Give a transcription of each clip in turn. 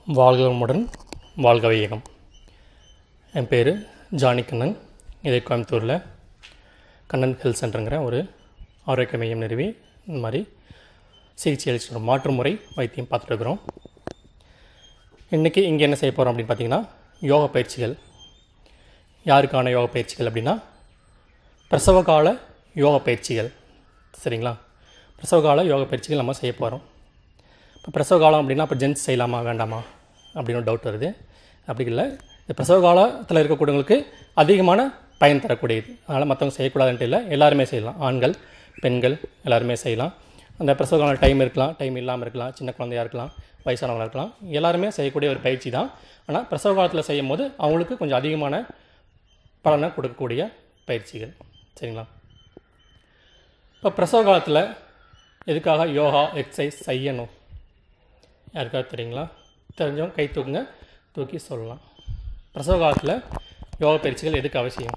வாழ்க வளமுடன், வாழ்க வையகம். என் பேர் ஜானி கண்ணன். இதே கோயம்புத்தூரில் கண்ணன் ஹெல்த் சென்டருங்கிற ஒரு ஆரோக்கிய மையம் நிறுவி இந்த மாதிரி சிகிச்சை அளிச்சுக்கிறோம். மாற்று முறை வைத்தியம் பார்த்துட்டு இருக்கிறோம். இன்றைக்கி இங்கே என்ன செய்ய போகிறோம் அப்படின்னு பார்த்திங்கன்னா, யோகா பயிற்சிகள். யாருக்கான யோகா பயிற்சிகள் அப்படின்னா, பிரசவகால யோகா பயிற்சிகள். சரிங்களா? பிரசவகால யோகா பயிற்சிகள் நம்ம செய்ய போகிறோம். இப்போ பிரசவ காலம் அப்படின்னா இப்போ ஜென்ஸ் செய்யலாமா வேண்டாமா அப்படின்னு ஒரு டவுட் வருது. அப்படி இல்லை, இந்த பிரசவ காலத்தில் இருக்கக்கூடியவங்களுக்கு அதிகமான பயன் தரக்கூடியது. அதனால் மற்றவங்க செய்யக்கூடாதுன்ட்டு இல்லை, எல்லாருமே செய்யலாம். ஆண்கள், பெண்கள் எல்லாருமே செய்யலாம். அந்த பிரசவ காலம் டைம் இருக்கலாம், டைம் இல்லாமல் இருக்கலாம், சின்ன குழந்தையாக இருக்கலாம், வயசானவங்களாக இருக்கலாம், எல்லாருமே செய்யக்கூடிய ஒரு பயிற்சி தான். ஆனால் பிரசவ காலத்தில் செய்யும் போது அவங்களுக்கு கொஞ்சம் அதிகமான பலனை கொடுக்கக்கூடிய பயிற்சிகள். சரிங்களா? இப்போ பிரசவ காலத்தில் எதுக்காக யோகா எக்ஸசைஸ் செய்யணும்? யாருக்காவது தெரியுங்களா? தெரிஞ்சவங்க கை தூக்குங்க, தூக்கி சொல்லலாம். பிரசவ காலத்தில் யோகா பயிற்சிகள் எதுக்கு அவசியம்?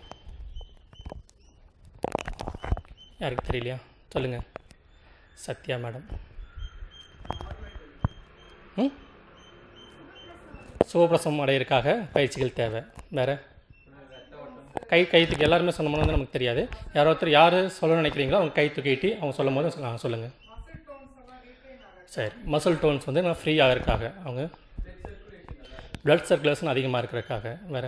யாருக்கு தெரியலையா? சொல்லுங்கள். சத்யா மேடம். சுகப்பிரசவம் அடையிறதுக்காக பயிற்சிகள் தேவை. வேறு கைத்துக்கு எல்லாருமே சொன்னோம்னா வந்து நமக்கு தெரியாது. யார் சொல்ல நினைக்கிறீங்களோ அவங்க கை தூக்கிட்டு அவங்க சொல்லும் போது சொல்லுங்கள். சரி, மசில் டோன்ஸ் வந்து நான் ஃப்ரீ ஆகிறதுக்காக, அவங்க ப்ளட் சர்க்குலேஷன் அதிகமாக இருக்கிறதுக்காக. வேறு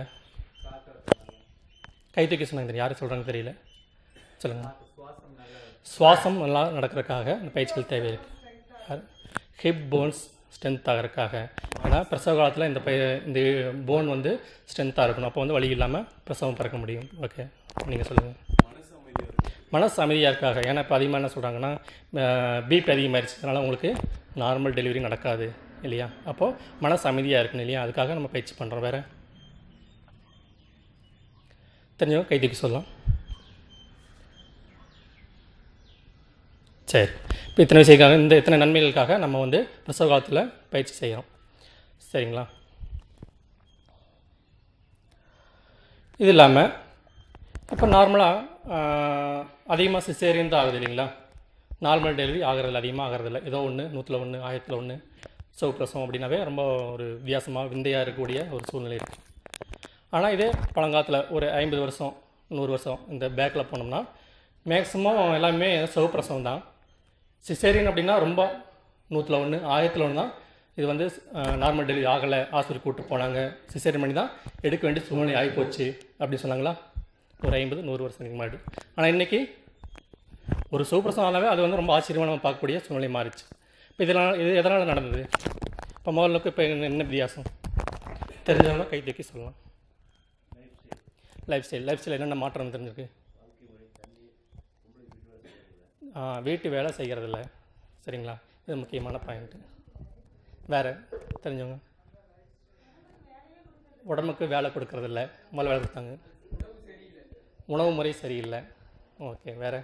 கை தூக்கி சொன்னாங்க தெரியும், யார் சொல்கிறாங்க தெரியல, சொல்லுங்கள். சுவாசம் நல்லா நடக்கிறதுக்காக இந்த பயிற்சிகள் தேவை இருக்குது. ஹிப் போன்ஸ் ஸ்ட்ரென்த் ஆகிறதுக்காக. ஆனால் பிரசவ காலத்தில் இந்த போன் வந்து ஸ்ட்ரென்த்தாக இருக்கணும். அப்போ வந்து வலி இல்லாமல் பிரசவம் பறக்க முடியும். ஓகே, நீங்கள் சொல்லுங்கள். மனசு அமைதியாக இருக்காங்க. ஏன்னா இப்போ அதிகமாக என்ன சொல்கிறாங்கன்னா, பிபி அதிகமாகிடுச்சு, அதனால் உங்களுக்கு நார்மல் டெலிவரி நடக்காது இல்லையா? அப்போது மனசு அமைதியாக இருக்கணும் இல்லையா? அதுக்காக நம்ம பயிற்சி பண்ணுறோம். வேறு தெரிஞ்சவங்க கை தூக்கி சொல்லலாம். சரி, இப்போ இத்தனை விஷயக்காக, இத்தனை நன்மைகளுக்காக நம்ம வந்து பிரசவ காலத்தில் பயிற்சி செய்கிறோம். சரிங்களா? இது இல்லாமல் இப்போ நார்மலாக அதிகமாக சிசேரியன் தான் ஆகுது இல்லைங்களா? நார்மல் டெலிவரி ஆகிறதில்ல, அதிகமாக ஆகிறதில்ல. ஏதோ ஒன்று, 100ல் 1, 1000ல் 1 சுகப்பிரசவம் அப்படின்னாவே ரொம்ப ஒரு வித்தியாசமாக விந்தையாக இருக்கக்கூடிய ஒரு சூழ்நிலை இருக்குது. ஆனால் இதே பழங்காலத்தில் ஒரு 50 வருஷம் 100 வருஷம் இந்த பேக்கில் போனோம்னா மேக்ஸிமம் எல்லாமே சுகப்பிரசவம் தான். சிசேரியன் அப்படின்னா ரொம்ப 100ல் 1, 1000ல் 1 தான். இது வந்து நார்மல் டெலிவரி ஆகலை, ஆஸ்பத்திரி கூப்பிட்டு போனாங்க, சிசேரியன் பண்ணி தான் எடுக்க வேண்டிய சூழ்நிலை ஆகிப்போச்சு அப்படின்னு சொன்னாங்களா? ஒரு 50-100 வருஷத்துக்கு முன்னாடி. ஆனால் இன்றைக்கி ஒரு சுகப்பிரசவம் ஆனாவே அது வந்து ரொம்ப ஆச்சரியமாக நம்ம பார்க்கக்கூடிய சூழ்நிலை மாறிச்சு. இப்போ இது எதனால் நடந்தது? இப்போ முதலுக்கு இப்போ என்ன வித்தியாசம் தெரிஞ்சவங்க கை தூக்கி சொல்லலாம். லைஃப் ஸ்டைல் என்னென்ன மாற்றம் தெரிஞ்சிருக்கு? வீட்டு வேலை செய்கிறதில்ல. சரிங்களா? இது முக்கியமான பாயிண்ட்டு. வேறு தெரிஞ்சவங்க உடம்புக்கு வேலை கொடுக்கறதில்ல, முதல்ல வேலை கொடுத்தாங்க. உணவு முறை சரியில்லை. ஓகே, வேறு?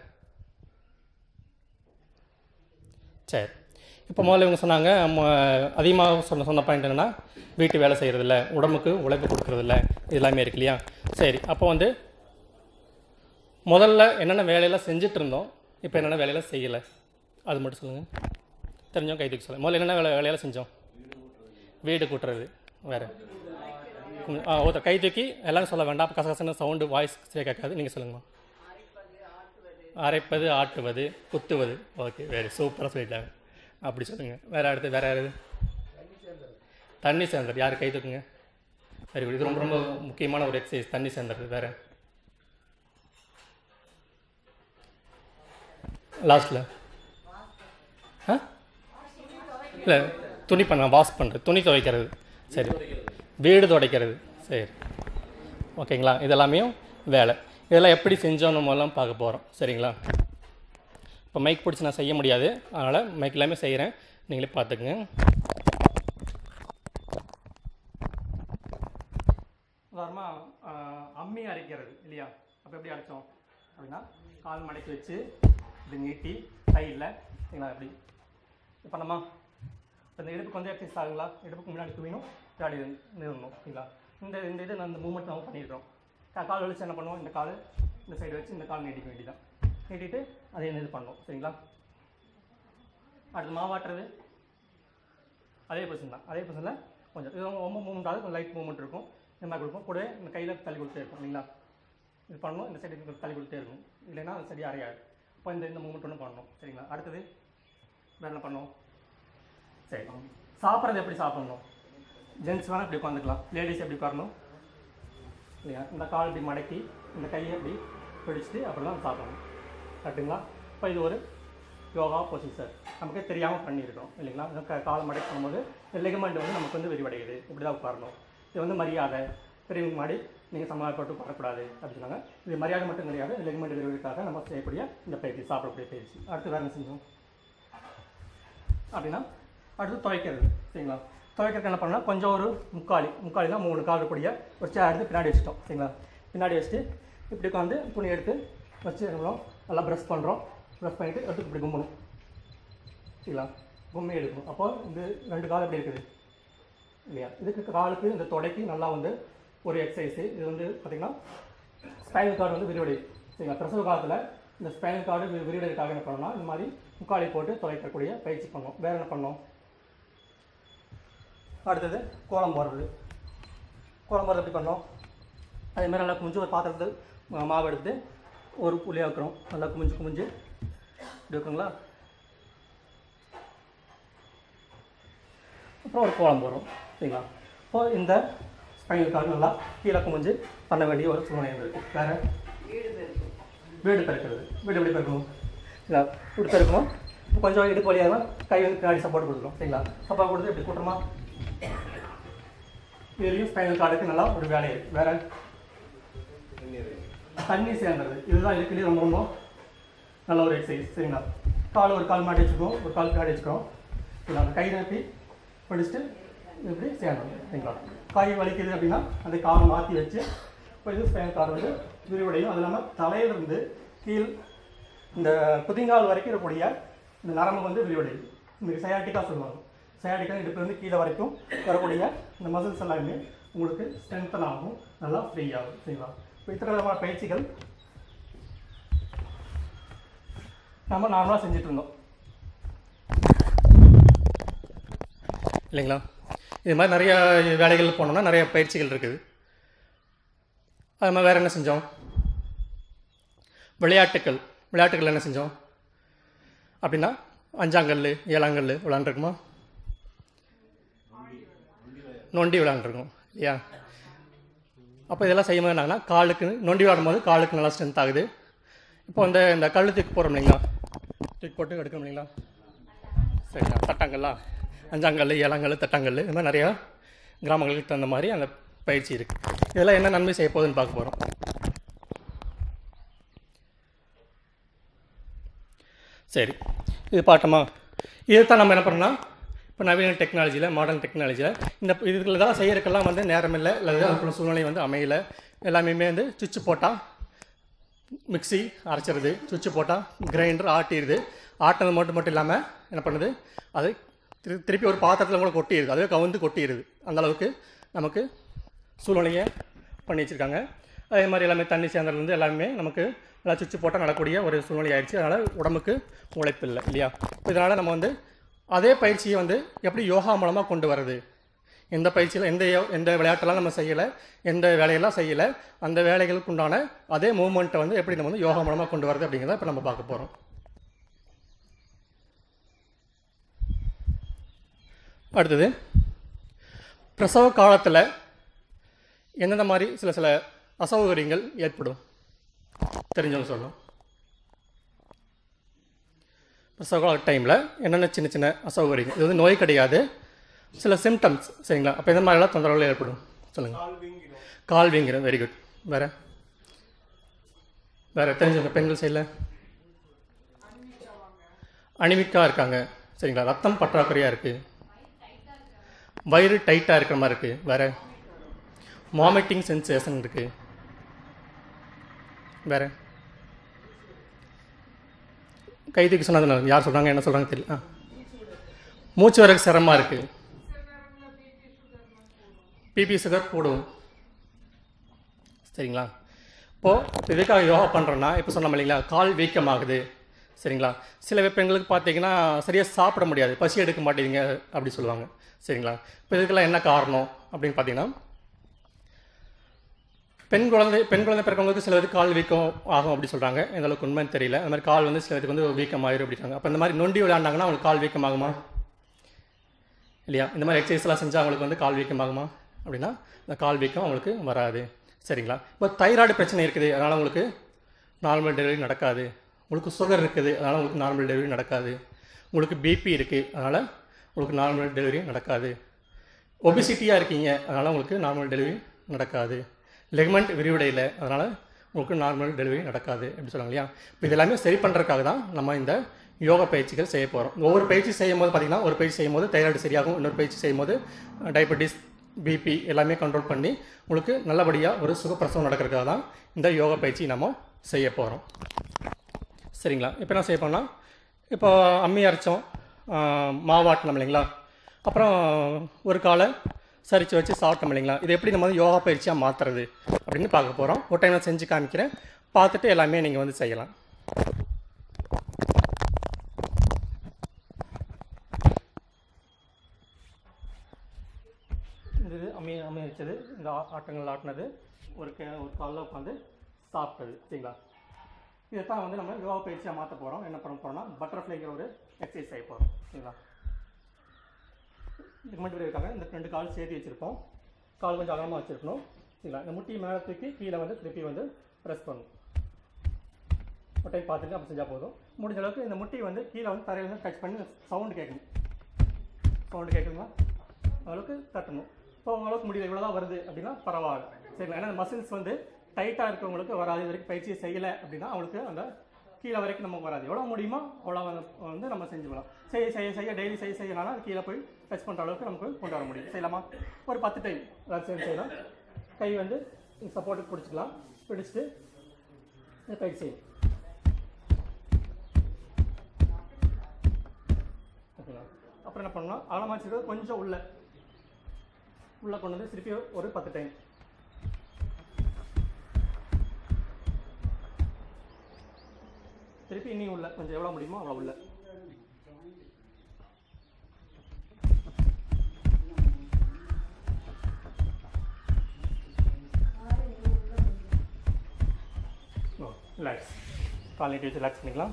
சரி, இப்போ முதல்ல இவங்க சொன்னாங்க, அதிகமாக சொன்ன பாயிண்ட் என்னென்னா, வீட்டு வேலை செய்கிறதில்ல, உடம்புக்கு உழைப்பு கொடுக்கறதில்ல, இது எல்லாமே இருக்கு இல்லையா? சரி, அப்போ வந்து முதல்ல என்னென்ன வேலையெல்லாம் செஞ்சுட்டு இருந்தோம், இப்போ என்னென்ன வேலையெல்லாம் செய்யலை, அது மட்டும் சொல்லுங்கள். தெரிஞ்சோம் கை தூக்கி சொல்லுங்கள். முதல்ல என்னென்ன வேலையெல்லாம் செஞ்சோம்? வீடு கூட்டுறது. வேறு ஒருத்தர் கை தூக்கி எல்லாரும் சொல்ல வேண்டாம், கசகசன்னு சவுண்டு வாய்ஸ் சரியாக கேட்காது. நீங்கள் சொல்லுங்கம்மா. அரைப்பது, ஆட்டுவது, குத்துவது. ஓகே, வேறு சூப்பராக சொல்லிட்டாங்க. அப்படி சொல்லுங்கள். வேறு அடுத்து வேறு யாரு? தண்ணி சேர்ந்தது. யார் கை தூக்குங்க? Very good. இது ரொம்ப ரொம்ப முக்கியமான ஒரு எக்ஸசைஸ், தண்ணி சேர்ந்தது. வேறு லாஸ்ட்டில் இல்லை, துணி வாஷ் பண்ணுறது, துணி துவைக்கிறது. சரி, வீடு துடைக்கிறது. சரி, ஓகேங்களா? இதெல்லாமே வேலை. இதெல்லாம் எப்படி செஞ்சோன்னு மூலம் பார்க்க போகிறோம். சரிங்களா? இப்போ மைக் பிடிச்சி நான் செய்ய முடியாது, அதனால் மைக் எல்லாமே செய்கிறேன், நீங்களே பார்த்துக்குங்க. உதாரணமாக அம்மி அரைக்கிறது இல்லையா? அப்போ எப்படி அரைச்சோம் அப்படின்னா, கால் மடக்கி வச்சு இது நீட்டி சைடில் சரிங்களா? எப்படி இப்போ நம்ம இந்த இடுப்புக்கு வந்து எக்ஸசைஸ் ஆகுங்களா? இடுப்புக்கு முன்னாடி தூவினும் பின்னாடி நிறுவணும். சரிங்களா? இந்த இது அந்த மூமெண்ட் நம்ம பண்ணிடுறோம். கால் வலிச்சு என்ன பண்ணுவோம், இந்த கால் இந்த சைடு வச்சு இந்த கால் நீட்டிக்க வேண்டியதான். நீட்டிட்டு அதே இது பண்ணணும். சரிங்களா? அடுத்து மாவாட்டுறது அதே பொசிஷன் தான். அதே பொசிஷனில் கொஞ்சம் இது ரொம்ப மூவ்மெண்ட் ஆகுது, கொஞ்சம் லைட் மூவ்மெண்ட் இருக்கும். இந்த மாதிரி கொடுப்போம். கூட இந்த கையில் தள்ளி கொடுத்தே இருக்கும் இல்லைங்களா. இது பண்ணணும், இந்த சைடு தள்ளி கொடுத்தே இருக்கும், இல்லைன்னா அது சரியாக அறையாது. இப்போ இந்த மூவ்மெண்ட் ஒன்று பண்ணணும் சரிங்களா. அடுத்தது வேறு என்ன பண்ணணும்? சரி, சாப்பிட்றது எப்படி சாப்பிட்ணும்? ஜென்ட்ஸ் வேணால் இப்படி உட்காந்துக்கலாம், லேடிஸ் எப்படி உட்காரணும் இல்லையா. இந்த கால் இப்படி மடக்கி இந்த கையை இப்படி பிடிச்சிட்டு அப்படி தான் சாப்பிடணும் கரெக்டுங்களா. இப்போ இது ஒரு யோகா பொசிஷன் நமக்கு தெரியாமல் பண்ணியிருக்கோம் இல்லைங்களா. காலை மடக்கி பண்ணும்போது லெகமெண்ட் வந்து நமக்கு வந்து விரிவடையுது, இப்படி தான் உட்காரணும். இது வந்து மரியாதை, பெரியவங்க மாடி நீங்கள் சமாளிப்பட்டு உட்காரக்கூடாது அப்படின்னு சொன்னாங்க. இது மரியாதை மட்டும் கிடையாது, லெகமெண்ட் விரிவடைக்காக நம்ம செய்யக்கூடிய இந்த பயிற்சி, சாப்பிடக்கூடிய பயிற்சி. அடுத்து வேறு என்ன செஞ்சோம் அப்படின்னா, அடுத்து துவைக்கிறது சரிங்களா. துவைக்கிறதுக்கு என்ன பண்ணால் கொஞ்சம் ஒரு முக்காலினா 3 கால் கூடிய ஒரு சேர் எடுத்து பின்னாடி வச்சுட்டோம் சரிங்களா. பின்னாடி வச்சுட்டு இப்படி உட்காந்து துணி எடுத்து வச்சு நல்லா ப்ரஷ் பண்ணுறோம். ப்ரஷ் பண்ணிவிட்டு எடுத்து இப்படி கும்பணும் சரிங்களா. கும்மி எடுக்கணும். அப்போது இந்த 2 கால் எப்படி இருக்குது இல்லையா. இதுக்கு காலுக்கு இந்த தொடைக்கு நல்லா வந்து ஒரு எக்ஸசைஸு. இது வந்து பார்த்திங்கன்னா ஸ்பைனல் கார்டு வந்து விரிவடையுது சரிங்களா. பிரசவ காலத்தில் இந்த ஸ்பைனல் கார்டு விரிவடைக்காக என்ன பண்ணோம்னா இந்த மாதிரி முக்காலி போட்டு துவைக்கக்கூடிய பயிற்சி பண்ணோம். வேறு என்ன பண்ணோம்? அடுத்தது கோலம் போடுறது. கோலம் போடுறது எப்படி பண்ணோம்? அதேமாதிரி நல்லா குமிஞ்சு ஒரு பாத்திரத்தில் மாவு எடுத்து ஒரு புளியாக வைக்கிறோம். நல்லா குமிஞ்சு இப்படி வைக்குங்களா. அப்புறம் ஒரு கோலம் போடுறோம் சரிங்களா. இப்போது இந்த ஸ்பைனல் கார்டு நல்லா கீழே குமிஞ்சு பண்ண வேண்டிய ஒரு சூழ்நிலை இருக்குது. வேறு வீடு பெருக்கிறது. வீடு எப்படி பெருக்கணும் சரிங்களா. இப்படி பெருக்கணும். கொஞ்சம் இடுப்பு வழியாக கை வந்து பின்னாடி சப்போர்ட் கொடுக்குறோம் சரிங்களா. சப்போர்ட் கொடுத்து இப்படி கூட்டமா இதுலேயும் ஸ்பைனல் கார்டுக்கு நல்லா ஒரு வேலை இருக்குது. வேறு தண்ணி சேர்ந்துறது. இதுதான் இருக்குல்லையே ரொம்ப ரொம்ப நல்ல ஒரு எக்ஸசைஸ் சரிங்களா. ஒரு கால் மாட்டி வச்சுக்கோம், ஒரு கால் பின்னாடி வச்சுக்கிறோம் சரிங்களா. அந்த கை நிரப்பி படிச்சுட்டு இப்படி சேர்ந்தோம் சரிங்களா. காய் வலிக்குது அப்படின்னா அந்த காலை மாற்றி வச்சு இப்போ இது ஸ்பைனல் கார்டு வந்து விரிவடையும். அது இல்லாமல் தலையிலிருந்து கீழ் இந்த குதிங்கால் வரைக்கும் இருக்கக்கூடிய இந்த நரம்பு வந்து விரிவடையுது. இந்த சயாட்டிக்கா சொல்லுவாங்க. சயாட்டிக்கா இடுப்புலேருந்து கீழே வரைக்கும் வரக்கூடிய இந்த மசில்ஸ் எல்லாமே உங்களுக்கு ஸ்ட்ரென்த்தன் ஆகும், நல்லா ஃப்ரீ ஆகும் சரிங்களா. இப்போ இத்தனை விதமான பயிற்சிகள் நம்ம நார்மலாக செஞ்சுட்டு இருந்தோம் இல்லைங்களா. இது மாதிரி நிறையா வேலைகள் போனோம்னா நிறைய பயிற்சிகள் இருக்குது. அது மாதிரி வேறு என்ன செஞ்சோம்? விளையாட்டுகள் என்ன செஞ்சோம் அப்படின்னா, 5ஆங்கல் 7ஆங்கல் விளாண்டுருக்குமா, நொண்டி விளாண்டுருக்கோம் இல்லையா. அப்போ இதெல்லாம் செய்யும்போது என்னன்னா காலுக்கு நொண்டி விளாடும் போது காலுக்கு நல்லா ஸ்ட்ரென்த் ஆகுது. இப்போ இந்த கல் தூக்கி போடுறோம் இல்லைங்களா, தூக்கி போட்டு எடுக்கணும் இல்லைங்களா. சரிங்களா. தட்டாங்கல்லாம் 5ஆங்கல் 7ஆங்கல் தட்டாங்கல் இது மாதிரி நிறையா கிராமங்களுக்கு தகுந்த மாதிரி அந்த பயிற்சி இருக்குது. இதெல்லாம் என்ன நன்மை செய்ய போகுதுன்னு பார்க்க போகிறோம். சரி, இது பார்த்தோமா. இதை தான் நம்ம என்ன பண்ணோம்னா இப்போ நவீன டெக்னாலஜியில், மாடர்ன் டெக்னாலஜியில் இந்த இதில் தான் செய்யறதுக்கெல்லாம் வந்து நேரம் இல்லை, இல்லை அதுக்குள்ள சூழ்நிலை வந்து அமையலை. எல்லாமே வந்து சுவிட்சு போட்டால் மிக்சி அரைச்சிருது, சுவிட்சு போட்டால் கிரைண்டர் ஆட்டிடுது. ஆட்டினது மட்டும் இல்லாமல் என்ன பண்ணுது, அது திருப்பி ஒரு பாத்திரத்தில் கூட கொட்டிடுது, அதுவே கவுந்து கொட்டிடுது. அந்தளவுக்கு நமக்கு சூழ்நிலையை பண்ணி வச்சுருக்காங்க. அதே மாதிரி எல்லாமே தண்ணி சேர்ந்ததுலேருந்து எல்லாமே நமக்கு நல்லா சுவிட்சு போட்டால் நடக்கூடிய ஒரு சூழ்நிலை ஆயிடுச்சு. அதனால் உடம்புக்கு உழைப்பு இல்லை இல்லையா. இப்போ இதனால் நம்ம வந்து அதே பயிற்சியை வந்து எப்படி யோகா மூலமாக கொண்டு வர்றது, எந்த பயிற்சியில் எந்த விளையாட்டெல்லாம் நம்ம செய்யலை, எந்த வேலையெல்லாம் செய்யலை, அந்த வேலைகளுக்கு உண்டான அதே மூவ்மெண்ட்டை வந்து எப்படி நம்ம வந்து யோகா மூலமாக கொண்டு வரது அப்படிங்கிறத இப்போ நம்ம பார்க்க போகிறோம். அடுத்தது பிரசவ காலத்தில் எந்தெந்த மாதிரி சில அசௌகரியங்கள் ஏற்படும் தெரிஞ்சவங்க சொல்லணும். பிரசவ கால டைமில் என்னென்ன சின்ன அசௌகரியங்கள், இது வந்து நோய் கிடையாது, சில சிம்டம்ஸ் சரிங்களா. அப்போ எந்த மாதிரிலாம் தொந்தரவுகள் ஏற்படும் சொல்லுங்கள். கால் வீங்கிடும். Very good. வேறு தெரிஞ்சவங்க பெண்கள் சைடில் அனிமிக்காக இருக்காங்க சரிங்களா. ரத்தம் பற்றாக்குறையாக இருக்குது, வயிறு டைட்டாக இருக்கிற மாதிரி இருக்குது, வேறு வாமிட்டிங் சென்சேஷன் இருக்குது, வேறு கை தூக்கி சொன்னது யார் சொல்கிறாங்க என்ன சொல்கிறாங்க தெரியல. மூச்சு வரக்கு சிரமமாக இருக்குது, பிபி சுகர் கூடும் சரிங்களா. இப்போது இதுக்காக யோகா பண்ணுறோன்னா இப்போ சொன்னோம் இல்லைங்களா, கால் வீக்கமாகுது சரிங்களா. சில பெண்களுக்கு பார்த்தீங்கன்னா சரியாக சாப்பிட முடியாது, பசி எடுக்க மாட்டேங்குங்க அப்படி சொல்லுவாங்க. சரிங்களா. இப்போ இதுக்கெல்லாம் என்ன காரணம் அப்படின்னு பார்த்தீங்கன்னா, பெண் குழந்தை பிறக்கவங்களுக்கு சில பேருக்கு கால் வீக்கம் ஆகும் அப்படி சொல்கிறாங்க. எந்த அளவுக்கு உண்மைன்னு தெரியல. அந்த மாதிரி கால் வந்து சில பேருக்கு வந்து வீக்கம் ஆயிரும் அப்படின்றாங்க. அப்போ இந்த மாதிரி நொண்டி விளையாண்டாங்கன்னா அவங்களுக்கு கால் வீக்கம் ஆகுமா இல்லையா? இந்த மாதிரி எக்ஸசைஸ்லாம் செஞ்சால் அவங்களுக்கு வந்து கால் வீக்கம் ஆகுமா அப்படின்னா இந்த கால் வீக்கம் அவங்களுக்கு வராது. சரிங்களா. இப்போ தைராய்டு பிரச்சனை இருக்குது, அதனால் உங்களுக்கு நார்மல் டெலிவரி நடக்காது. உங்களுக்கு சுகர் இருக்குது, அதனால் உங்களுக்கு நார்மல் டெலிவரி நடக்காது. உங்களுக்கு பிபி இருக்குது, அதனால் உங்களுக்கு நார்மல் டெலிவரி நடக்காது. ஒபிசிட்டியாக இருக்கீங்க, அதனால் உங்களுக்கு நார்மல் டெலிவரி நடக்காது. லெக்மெண்ட் விரிவடையில், அதனால் உங்களுக்கு நார்மல் டெலிவரி நடக்காது அப்படி சொல்லுவாங்க இல்லையா. இப்போ இது எல்லாமே சரி பண்ணுறதுக்காக தான் நம்ம இந்த யோகா பயிற்சிகள் செய்ய போகிறோம். ஒவ்வொரு பயிற்சி செய்யும் போது பார்த்திங்கன்னா, ஒரு பயிற்சி செய்யும் போது தைராய்டு சரியாகும், இன்னொரு பயிற்சி செய்யும் போது டயபெட்டிஸ், பிபி எல்லாமே கண்ட்ரோல் பண்ணி உங்களுக்கு நல்லபடியாக ஒரு சுகப்பிரசவம் நடக்கிறதுக்காக தான் இந்த யோகா பயிற்சி நம்ம செய்ய போகிறோம். சரிங்களா. இப்போ என்ன செய்ய போனால், இப்போ அம்மி அரைச்சோம், மாவாட்டினோம் இல்லைங்களா, அப்புறம் ஒரு காலை சரித்து வச்சு சாப்பிட்டோம் இல்லைங்களா. இது எப்படி நம்ம வந்து யோகா பயிற்சியாக மாற்றுறது அப்படின்னு பார்க்க போகிறோம். ஒரு டைம் நான் செஞ்சு காமிக்கிறேன், பார்த்துட்டு எல்லாமே நீங்கள் வந்து செய்யலாம். இது அம்மி வச்சது, இந்த ஆட்டங்கள் ஆட்டினது, ஒரு காலில் உட்காந்து சாப்பிட்டது. சரிங்களா. இதை தான் வந்து நம்ம யோகா பயிற்சியாக மாற்ற போகிறோம். என்ன பண்ண போகிறோம்னா, பட்டர்ஃப்ளைங்கிற ஒரு எக்ஸசைஸ் செய்ய போகிறோம். சரிங்களா. இதுக்கு மட்டும் இருக்காங்க, இந்த 2 கால் சேர்த்து வச்சுருப்போம், கால் கொஞ்சம் அகலமாக வச்சுருக்கணும். சரிங்களா. இந்த முட்டி மேலே தூக்கி கீழே வந்து திருப்பி வந்து ப்ரெஸ் பண்ணணும். ஒரு டைம் பார்த்துட்டு அப்படி செஞ்சால் போதும். முடிஞ்ச அளவுக்கு இந்த முட்டி வந்து கீழே வந்து தரையில் வந்து டச் பண்ணி சவுண்டு கேட்கணும். சவுண்டு கேட்குதுங்களா, அளவுக்கு தட்டணும். இப்போ உங்களுக்கு முடியல, இவ்வளோ தான் வருது அப்படின்னா பரவாயில்ல. சரிங்களா. ஏன்னா மசில்ஸ் வந்து டைட்டாக இருக்கிறவங்களுக்கு வராது, இது வரைக்கும் பயிற்சி செய்யலை அப்படின்னா அவங்களுக்கு அந்த கீழே வரைக்கும் நமக்கு வராது. எவ்வளோ முடியுமோ அவ்வளோ வந்து நம்ம செஞ்சுக்கலாம். செய்ய டெய்லி செய்யனால கீழே போய் டச் பண்ணுற அளவுக்கு நமக்கு கொண்டு வர முடியும். செய்யலாமா? ஒரு 10 டைம் ஏதாச்சும் செய்யலாம். கை வந்து சப்போர்ட்டுக்கு பிடிச்சிக்கலாம், பிடிச்சிட்டு இந்த பயிற்சி செய்யும். ஓகேங்களா. அப்புறம் என்ன பண்ணணும், அகலமாக வச்சுக்கிறது கொஞ்சம் உள்ளே கொண்டு வந்து திருப்பி ஒரு 10 டைம். திருப்பி இன்னும் உள்ள கொஞ்சம் எவ்வளோ முடியுமோ அவ்வளோ உள்ள. ரிலாக்ஸ், கால் நீட்டி வச்சு ரிலாக்ஸ் பண்ணிக்கலாம்.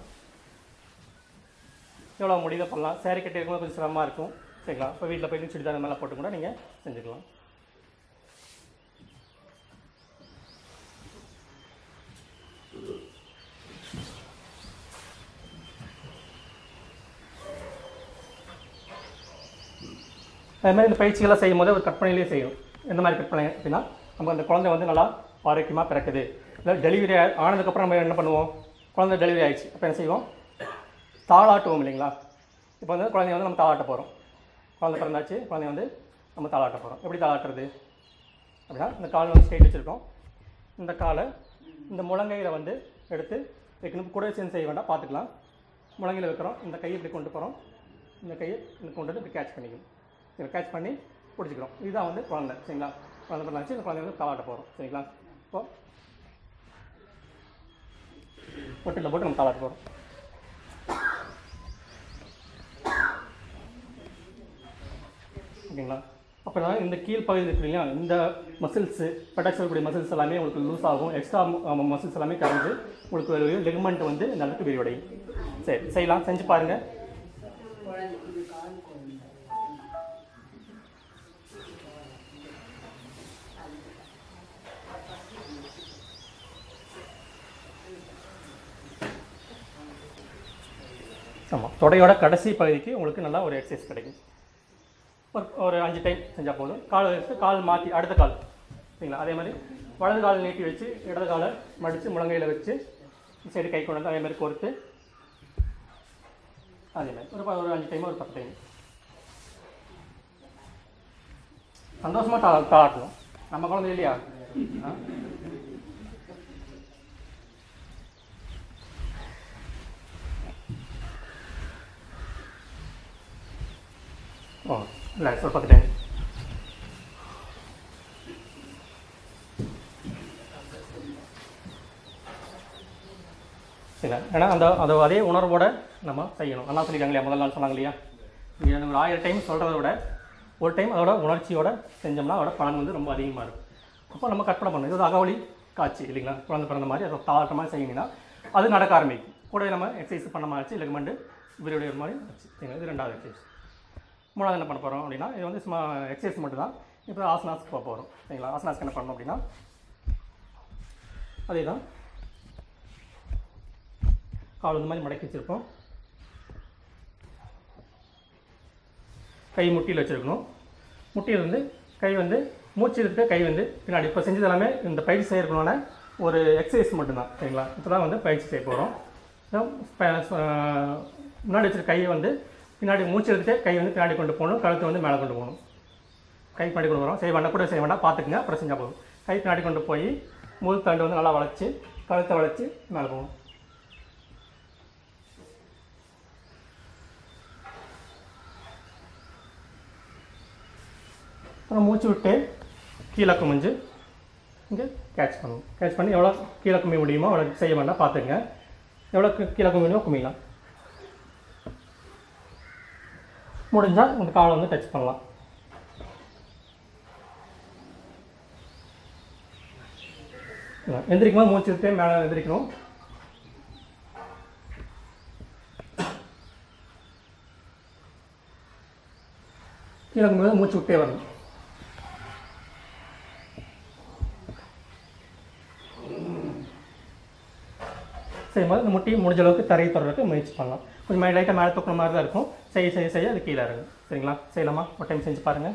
எவ்வளோ முடியுதோ பண்ணலாம். சேரீ கட்டி இருக்கும்போது கொஞ்சம் சிரமமாக இருக்கும். சரிங்களா. இப்போ வீட்டில் போய்ட்டு சுடிதார் மேலே போட்டு கூட நீங்கள் செஞ்சுக்கலாம். அதுமாதிரி இந்த பயிற்சிகளை செய்யும் போது ஒரு கற்பனையிலே செய்யும். எந்த மாதிரி கற்பனை அப்படின்னா, நம்ம அந்த குழந்தை வந்து நல்லா ஆரோக்கியமாக பிறக்குது. இல்லை டெலிவரி ஆனதுக்கப்புறம் நம்ம என்ன பண்ணுவோம், குழந்தை டெலிவரி ஆகிடுச்சு, அப்போ என்ன செய்வோம், தாளாட்டுவோம் இல்லைங்களா. இப்போ வந்து குழந்தைய வந்து நம்ம தாளாட்ட போகிறோம். குழந்தை பிறந்தாச்சு, குழந்தைய வந்து நம்ம தாளாட்ட போகிறோம். எப்படி தாளாட்டுறது அப்படின்னா, இந்த கால் வந்து ஸ்ட்ரைட் வச்சுருக்கோம், இந்த காலை இந்த முழங்கையில் வந்து எடுத்து வைக்கணும். கூட சேர்ந்து செய்ய வேண்டாம், பார்த்துக்கலாம். முழங்கையில் வைக்கிறோம், இந்த கையை இப்படி கொண்டு போகிறோம், இந்த கையை கொண்டு வந்து இப்படி கேட்ச் பண்ணிக்கணும். இதை கேட்ச் பண்ணி பிடிச்சிக்கிறோம். இதுதான் வந்து குழந்தை. சரிங்களா. குழந்தை பிறந்தாச்சு, இந்த குழந்தைய வந்து தாளாட்ட போகிறோம். சரிங்களா. இப்போ பொட்டில் போட்டு நம்ம தாளாட்ட போகிறோம். ஓகேங்களா. அப்போ நான் இந்த கீழ்ப்பகுதி இருக்கு இல்லையா, இந்த மசில்ஸு பெட்டாக்ஸ் இருக்கக்கூடிய மசில்ஸ் எல்லாமே உங்களுக்கு லூஸ் ஆகும். எக்ஸ்ட்ரா மசில்ஸ் எல்லாமே கரைஞ்சு உங்களுக்கு லெக்மெண்ட் வந்து நல்லதுக்கு விரிவடையும். சரி, செய்யலாம், செஞ்சு பாருங்கள். ஆமாம், தொடையோட கடைசி பகுதிக்கு உங்களுக்கு நல்லா ஒரு எக்ஸசைஸ் கிடைக்கும். ஒரு 5 டைம் செஞ்சால் போதும். கால் எடுத்து கால் மாற்றி அடுத்த கால். சரிங்களா. அதே மாதிரி வலது கால் நீட்டி வச்சு இடது காலை மடித்து முழங்கையில் வச்சு சைடு கை கொண்டு வந்து அதே மாதிரி கோர்த்து அதே மாதிரி ஒரு 5 டைம், ஒரு 10 டைம் சந்தோஷமாக தாளாட்டணும். நம்ம குழந்தை இல்லையா. இல்லை, ஒரு 10 டைம். சரிங்களா. ஏன்னா அதே உணர்வோட நம்ம செய்யணும். நல்லா சொல்லியிருக்காங்க இல்லையா, முதல் நாள் சொன்னாங்க இல்லையா, நீங்கள் ஒரு 1000 டைம் சொல்கிறத விட ஒரு டைம் அதோட உணர்ச்சியோட செஞ்சோம்னா அதோட பலன் வந்து ரொம்ப அதிகமாக இருக்கும். அப்போ நம்ம கற்பனை பண்ணணும், இது ஒரு அகவலி காட்சி இல்லைங்களா, குழந்தை பிறந்த மாதிரி அதை தாழ்த்தமாக செய்யணும்னா அது நடக்க ஆரம்பிக்கும். கூட நம்ம எக்ஸசைஸ் பண்ண மாதிரி ஆச்சு, லெக்மெண்ட் விரிவுடைய மாதிரி ஆச்சு. சரிங்களா, இது 2வது எக்ஸசைஸ். 3வது என்ன பண்ண போகிறோம் அப்படின்னா, இது வந்து சும்மா எக்ஸசைஸ் மட்டும் தான். இப்போ ஆசனாஸ்க்கு போக போகிறோம். சரிங்களா, ஆசனாஸ்க்கு என்ன பண்ணணும் அப்படின்னா, அதே தான் கால் இந்த மாதிரி மடக்கி வச்சுருப்போம், கை முட்டியில் வச்சுருக்கணும். முட்டியில் வந்து கை வந்து மூச்சு இருக்க கை வந்து பின்னாடி. இப்போ செஞ்சது எல்லாமே இந்த பயிற்சி செய்யணும்னா ஒரு எக்ஸசைஸ் மட்டும்தான். சரிங்களா, இப்போ தான் வந்து பயிற்சி செய்ய போகிறோம். முன்னாடி வச்சுருக்க கையை வந்து பின்னாடி மூச்சு எடுத்துகிட்டே கை வந்து பின்னாடி கொண்டு போகணும், கழுத்து வந்து மேலே கொண்டு போகணும். கை பின்னாடி கொண்டு வரோம், செய்ய வேண்டாம், கூட செய்ய வேண்டாம், பார்த்துக்குங்க, அப்புறம் செஞ்சால் போதும். கை பின்னாடி கொண்டு போய் முழு தண்டு வந்து நல்லா வளைச்சி கழுத்தை வளைச்சி மேலே போகணும். அப்புறம் மூச்சு விட்டு கீழே குமிஞ்சு இங்கே கேட்ச் பண்ணணும். கேட்ச் பண்ணி எவ்வளோ கீழே குமிய முடியுமோ அவ்வளோ செய்ய வேண்டாம், பார்த்துங்க. எவ்வளோ கீழே குமியணுமோ குமியலாம். முடிஞ்சால் இந்த காலை வந்து டச் பண்ணலாம். எந்திரிக்கும் போது மூச்சு விட்டு மேலே எந்திரிக்கணும். கீழே குமியும் மூச்சு விட்டே வரணும். செய்யும்போது இந்த முட்டி முடிஞ்ச அளவுக்கு தரையை தொடர்றதுக்கு முயற்சி பண்ணலாம். கொஞ்சம் லைட்டாக மேலே தூக்குற மாதிரி தான் இருக்கும். செய்ய அது கீழே இருக்கும். சரிங்களா, செய்யலாமா? ஒரு டைம் செஞ்சு பாருங்கள்.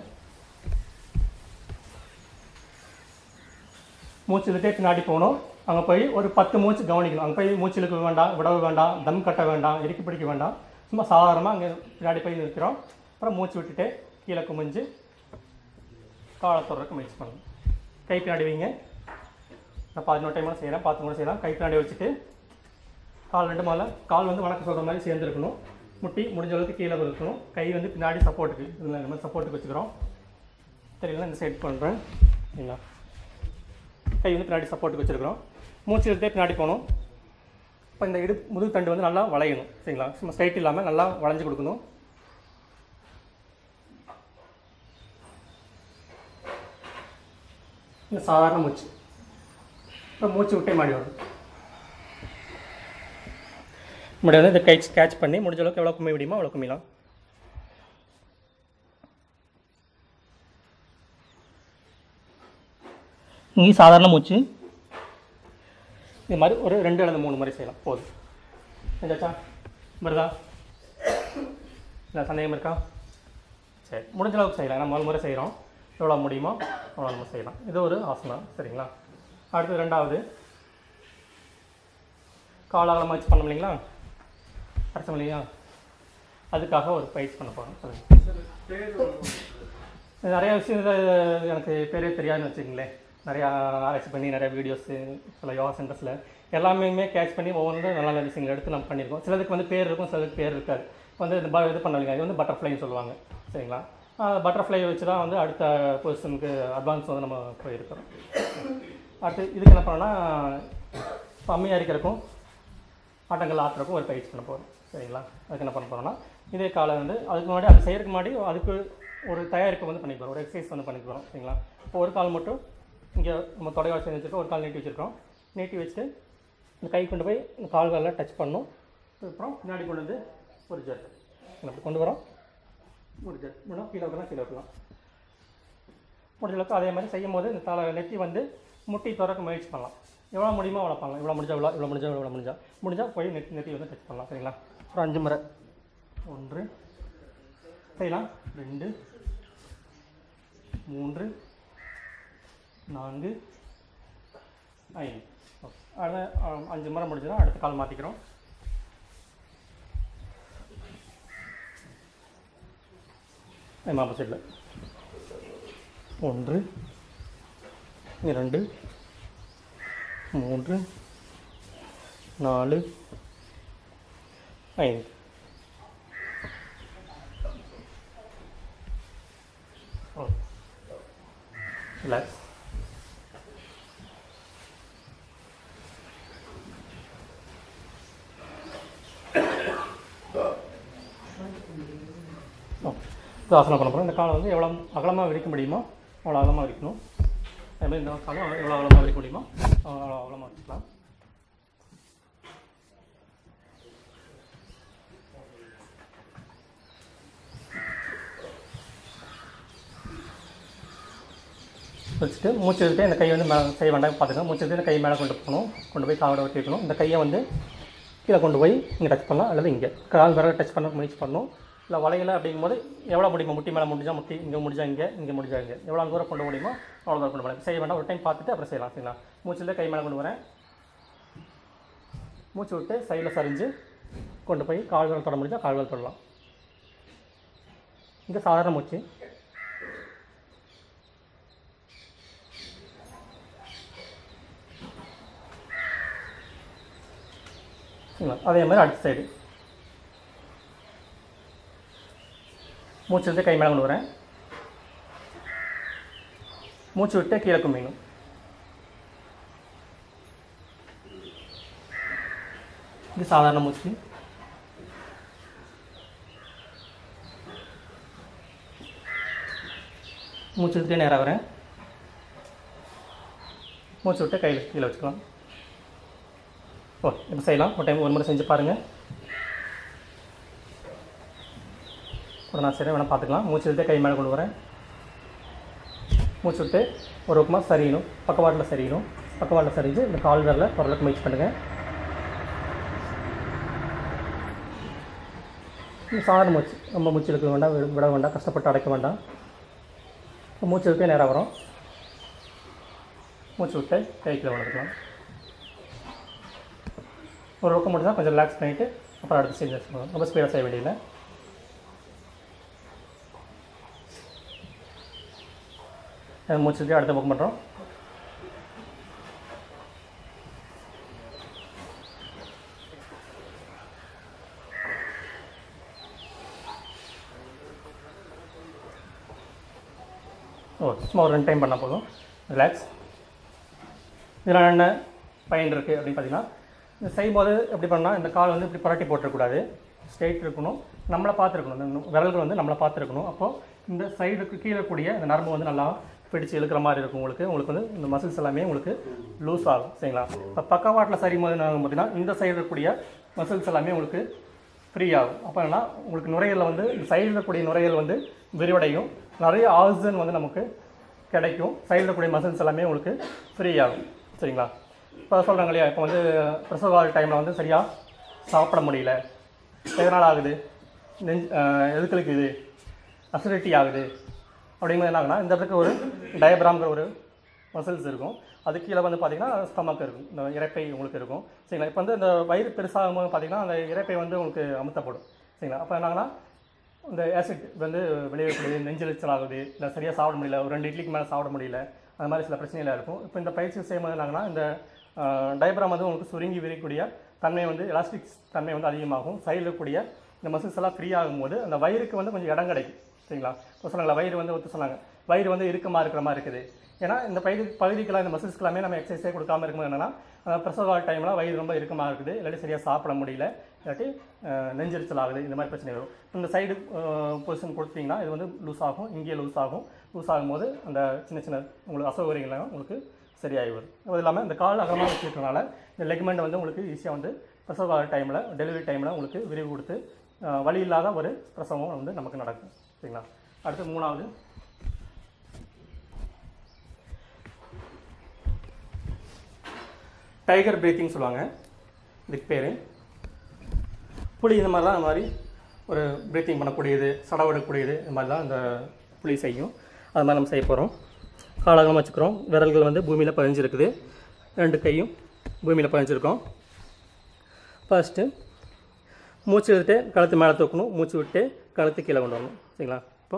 மூச்சு இழுத்தே பின்னாடி போகணும். அங்கே போய் ஒரு 10 மூச்சு கவனிக்கணும். அங்கே போய் மூச்சு இழுக்க வேண்டாம், விடவு வேண்டாம், தம் கட்ட வேண்டாம், இறுக்கி பிடிக்க வேண்டாம். சும்மா சாதாரணமாக அங்கே பின்னாடி போய் நிற்கிறோம். அப்புறம் மூச்சு விட்டுட்டு கீழே குமிஞ்சு காலை தொடர்றதுக்கு முயற்சி பண்ணணும். கை பின்னாடி வைங்க. நான் 11 டைமாக செய்கிறேன், 10 கூட செய்யலாம். கை பின்னாடி வச்சுட்டு கால் 2 மேலே கால் வந்து வணக்கம் சொல்கிற மாதிரி சேர்ந்துருக்கணும். முட்டி முடிஞ்ச அளவுக்கு கீழே இருக்கணும். கை வந்து பின்னாடி சப்போர்ட்டுக்கு, இதில் இந்த மாதிரி சப்போர்ட்டுக்கு வச்சுக்கிறோம். தெரியல, இந்த சைட் பண்ணுறேன். சரிங்களா, கை வந்து பின்னாடி சப்போர்ட்டுக்கு வச்சுருக்கிறோம். மூச்சு எடுத்தே பின்னாடி போகணும். இப்போ இந்த முதுகு தண்டு வந்து நல்லா வளையணும். சரிங்களா, சும்மா ஸ்ட்ரைட் இல்லாமல் நல்லா வளைஞ்சு கொடுக்கணும். இந்த சாதாரண மூச்சு. இப்போ மூச்சு விட்டே மாடி வரும். முடியாது, இந்த கேட்ச் பண்ணி முடிஞ்ச அளவுக்கு எவ்வளோ குமிய முடியுமோ அவ்வளோ குமியலாம். இங்கே சாதாரண மூச்சு இது மாதிரி ஒரு 2 அல்லது 3 முறை செய்யலாம். போதும். செஞ்சாச்சா? வருதா? இல்லை சந்தேகம் இருக்கா? சரி, முடிஞ்ச அளவுக்கு செய்யலாம். நம்ம 1 முறை செய்கிறோம், எவ்வளோ முடியுமோ அவ்வளோ நம்ம செய்யலாம். இது ஒரு ஆசனம். சரிங்களா, அடுத்து 2வது காலாகலமாக வச்சு பண்ணோம் இல்லைங்களா, அர்த்தம் இல்லையா, அதுக்காக ஒரு பயிற்சி பண்ண போகிறோம். சொல்லுங்கள். நிறையா விஷயம் எனக்கு பேரே தெரியாதுன்னு வச்சுக்கங்களேன். நிறையா ஆராய்ச்சி பண்ணி நிறையா வீடியோஸு சில யோகா சென்டர்ஸில் எல்லாமே கேட்ச் பண்ணி ஒவ்வொன்றும் நல்ல நல்ல விஷயங்கள் எடுத்து நம்ம பண்ணியிருக்கோம். சிலதுக்கு வந்து பேர் இருக்கும், சிலதுக்கு பேர் இருக்காது. வந்து இது பண்ணலைங்க, இது வந்து பட்டர்ஃப்ளைன்னு சொல்லுவாங்க. சரிங்களா, பட்டர்ஃப்ளை வச்சு தான் வந்து அடுத்த பொசிஷனுக்கு அட்வான்ஸ் வந்து நம்ம போயிருக்கிறோம். அடுத்து இதுக்கு என்ன பண்ணோன்னா, இப்போ அம்மியாக அரிக்கிறக்கும் ஆட்டங்கள் ஆட்டுறக்கும் ஒரு பயிற்சி பண்ண போகிறோம். சரிங்களா, அதுக்கு என்ன பண்ண போகிறோம்னா, இதே காலை வந்து அதுக்கு முன்னாடி அது செய்கிறதுக்கு முன்னாடி அதுக்கு ஒரு தயாரிப்பு வந்து பண்ணி போகிறோம், ஒரு எக்ஸசைஸ் வந்து பண்ணி போகிறோம். சரிங்களா, இப்போ ஒரு கால் மட்டும் இங்கே நம்ம தொடையை வச்சு வச்சுருக்கோம், ஒரு கால் நீட்டி வச்சுருக்கோம். நீட்டி வச்சுட்டு இந்த கை கொண்டு போய் இந்த கால்களில் டச் பண்ணணும். அதுக்கப்புறம் பின்னாடி கொண்டு வந்து ஒரு ஜெட் அப்படி கொண்டு வரோம். ஒரு ஜெட் முன்னா கீழே வைக்கலாம். முடிஞ்ச அளவுக்கு அதே மாதிரி செய்யும் போது இந்த நெத்தி வந்து முட்டி திறக்க முயற்சி பண்ணலாம். எவ்வளோ முடியுமோ அவ்வளோ பண்ணலாம். இவ்வளோ முடிஞ்சால் போய் நெத்தி வந்து டச் பண்ணலாம். சரிங்களா, ஒரு 5 முறை. 1 செய்யலாம், 2 3 4 5. அடுத்த 5 முறை முடிஞ்சதுன்னா அடுத்த கால் மாற்றிக்கிறோம். ஆப்போசிட்டில் 1 2 3 4 5. ரிலாக்ஸ். இது ஆசனம் பண்ண போகிறோம். இந்த காலை வந்து எவ்வளோ அகலமாக விரிக்க முடியுமோ அவ்வளோ அகலமாக விரிக்கணும். அதேமாதிரி இந்த காலம் எவ்வளோ அகலமாக விரிக்க முடியுமோ அவ்வளோ அகலமாக வச்சுக்கலாம். வச்சுட்டு மூச்சு எடுத்து இந்த கையை வந்து செய்ய வேண்டாம் பார்த்துக்கணும். மூச்சு எடுத்து இந்த கை மேலே கொண்டு போய் காவோட வச்சு வைக்கணும். இந்த கையை வந்து கீழே கொண்டு போய் இங்கே டச் பண்ணலாம், அல்லது இங்கே கால் விரல் டச் பண்ண முயற்சி பண்ணணும். இல்லை வளையலை அப்படிங்கும்போது எவ்வளோ முடியுமோ, முட்டி மேலே முடிஞ்சால் முட்டி, இங்கே முடிஞ்சால் இங்கே முடிஞ்சால் இங்கே எவ்வளோ தூரம் கொண்டு முடியுமோ அவ்வளோ தூரம் கொண்டு போகலாம். செய்ய வேண்டாம், ஒரு டைம் பார்த்துட்டு அப்புறம் செய்யலாம். சரிங்களா? மூச்சு கை மேலே கொண்டு வரேன். மூச்சு விட்டு சைடில் சரிஞ்சு கொண்டு போய் கால் விரல் தொட முடிஞ்சால் கால் விரல் தொடலாம். இங்கே சாதாரண மூச்சு. அதே மாதிரி அடுத்த சைடு மூச்சு எடுத்து கை மேலே கொண்டு வரேன். மூச்சு விட்டு கீழே கும்பிடணும். இது சாதாரண மூச்சு. மூச்சு எடுத்துகிட்டே நேராக வரேன். மூச்சு விட்டு கையில் கீழே வச்சுக்கலாம். இப்போ செய்யலாம். ஒரு டைம் ஒரு முறை செஞ்சு பாருங்கள். கூட நான் சரி வேணால் பார்த்துக்கலாம். மூச்சு விட்டு கை மேலே கொண்டு வரேன். மூச்சு விட்டு ஒரு பக்கமாக சரியணும், பக்கவாட்டில் சரியணும். பக்கவாட்டில் சரிஞ்சு இந்த கால் விரலில் பொருளுக்கு முயற்சி பண்ணுங்கள். சாதாரண மூச்சு, ரொம்ப மூச்சு எடுக்க வேண்டாம், விட வேண்டாம், கஷ்டப்பட்டு அடைக்க வேண்டாம். மூச்சு விட்டு நேராக வரும். மூச்சு விட்டு கைக்கில் வளர்க்கலாம். ஒரு பக்கம் மட்டும் தான் கொஞ்சம் ரிலாக்ஸ் பண்ணிவிட்டு அப்புறம் அடுத்து செஞ்சு வச்சுக்கணும். ரொம்ப ஸ்பீடாக செய்ய வேண்டியதில்லை. மூச்சுக்கு அடுத்த பக்கம் பண்ணுறோம். சும்மா ஒரு 2 டைம் பண்ணால் போதும். ரிலாக்ஸ். இதெல்லாம் என்ன பயன் இருக்குது அப்படின்னு பார்த்தீங்கன்னா, இந்த செய்யும்போது எப்படி பண்ணால் இந்த கால் வந்து இப்படி புரட்டி போட்டுறக்கூடாது, ஸ்ட்ரெயிட் இருக்கணும், நம்மளை பார்த்துருக்கணும். இந்த விரல்கள் வந்து நம்மளை பார்த்துருக்கணும். அப்போது இந்த சைடுக்கு கீழே கூடிய இந்த நரம்பு வந்து நல்லா பிடிச்சி இழுக்கிற மாதிரி இருக்கும். உங்களுக்கு வந்து இந்த மசில்ஸ் எல்லாமே உங்களுக்கு லூஸ் ஆகும். சரிங்களா? இப்போ பக்கவாட்டில் சரியும் போது என்ன ஆகும் பார்த்தீங்கன்னா, இந்த சைடு இருக்கக்கூடிய மசில்ஸ் எல்லாமே உங்களுக்கு ஃப்ரீ ஆகும். அப்போ என்னன்னா உங்களுக்கு நுரையீரலில் வந்து இந்த சைடில் இருக்கக்கூடிய நுரையீரல் வந்து விரிவடையும், நிறைய ஆக்சிஜன் வந்து நமக்கு கிடைக்கும். சைடில் இருக்கக்கூடிய மசில்ஸ் எல்லாமே உங்களுக்கு ஃப்ரீ ஆகும். சரிங்களா? இப்போ சொல்கிறாங்க இல்லையா, இப்போ வந்து பிரசவ டைமில் வந்து சரியாக சாப்பிட முடியல, எதனால் ஆகுது, எதுக்களுக்கு இது அசிடிட்டி ஆகுது அப்படிங்கிறது என்ன ஆகுனா, இந்த இடத்துக்கு ஒரு டயப்ராம்ங்கிற ஒரு மசில்ஸ் இருக்கும். அது கீழே வந்து பார்த்திங்கன்னா ஸ்டமக் இருக்கும், இந்த இரைப்பை உங்களுக்கு இருக்கும். சரிங்களா? இப்போ வந்து இந்த வயிறு பெருசாகும் போது பார்த்திங்கன்னா அந்த இரைப்பை வந்து உங்களுக்கு அமுத்தப்படும். சரிங்களா? அப்போ என்னாங்கன்னா இந்த ஆசிட் வந்து விளையக்கூடிய நெஞ்செரிச்சல் ஆகுது, இல்லை சரியாக சாப்பிட முடியல, ஒரு 2 இட்லிக்கு மேலே சாப்பிட முடியல, அது மாதிரி சில பிரச்சனைகள் இருக்கும். இப்போ இந்த பயிற்சி செய்யும்போது என்னாங்கன்னா இந்த டயப்ராம் வந்து உங்களுக்கு சுருங்கி விரிக்கூடிய தன்மை வந்து எலாஸ்டிக் தன்மை வந்து அதிகமாகும். சைடில் இருக்கக்கூடிய இந்த மசில்ஸ் எல்லாம் ஃப்ரீ ஆகும்போது அந்த வயிறுக்கு வந்து கொஞ்சம் இடம் கிடைக்கும். சரிங்களா? இப்போ சொன்னாங்களா வயிறு வந்து ஒத்து சொன்னாங்க, வயிறு வந்து இறுக்கமாக இருக்கிற மாதிரி இருக்குது. ஏன்னா இந்த பகுதிக்கெல்லாம் இந்த மசில்ஸ்க்கு எல்லாமே நம்ம எக்ஸசைஸே கொடுக்காமல் இருக்கும்போது என்னென்னா பிரசவ டைமில் வயிறு ரொம்ப இறுக்கமாக இருக்குது, இல்லாட்டி சரியாக சாப்பிட முடியல, இல்லாட்டி நெஞ்செரிச்சல் ஆகுது, இந்த மாதிரி பிரச்சனை வரும். இந்த சைடு பொசிஷன் கொடுத்தீங்கன்னா இது வந்து லூஸ் ஆகும், இங்கேயே லூஸ் ஆகும்போது அந்த சின்ன சின்ன உங்களுக்கு அசௌகரியங்கள்லாம் உங்களுக்கு சரியாகி வரும். அது இல்லாமல் இந்த கால் அகலமாக வச்சுருக்கனால இந்த லெக்மெண்ட் வந்து உங்களுக்கு ஈஸியாக வந்து பிரசவ டைமில், டெலிவரி டைமில் உங்களுக்கு விரிவு கொடுத்து வலி இல்லாத ஒரு பிரசவம் வந்து நமக்கு நடக்கும். சரிங்களா? அடுத்து 3வது டைகர் பிரீத்திங் சொல்லுவாங்க. இதுக்கு பேர் புலி. இந்த மாதிரிலாம் இந்த மாதிரி ஒரு பிரீத்திங் பண்ணக்கூடியது, சடவெடுக்கக்கூடியது, இந்த மாதிரி தான் இந்த புலி செய்யும். அது மாதிரி நம்ம செய்ய போகிறோம். காலகமாக வச்சுக்கிறோம். விரல்கள் வந்து பூமியில் பதிஞ்சிருக்குது, 2 கையும் பூமியில் பதிஞ்சிருக்கோம். ஃபர்ஸ்ட்டு மூச்சு விட்டு கழுத்து மேலே தூக்கணும், மூச்சு விட்டு கழுத்து கீழே கொண்டு வரணும். சரிங்களா? இப்போ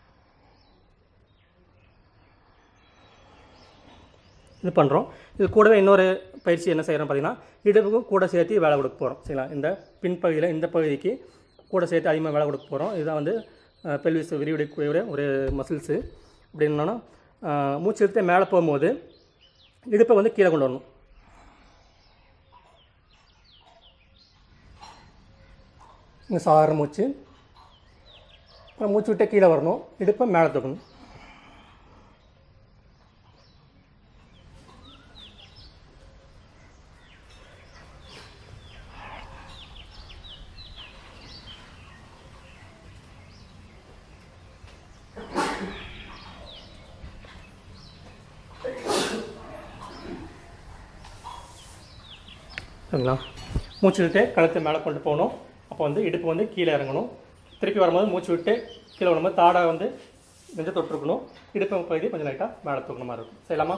இது பண்ணுறோம். இது கூடவே இன்னொரு பயிற்சி என்ன செய்கிறோம் பார்த்தீங்கன்னா, இடுப்புக்கும் கூட சேர்த்து வேலை கொடுக்க போகிறோம். சரிங்களா? இந்த பின்பகுதியில் இந்த பகுதிக்கு கூட சேர்த்து அதிகமாக வேலை கொடுக்க போகிறோம். இதுதான் வந்து பெல்விஸ் விரிவடைக்கூடிய ஒரு மசில்ஸு. அப்படின்னா மூச்சு எடுத்து மேலே போகும்போது இடுப்பை வந்து கீழே கொண்டு வரணும். இந்த சாதாரண மூச்சு. அப்புறம் மூச்சு விட்டே கீழே வரணும். இடுப்பை மேலே தூக்கணும். சரிங்களா? மூச்சு விட்டு கழுத்தை மேலே கொண்டு போகணும். அப்போ வந்து இடுப்பு வந்து கீழே இறங்கணும். திருப்பி வரும்போது மூச்சு விட்டு கீழே வரும்போது தாடை வந்து நெஞ்சை தொட்டிருக்கணும். இடுப்பு பகுதி கொஞ்சம் லைட்டாக மேலே தூக்கணும் மாதிரி இருக்கும். செய்யலாமா?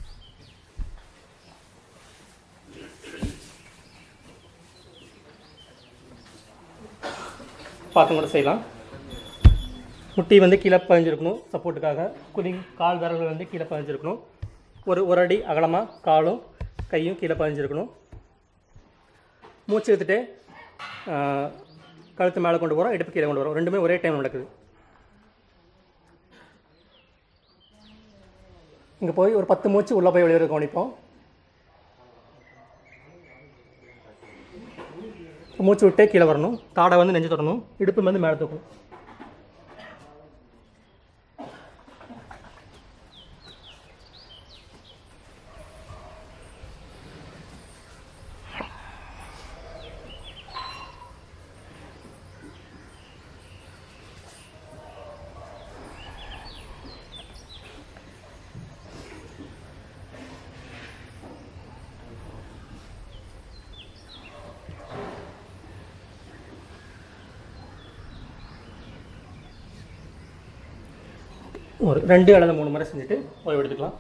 பார்த்து கூட செய்யலாம். முட்டி வந்து கீழே பதிஞ்சிருக்கணும் சப்போர்ட்டுக்காக. கால் விரல்கள் வந்து கீழே பதிஞ்சிருக்கணும். ஒரு அடி அகலமாக காலும் கையும் கீழே பதிஞ்சிருக்கணும். மூச்சு எடுத்துகிட்டு கழுத்து மேலே கொண்டு போகிறோம், இடுப்பு கீழே கொண்டு வரோம். ரெண்டுமே ஒரே டைம் நடக்குது. இங்கே போய் ஒரு 10 மூச்சு உள்ளே போய் வெளியே கவனிப்போம். மூச்சு விட்டே கீழே வரணும். தாடை வந்து நெஞ்சு தொடணும். இடுப்பு வந்து மேலே தூக்கணும். ஒரு 2 அல்லது 3 முறை செஞ்சுட்டு ஓய்வு எடுத்துக்கலாம்.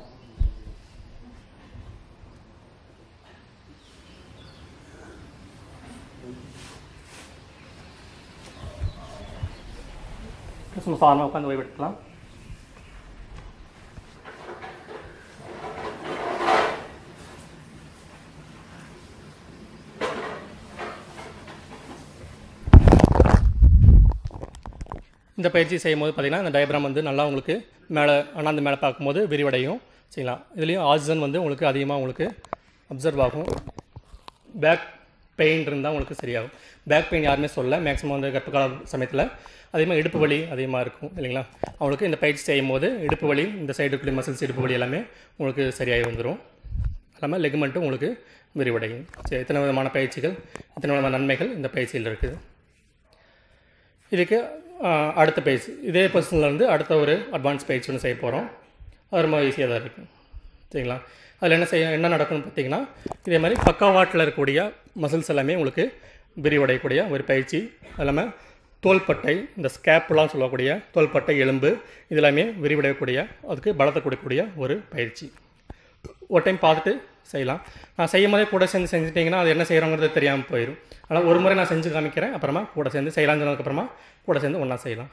சும்மா சாதாரணமாக உட்காந்து ஓய்வு எடுத்துக்கலாம். இந்த பயிற்சி செய்யும்போது பார்த்திங்கன்னா இந்த டயப்ராம் வந்து நல்லா உங்களுக்கு மேலே அண்ணாந்து மேலே பார்க்கும்போது விரிவடையும். சரிங்களா? இதுலேயும் ஆக்சிஜன் வந்து உங்களுக்கு அதிகமாக உங்களுக்கு அப்சர்வ் ஆகும். பேக் பெயின் இருந்தால் உங்களுக்கு சரியாகும். பேக் பெயின் யாருமே சொல்ல, மேக்ஸிமம் வந்து கர்ப்பகால சமயத்தில் அதிகமாக இடுப்பு வலி அதிகமாக இருக்கும் இல்லைங்களா? அவங்களுக்கு இந்த பயிற்சி செய்யும் போது இடுப்பு வலி, இந்த சைடு இருக்கிற மசில்ஸ் இடுப்பு வலி எல்லாமே உங்களுக்கு சரியாகி வந்துடும். இல்லாமல் லெக்மெண்ட்டும் உங்களுக்கு விரிவடையும். சரி, இத்தனை விதமான பயிற்சிகள், இத்தனை விதமான நன்மைகள் இந்த பயிற்சியில் இருக்குது. இதுக்கு அடுத்த பயிற்சி இதே பர்சனில் அடுத்த ஒரு அட்வான்ஸ் பயிற்சி ஒன்று செய்ய போகிறோம். அது ரொம்ப ஈஸியாக தான் இருக்கும். சரிங்களா? அதில் என்ன நடக்கும்னு பார்த்தீங்கன்னா, இதே மாதிரி பக்கவாட்டில் இருக்கக்கூடிய மசில்ஸ் எல்லாமே உங்களுக்கு விரிவடையக்கூடிய ஒரு பயிற்சி. அது இல்லாமல் தோள்பட்டை, இந்த ஸ்கேப்புலாம் சொல்லக்கூடிய தோள்பட்டை எலும்பு இதெல்லாமே விரிவடையக்கூடிய, அதுக்கு பலத்தை கொடுக்கக்கூடிய ஒரு பயிற்சி. ஒரு டைம் பார்த்துட்டு செய்யலாம். நான் செய்யும் போதே கூட சேர்ந்து செஞ்சுட்டிங்கன்னா அது என்ன செய்கிறோங்கிறது தெரியாமல் போயிடும். அதனால் ஒரு முறை நான் செஞ்சு காமிக்கிறேன், அப்புறமா கூட சேர்ந்து செய்யலாம்னு சொன்னதுக்கப்புறமா கூட சேர்ந்து ஒன்றா செய்யலாம்.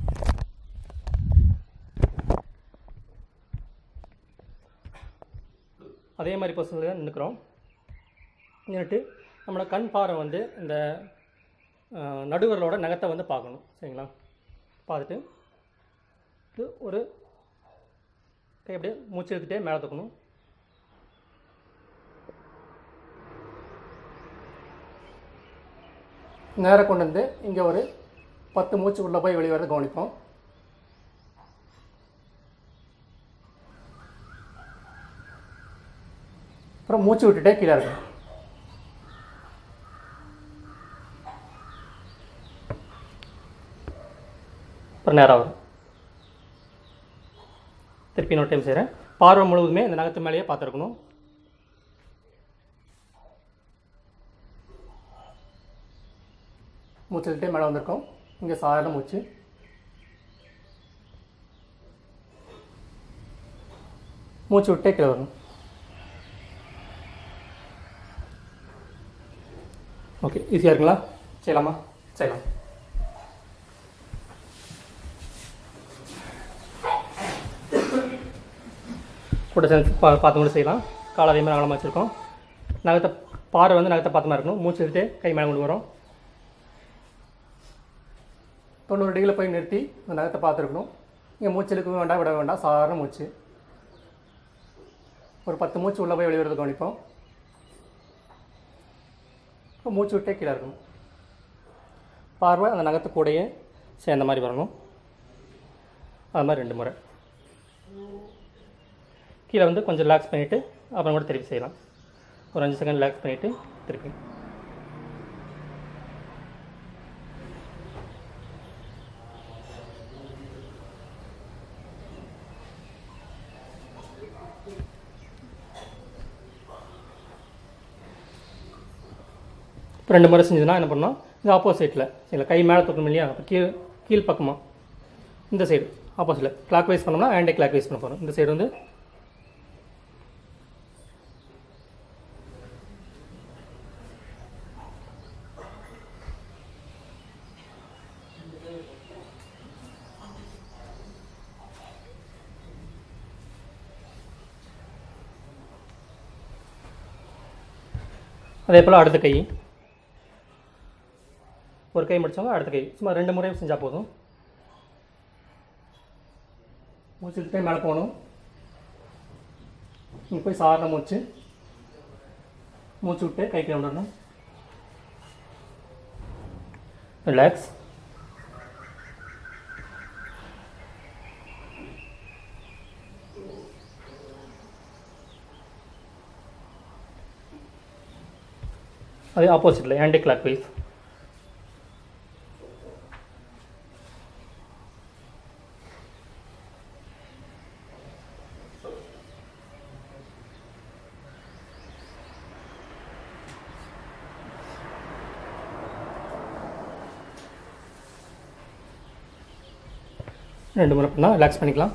அதே மாதிரி பர்சனில் தான் நின்றுக்கிறோம். நின்றுட்டு நம்மளோட கண் பார்வை வந்து இந்த நடுவர்களோட நகத்தை வந்து பார்க்கணும். சரிங்களா? பார்த்துட்டு ஒரு கை அப்படியே மூச்சு எடுத்துகிட்டே மேலே தூக்கணும். நேராக கொண்டு வந்து இங்கே ஒரு 10 மூச்சு உள்ளே போய் வெளியே வரது கவனிப்போம். அப்புறம் மூச்சு விட்டுட்டே கீழே இருக்கும். அப்புறம் நேராக வரும். திருப்பி இன்னொரு டைம் செய்கிறேன். பார்வை முழுவதுமே இந்த நகத்து மேலேயே பார்த்துருக்கணும். மூச்சு விட்டுட்டே மேலே வந்திருக்கோம். இங்கே சாதாரண மூச்சு. மூச்சு விட்டே கீழே வரணும். ஓகே, ஈஸியாக இருக்குங்களா? செய்யலாமா? செய்யலாம். கூட சேர்ந்து பார்த்து கூட செய்யலாம். காலை அதே மாதிரி அகலமாக வச்சுருக்கோம். நகத்தை பார்வை வந்து நகத்தை பார்த்த மாதிரி இருக்கணும். மூச்சு விட்டு கை மேலே கொண்டு வரோம். 90 டிகிரியில் போய் நிறுத்தி அந்த நகத்தை பார்த்துருக்கணும். இங்கே மூச்சு இழுக்க வேண்டாம், விட வேண்டாம், சாதாரண மூச்சு. ஒரு 10 மூச்சு உள்ளே போய் வெளியே கவனிப்போம். இப்போ மூச்சு விட்டே கீழே இருக்கணும். பார்வை அந்த நகத்து கூடையே சேர்ந்த மாதிரி வரணும். அது மாதிரி 2 முறை. கீழே வந்து கொஞ்சம் ரிலாக்ஸ் பண்ணிவிட்டு அப்புறம் கூட திருப்பி செய்யலாம். ஒரு 5 செகண்ட் ரிலாக்ஸ் பண்ணிவிட்டு திருப்பி. இப்போ 2 முறை செஞ்சதுன்னா என்ன பண்ணோம், இது ஆப்போசிட்டில் சரிங்களா, கை மேலே தூக்கணும் இல்லையா, அப்போ கீழ் பக்கமாக இந்த சைடு ஆப்போசிட்டில் கிளாக் வைஸ் பண்ணோம்னா ஆன்டி கிளாக் வைஸ் பண்ண போகிறோம். இந்த சைடு வந்து அதே போல் அடுத்த கை, ஒரு கை முடிச்சவங்க அடுத்த கை சும்மா 2 முறையும் செஞ்சால் போதும். மூச்சு விட்டு மேலே போகணும். இங்கே போய் சாரண மூச்சு விட்டு கை கீழே விடணும். ரிலாக்ஸ். அதே ஆப்போசிட்டில் ஆன்டி கிளாக் வைஸ். ரெண்டு முறை பண்ணால் ரிலாக்ஸ் பண்ணிக்கலாம்.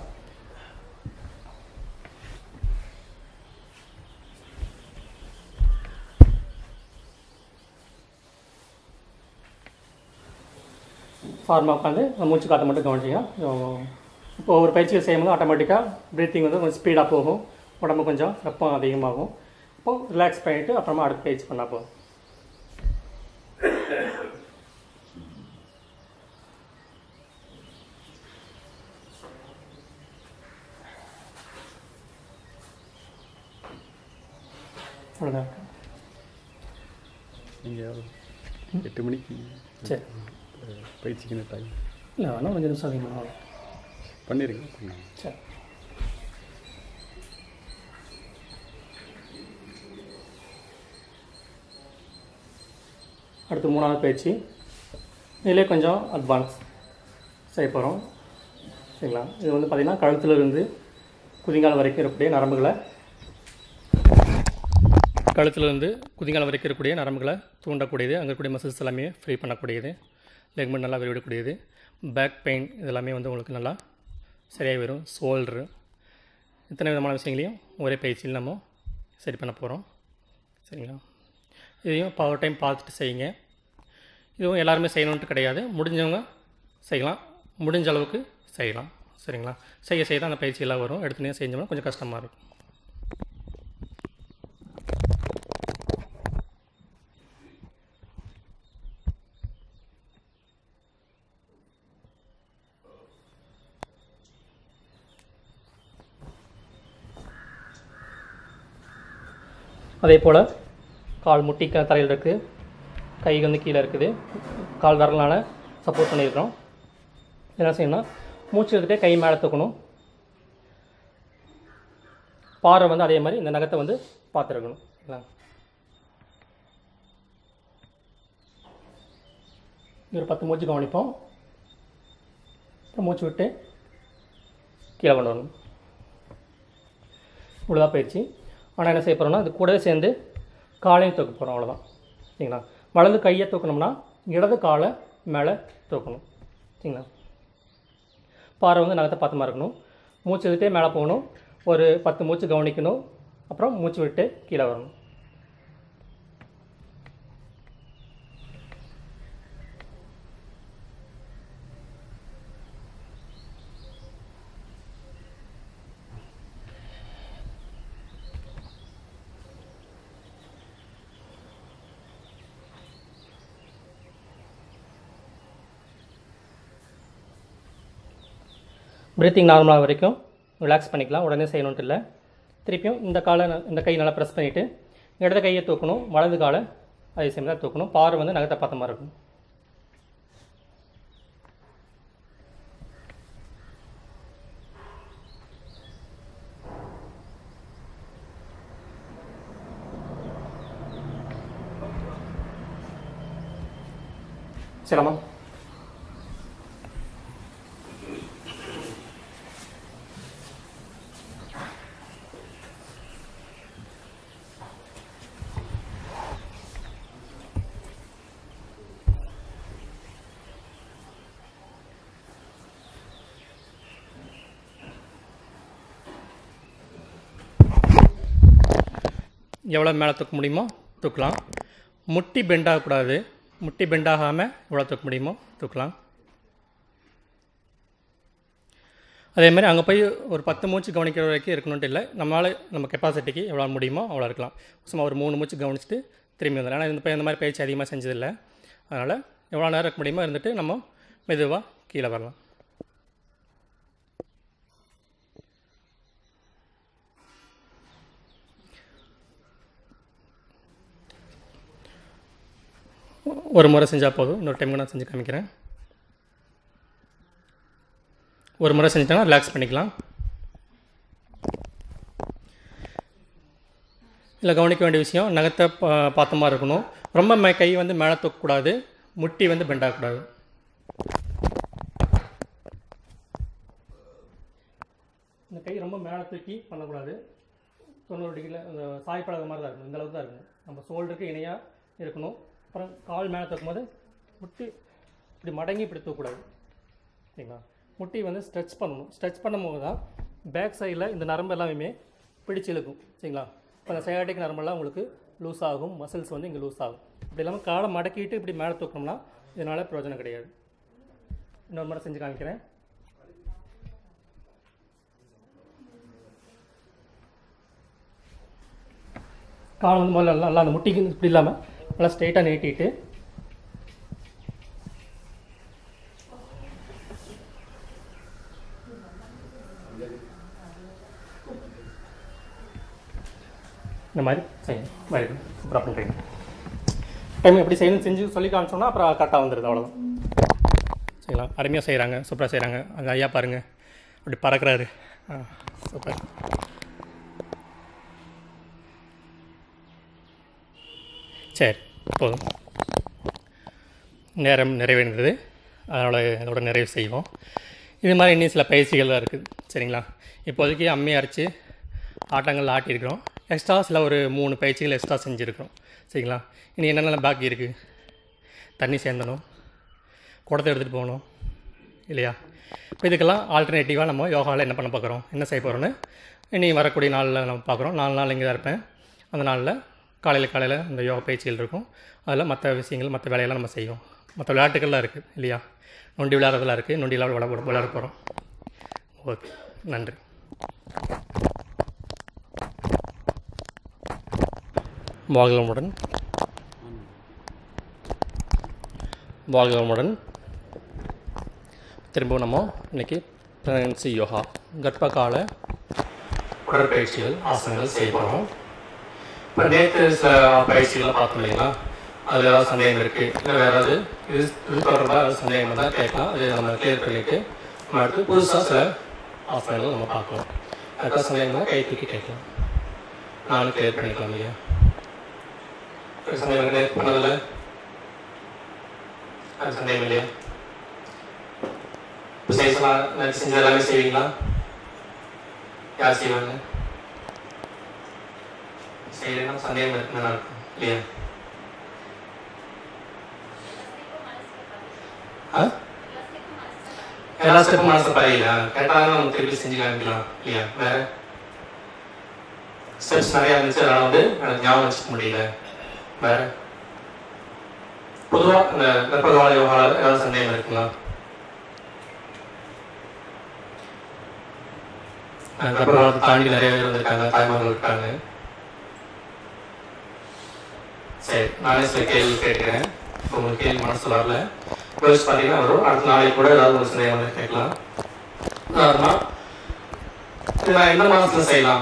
ஃபார்மாக உட்காந்து மூச்சு காற்றை மட்டும் கவனிச்சிக்கலாம். இப்போ ஒரு பயிற்சியை செய்யும்போது ஆட்டோமேட்டிக்காக ப்ரீத்திங் வந்து கொஞ்சம் ஸ்பீடாக போகும், உடம்பு கொஞ்சம் வெப்பம் அதிகமாகும். இப்போது ரிலாக்ஸ் பண்ணிவிட்டு அப்புறமா அடுத்த பயிற்சி பண்ணால் போதும். அவ்வளோதான். நீங்கள் 8 மணிக்கு சரி பயிற்சிக்கு டைம் இல்லை, வேணால் 5 நிமிஷம் அதிகமாக பண்ணிடுங்க. சரி. அடுத்து 3வது பயிற்சி. இதிலே கொஞ்சம் அட்வான்ஸ் செய்ய போகிறோம் சரிங்களா. இது வந்து பார்த்திங்கன்னா கழுத்துலேருந்து குதிங்கால் வரைக்கும் இருக்கக்கூடிய நரம்புகளை, கழுத்துலேருந்து குதிங்கால் வரைக்கும் இருக்கக்கூடிய நரம்புகளை தூண்டக்கூடியது, அங்கே இருக்கக்கூடிய மசில்ஸ் எல்லாமே ஃப்ரீ பண்ணக்கூடியது, லெக்மெண்ட் நல்லா விரிவிடக்கூடியது, பேக் பெயின் இதெல்லாமே வந்து உங்களுக்கு நல்லா சரியாக வரும். ஷோல்ட்ரு, இத்தனை விதமான விஷயங்களையும் ஒரே பயிற்சியில் நம்ம சரி பண்ண போகிறோம் சரிங்களா. இதையும் பவர் டைம் பார்த்துட்டு செய்யுங்க. இதுவும் எல்லாருமே செய்யணுன்ட்டு கிடையாது, முடிஞ்சவங்க செய்யலாம், முடிஞ்ச அளவுக்கு செய்யலாம் சரிங்களா. செய்ய தான் அந்த பயிற்சியெல்லாம் வரும். எடுத்துனே செஞ்சோம்னா கொஞ்சம் கஷ்டமாக இருக்கும். அதே போல் கால் முட்டி தரையில் இருக்குது, கை வந்து கீழே இருக்குது, கால் விரலால் சப்போர்ட் பண்ணியிருக்கிறோம். என்ன செய்யணும்னா மூச்சு எடுத்துகிட்டே கை மேலே தூக்கணும். பாறை வந்து அதே மாதிரி இந்த நகத்தை வந்து பார்த்துருக்கணும் இல்லை. ஒரு 10 மூச்சு கவனிப்போம். மூச்சு விட்டு கீழே கொண்டு வரணும். இவ்வளோதான் பயிற்சி. ஆனால் என்ன செய்ய போகிறோம்னா இது கூடவே சேர்ந்து காலையும் தூக்க போகிறோம், அவ்வளோதான் சரிங்களா. வலது கையை தூக்கணும்னா இடது காலை மேலே தூக்கணும் சரிங்களா. பாறை வந்து நகத்தை பார்த்த மாதிரி இருக்கணும். மூச்சு விட்டே மேலே போகணும். ஒரு 10 மூச்சு கவனிக்கணும். அப்புறம் மூச்சு விட்டு கீழே வரணும். ப்ரீத்திங் நார்மலாக வரைக்கும் ரிலாக்ஸ் பண்ணிக்கலாம், உடனே செய்யணுன்ட்டு இல்லை. திருப்பியும் இந்த கை நல்லா ப்ரெஸ் பண்ணிவிட்டு இடது கையை தூக்கணும், வலது காலை அதே சேம் தான் தூக்கணும். பாறை வந்து நகத்தை பார்த்த மாதிரி இருக்கும். சரிம்மா. எவ்வளோ மேலே தூக்க முடியுமோ தூக்கலாம். முட்டி பெண்டாகக்கூடாது. முட்டி பெண்டாகாமல் எவ்வளோ தூக்க முடியுமோ தூக்கலாம். அதேமாதிரி அங்கே போய் ஒரு 10 மூச்சு கவனிக்கிற வரைக்கும் இருக்கணுன்ட்டு இல்லை. நம்ம கெப்பாசிட்டிக்கு எவ்வளோ முடியுமோ அவ்வளோ இருக்கலாம். சும்மா ஒரு 3 மூச்சு கவனிச்சுட்டு திரும்பி வந்துடலாம். ஆனால் இந்த மாதிரி பயிற்சி அதிகமாக செஞ்சதில்லை. அதனால் எவ்வளோ நேரம் இருக்க முடியுமோ இருந்துட்டு நம்ம மெதுவாக கீழே வரலாம். ஒரு முறை செஞ்சால் போதும். இன்னொரு டைம் நான் செஞ்சு காமிக்கிறேன். ஒரு முறை செஞ்சிட்டோன்னா ரிலாக்ஸ் பண்ணிக்கலாம். இல்லை கவனிக்க வேண்டிய விஷயம், நகத்தை பார்த்த மாதிரி இருக்கணும். ரொம்ப கை வந்து மேலே தூக்கக்கூடாது. முட்டி வந்து பெண்டாகக்கூடாது. இந்த கை ரொம்ப மேலே தூக்கி பண்ணக்கூடாது. 90 டிகிரியில் அந்த சாய்ப்படாத மாதிரி தான் இருக்கணும். இந்த அளவுக்கு தான் இருக்கணும். நம்ம ஷோல்டருக்கு இணையாக இருக்கணும். அப்புறம் கால் மேலே தூக்கும்போது முட்டி இப்படி மடங்கி இப்படி தூக்கக்கூடாது. சரிங்களா? முட்டி வந்து ஸ்ட்ரெச் பண்ணணும். ஸ்ட்ரெச் பண்ணும்போது தான் பேக் சைடில் இந்த நரம்பு எல்லாமே பிடிச்சி இழுக்கும். சரிங்களா? இப்போ அந்த சையாட்டிக் நரம்பெல்லாம் உங்களுக்கு லூஸ் ஆகும். மசில்ஸ் வந்து இங்கே லூஸ் ஆகும். இப்படி இல்லாமல் காலை மடக்கிட்டு இப்படி மேலே தூக்கணும்னா இதனால் பிரயோஜனம் கிடையாது. இன்னொரு முறை செஞ்சு காமிக்கிறேன். காலை வந்து முதல்ல நல்லா அந்த முட்டிக்கு இப்படி இல்லாமல் நல்லா ஸ்ட்ரெயிட்டாக நீட்டிட்டு இந்த மாதிரி செய்யணும். Very good. சூப்பராக பண்ணுறீங்க. டைம் எப்படி செய்யணும் செஞ்சு சொல்லி காமிச்சோம்னா அப்புறம் கரெக்டாக வந்துடுது. அவ்வளோதான். சரிங்களா? அருமையாக செய்கிறாங்க. சூப்பராக செய்கிறாங்க. அங்கே ஐயா பாருங்கள் அப்படி பறக்கிறாரு. சூப்பர். சரி, போதும். நேரம் நிறைவேறினது. அதனால் இதோட நிறைவு செய்வோம். இது மாதிரி இன்னும் சில பயிற்சிகள் தான் இருக்குது. சரிங்களா? இப்போதைக்கு அம்மி அரைச்சி ஆட்டங்கள் ஆட்டியிருக்கிறோம். எக்ஸ்ட்ரா சில ஒரு 3 பயிற்சிகள் எக்ஸ்ட்ரா செஞ்சுருக்கிறோம். சரிங்களா? இனி என்னென்ன பாக்கி இருக்குது? தண்ணி சேர்ந்தணும், குடத்தை எடுத்துகிட்டு போகணும் இல்லையா? இப்போ இதுக்கெல்லாம் ஆல்டர்னேட்டிவாக நம்ம யோகாவில் என்ன பண்ண பார்க்குறோம், என்ன செய்ய போகிறோன்னு இனி வரக்கூடிய நாளில் நம்ம பார்க்குறோம். 4 நாள் இங்கே தான் இருப்பேன். அந்த நாளில் காலையில் இந்த யோகா பயிற்சிகள் இருக்கும். அதில் மற்ற விஷயங்கள் மற்ற வேலையெல்லாம் நம்ம செய்வோம். மற்ற விளையாட்டுகள்லாம் இருக்குது இல்லையா? நொண்டி விளையாடுறதெல்லாம் இருக்குது. நொண்டி விளையாட போகிறோம். ஓகே, நன்றி. வாழ்களுடன் திரும்பவும் நம்ம இன்றைக்கி ப்ரெக்னன்சி யோகா கர்ப்பகால உடற்பயிற்சிகள் ஆசனங்கள் செய்ய போகிறோம். இப்போ நேற்று சில பயிற்சிகள்லாம் பார்த்தோம் இல்லைங்களா? அதில் ஏதாவது சந்தேகம் இருக்குது, இல்லை வேறு ஏதாவது இது தொடர்பாக ஏதாவது சந்தேகம் இருந்தால் கேட்கலாம். அது நம்ம கிளியர் பண்ணிவிட்டு நம்ம அடுத்து புதுசாக சில ஆசனங்கள் நம்ம பார்க்கலாம். அதுக்காக சந்தேகம்னா கை தூக்கி கேட்கலாம். நானும் கிளியர் பண்ணிக்கலாம் இல்லையா? சந்தேகம் கிளியர் பண்ணதில்லை, அது சந்தேகம் இல்லையா? செஞ்ச எல்லாமே செய்வீங்களா? யார் செய்வாங்க? செய்யலாம். சந்தேகம் இருக்கு, நல்லா இருக்கும் இல்லையா? எல்லா ஸ்டெப்பும் மனசு பழகிங்களா? கேட்டாலும் நம்ம திருப்பி செஞ்சு காமிக்கலாம் இல்லையா? வேற ஸ்டெப்ஸ் நிறையா இருந்துச்சு, அதனால் வந்து எனக்கு ஞாபகம் வச்சுக்க முடியல. வேற பொதுவாக இந்த கர்ப்பகால யோகாவில் ஏதாவது சந்தேகம் இருக்குங்களா? கர்ப்பகாலத்தை தாண்டி நிறைய பேர் வந்திருக்காங்க, தாய்மார்கள் இருக்காங்க. சரி, நானே சில கேள்வி கேட்குறேன். இப்போ உங்களுக்கு கேள்வி மனசில் வரல, யோசிச்சு பார்த்தீங்கன்னா வரும். அடுத்த நாளைக்கு கூட ஏதாவது ஒரு சந்தேகம் வந்து கேட்கலாம். உதாரணமாக நான் எந்த மாதத்தில் செய்யலாம்?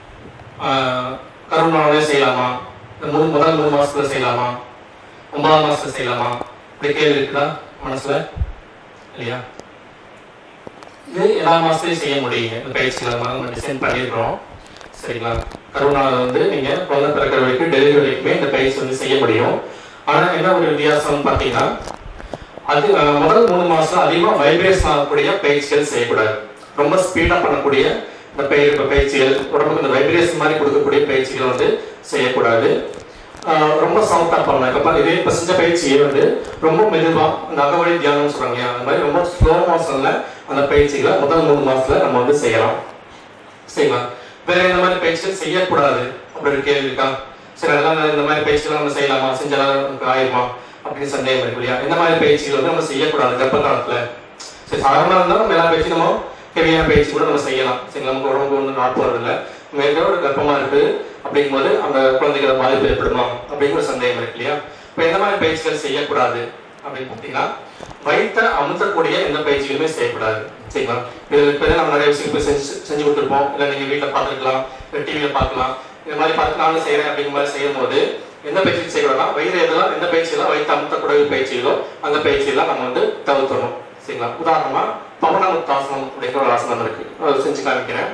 கருணாவே செய்யலாமா? முதல் 3 மாதத்தில் செய்யலாமா? 9ஆம் மாதத்தில் செய்யலாமா? இப்படி கேள்வி இருக்குதா மனசில் இல்லையா? இது எல்லா மாதத்துலையும் செய்ய முடியுங்க. இந்த பயிற்சிகளை நம்ம டிசைன் பண்ணியிருக்கிறோம். சரிங்களா? கருணாவில் வந்து நீங்கள் குழந்தை பிறக்கிற வரைக்கும் டெலிவரி வரைக்குமே இந்த பயிற்சி வந்து செய்ய முடியும். ஆனால் என்ன ஒரு வித்தியாசம்னு பார்த்தீங்கன்னா, அது முதல் 3 மாசம் அதிகமாக வைப்ரேஷன் ஆகக்கூடிய பயிற்சிகள் செய்யக்கூடாது. ரொம்ப ஸ்பீடாக பண்ணக்கூடிய இந்த பயிற்சிகள், உடம்புக்கு இந்த வைப்ரேஷன் மாதிரி கொடுக்கக்கூடிய பயிற்சிகள் வந்து செய்யக்கூடாது. ரொம்ப சாஃப்டாக பண்ணலாம். இப்போ செஞ்ச பயிற்சியை வந்து ரொம்ப மெதுவாக இந்த அகவழி தியானம் சொல்கிறாங்க இல்லையா, அந்த மாதிரி ரொம்ப ஸ்லோ மோஷனில் அந்த பயிற்சிகளை முதல் 3 மாசத்துல நம்ம வந்து செய்யலாம். வேற இந்த மாதிரி பயிற்சிகள் செய்யக்கூடாது அப்படி ஒரு கேள்வி இருக்கா? சரி, அதெல்லாம் இந்த மாதிரி பயிற்சிகள் நம்ம செய்யலாமா, செஞ்சாலும் நமக்கு ஆயிருமா அப்படின்னு சந்தேகம் இருக்கு இல்லையா? இந்த மாதிரி பயிற்சிகள் வந்து நம்ம செய்யக்கூடாது கர்ப்ப காலத்துல. சரி, சாதாரணமாக இருந்தாலும் நம்ம எல்லா பயிற்சியும் நம்ம ஹெவியான பயிற்சி கூட நம்ம செய்யலாம். சரி, நமக்கு உடம்பு ஒன்றும் நாட் போறது இல்லை. மேற்கொண்டு ஒரு கர்ப்பமா இருக்கு அப்படிங்கும்போது அந்த குழந்தைகளை பாதிப்பு ஏற்படுமா அப்படிங்கிற சந்தேகம் இருக்கு இல்லையா? இப்போ எந்த மாதிரி பயிற்சிகள் செய்யக்கூடாது அப்படின்னு பார்த்தீங்கன்னா, வயிற்றை அமுத்தக்கூடிய எந்த பயிற்சிகளுமே செய்யக்கூடாது. சரிங்களா? இது நம்ம நிறைய விஷயங்கள் செஞ்சு கொடுத்துருப்போம். இல்லை நீங்கள் வீட்டில் பார்த்துருக்கலாம், இல்லை டிவியில் பார்க்கலாம். இந்த மாதிரி பார்த்து நானும் செய்கிறேன் அப்படிங்கிற மாதிரி செய்யும் போது எந்த பயிற்சி செய்யக்கூடாதுன்னா, வயிறு எதெல்லாம் எந்த பயிற்சியெல்லாம் வயிற்று அமுத்தக்கூடிய பயிற்சிகளோ அந்த பயிற்சியெல்லாம் நம்ம வந்து தவிர்த்தணும். சரிங்களா? உதாரணமா பவனமுக்தாசனம் அப்படிங்கிற ஒரு ஆசனம் இருக்கு, அதை செஞ்சு காமிக்கிறேன்.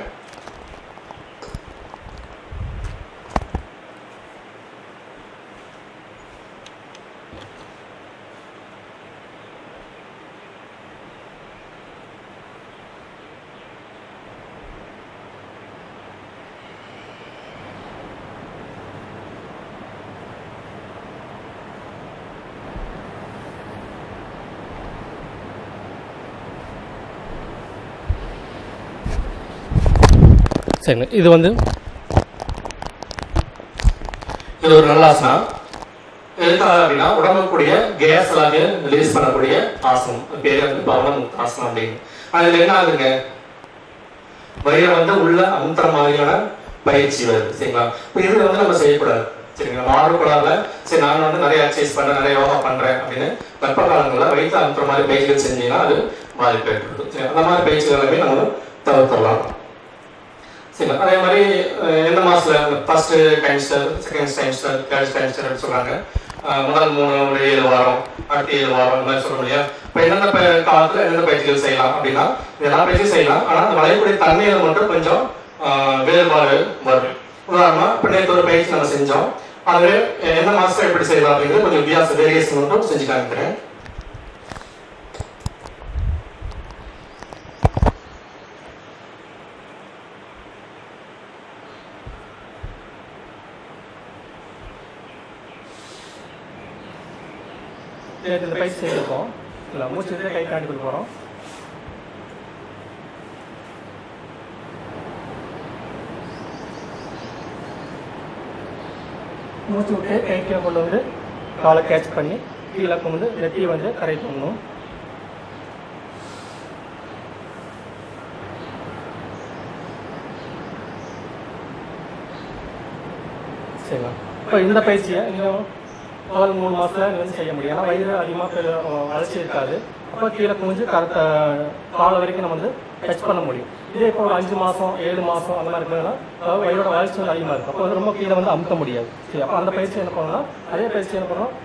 சரிங்க, இது வந்து இது ஒரு நல்ல ஆசனம். எதுக்காக அப்படின்னா, உடம்புக்கூடிய கேஸ் எல்லாத்தையும் ரிலீஸ் பண்ணக்கூடிய ஆசனம். பேரு வந்து பவனமுக்தாசனம் அப்படின்னு. அதுல என்ன ஆகுதுங்க, வயிறை வந்து உள்ள அமுத்துற மாதிரியான பயிற்சி வருது. சரிங்களா? இப்போ இது வந்து நம்ம செய்யக்கூடாது. சரிங்களா? மாறுபடாத சரி நான் வந்து நிறைய எக்ஸசைஸ் பண்றேன், நிறைய யோகா பண்றேன் அப்படின்னு கர்ப்ப காலங்களில் வயிற்று அமுத்துற மாதிரி பயிற்சிகள் செஞ்சீங்கன்னா அது பாதிப்பு ஏற்படுது. சரி, அந்த மாதிரி பயிற்சிகள் எல்லாமே நம்ம தவிர்த்துடலாம். சரி, அதே மாதிரி எந்த மாசத்துல first trimester, second trimester, third trimester சொல்றாங்க. முதல் 3 7 வாரம், அடுத்த 7 வாரம் இந்த மாதிரி சொல்ல முடியா? இப்போ என்னென்ன காலத்துல என்னென்ன பயிற்சிகள் செய்யலாம் அப்படின்னா, எல்லா பயிற்சியும் செய்யலாம். ஆனால் அந்த வளையக்கூடிய தன்மையில மட்டும் கொஞ்சம் வேறுபாடு வரும். உதாரணமா இப்போ நேற்று ஒரு பயிற்சி நம்ம செஞ்சோம், அது எந்த மாசத்துல எப்படி செய்யலாம் அப்படிங்கிறது கொஞ்சம் வேரியேஷன் மட்டும் செஞ்சு காமிக்கிறேன். இந்த பயிற்சி செய்யிருக்கோம். இல்லை, மூச்சு கை காட்டி கொடுக்க போகிறோம். மூச்சு விட்டு கை கீழே கொண்டு வந்து காலை கேட்ச் பண்ணி கீழே கொண்டு நெட்டி வந்து கரை பண்ணணும். சரிங்களா? இப்போ இந்த பயிற்சியை இன்னும் முதல் 3 மாதத்தில் நீங்கள் வந்து செய்ய முடியும். ஏன்னா வயிறு அதிகமாக வளர்ச்சி இருக்காது. அப்போ கீழே குமிஞ்சு காலை வரைக்கும் நம்ம வந்து டச் பண்ண முடியும். இதே இப்போ ஒரு 5 மாதம் 7 மாதம் அந்த மாதிரி இருக்கிறதுனா வயிறோட வளர்ச்சி வந்து அதிகமாக இருக்கும். அப்போ வந்து ரொம்ப கீழே வந்து அமுக்க முடியாது. சரி, அப்போ அந்த பயிற்சி என்ன பண்ணணும்னா, அதே பயிற்சி என்ன பண்ணணும்,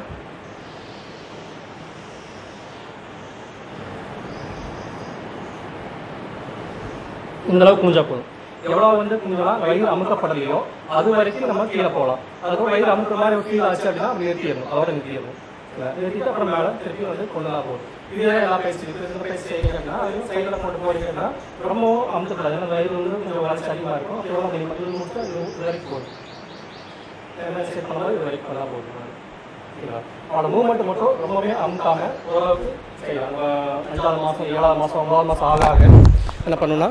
இந்தளவுக்கு குஞ்சா போதும். எவ்வளோ வந்து குஞ்சலாம் வயிறு அமுக்கப்படலையோ அது வரைக்கும் நம்ம கீழே போகலாம். அதுக்கப்புறம் வயிறு அமுக்கிற மாதிரி ஃபீல் ஆச்சு அப்படின்னா அப்படி நிறுத்திடணும். அதோட நிறுத்திடணும். நிறுத்திட்டு அப்புறம் மேலே திருப்பி வந்து கொண்டு தான் போகும். இதே எல்லா பயிற்சி இருக்குது. இந்த பயிற்சி செய்யுங்க அப்படின்னா அது சைடில் போட்டு போகிறீங்கன்னா ரொம்பவும் அமுக்கக்கூடாது. ஏன்னா வயிறு வந்து கொஞ்சம் வளர்ச்சி அதிகமாக இருக்கும். எவ்வளோ மினிமம் இது மட்டும் இது வரைக்கும் போதும். செட் பண்ணாலும் இது வரைக்கும் தான் போதும். ஓகேங்களா? அவனோட மூவ்மெண்ட் மட்டும் ரொம்பவே அமுக்காமல் ஓரளவுக்கு செய்யலாம். 5ஆவது மாதம் 7ஆவது மாதம் 9ஆவது மாதம் ஆக ஆக என்ன பண்ணணும்னா,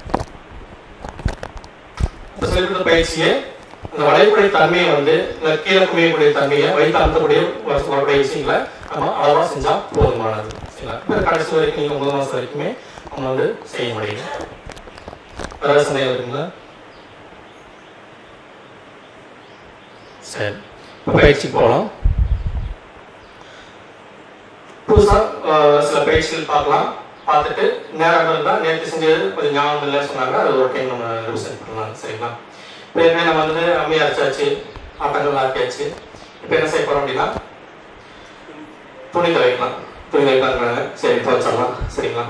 சொல்லிக் பயிற்சியை அந்த வளையக்கூடிய தன்மையை வந்து கீழே குமியக்கூடிய தன்மையை வைத்து அமுத்தக்கூடிய பயிற்சிகளை நம்ம அளவாக செஞ்சால் போதுமானது. கடைசி வரைக்கும் நீங்கள் 9 மாதம் வரைக்குமே நம்ம வந்து செய்ய முடியும். வேறு சந்தேகம் இருக்குங்களா? சரி, இப்போ பயிற்சிக்கு போகலாம். புதுசாக சில பயிற்சிகள் பார்க்கலாம். பார்த்துட்டு நேரம் இருந்தால் நேற்று செஞ்சது கொஞ்சம் ஞாபகம் இல்லைன்னு சொன்னாங்க, அது ஒரு டைம் நம்ம ரிவிஷன் பண்ணலாம். சரிங்களா? இப்போ என்ன நம்ம வந்து அம்மி அரைச்சாச்சு, ஆட்டங்கள் ஆக்கியாச்சு. இப்போ என்ன செய்ய போகிறோம் அப்படின்னா, துணி துவைக்கலாம். துணி துவைக்கலாங்கிறாங்க. சரி, துவைச்சிடலாம். சரிங்களா?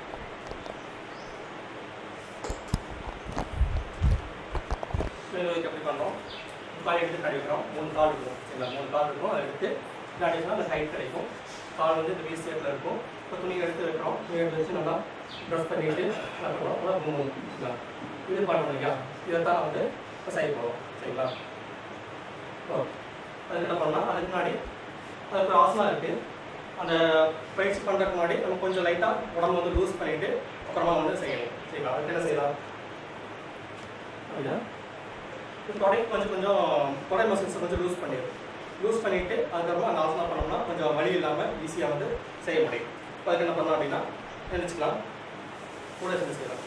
துணி துவைக்க எப்படி பண்ணோம், கால் எடுத்து கழிக்கிறோம். 3 கால் இருக்கும். சரிங்களா? 3 கால் இருக்கும். அதை எடுத்து அடிச்சுனா அந்த டைட் கிடைக்கும். கால் வந்து இந்த வீ ஷேப்பில் இருக்கும். இப்போ துணி எடுத்து வைக்கிறோம். துணி எடுத்து வச்சு நல்லா ப்ரெஸ் பண்ணிவிட்டு வைக்கிறோம். இது பண்ணணும் இல்லையா? இதை தான் வந்து இப்போ செய்ய போகிறோம். சரிங்களா? ஓகே. அதுக்கு என்ன பண்ணலாம், அதுக்கு முன்னாடி அதுக்கு ஒரு ஆசனம் இருக்குது. அந்த பயிற்சி பண்ணுறதுக்கு முன்னாடி நம்ம கொஞ்சம் லைட்டாக உடம்பு வந்து லூஸ் பண்ணிவிட்டு அப்புறமா வந்து செய்யணும். சரிங்களா? அதுக்கு என்ன செய்யலாம், அப்படின்னா தொடை கொஞ்சம் தொடை மசில்ஸை கொஞ்சம் லூஸ் பண்ணிடும். லூஸ் பண்ணிவிட்டு அதுக்கப்புறமா அந்த ஆசனம் பண்ணோம்னா கொஞ்சம் வலி இல்லாமல் ஈஸியாக வந்து செய்ய முடியும். இப்போ அதுக்கு என்ன பண்ணலாம் அப்படின்னா நினச்சிக்கலாம், கூட சேர்ந்து செய்யலாம்.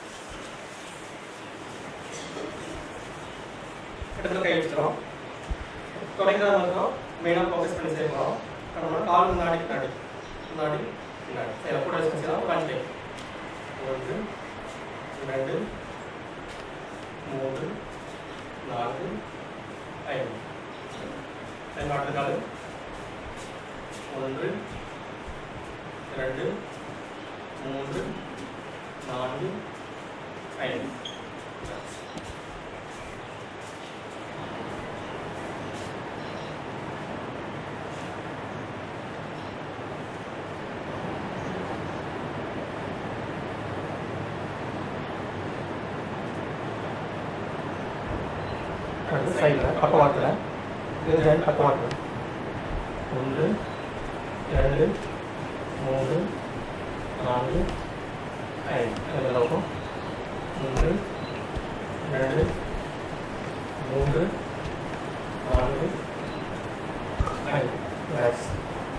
இடத்துல கை வச்சுக்கிறோம். தொடங்கிற மாதிரி மெயினாக ஃபோக்கஸ் பண்ணி செய்ய போகிறோம். நம்ம கால் முன்னாடி பின்னாடி முன்னாடி பின்னாடி செய்யலாம். கூட சேர்ந்து செய்யலாம். 5 டைம். 1 2 3 4 5. அடுத்தது 1 2 3 4 5. அடுத்து சைடில் பக்கவாட்டில் இது ஜாயின் பக்கவாட்டில் 1 2 3 4 5. இதில் இருக்கும் 1 2 3 4 5. ரிலாக்ஸ்.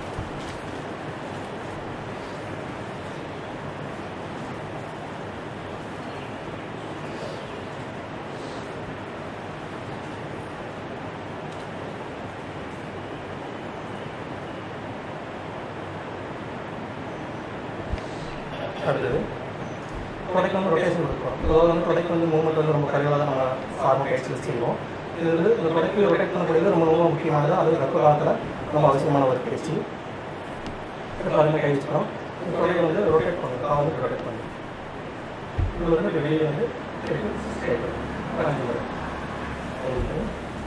அடுத்தது தொடக்கு வந்து ரொட்டேஷன் கொடுக்குறோம். அதாவது வந்து தொடக்கு வந்து மூவ்மெண்ட் வந்து ரொம்ப கருவியாக தான் நம்ம ஃபார்மல் பயிற்சியில் செய்வோம். இது வந்து இந்த தொடக்கு ரொட்டேட் பண்ணக்கூடியது ரொம்ப ரொம்ப முக்கியமானது. அது வெப்ப காலத்தில் ரொம்ப அவசியமான ஒரு பயிற்சி. இப்போ அதுமாதிரி கை வச்சுக்கிறோம். இந்த தொடக்கை வந்து ரொட்டேட் பண்ணும், கால் வந்து ரொட்டேட் பண்ணும். இது வந்து இப்போ வெளியே வந்து ஸ்ட்ரெயிட் 5 முறை 1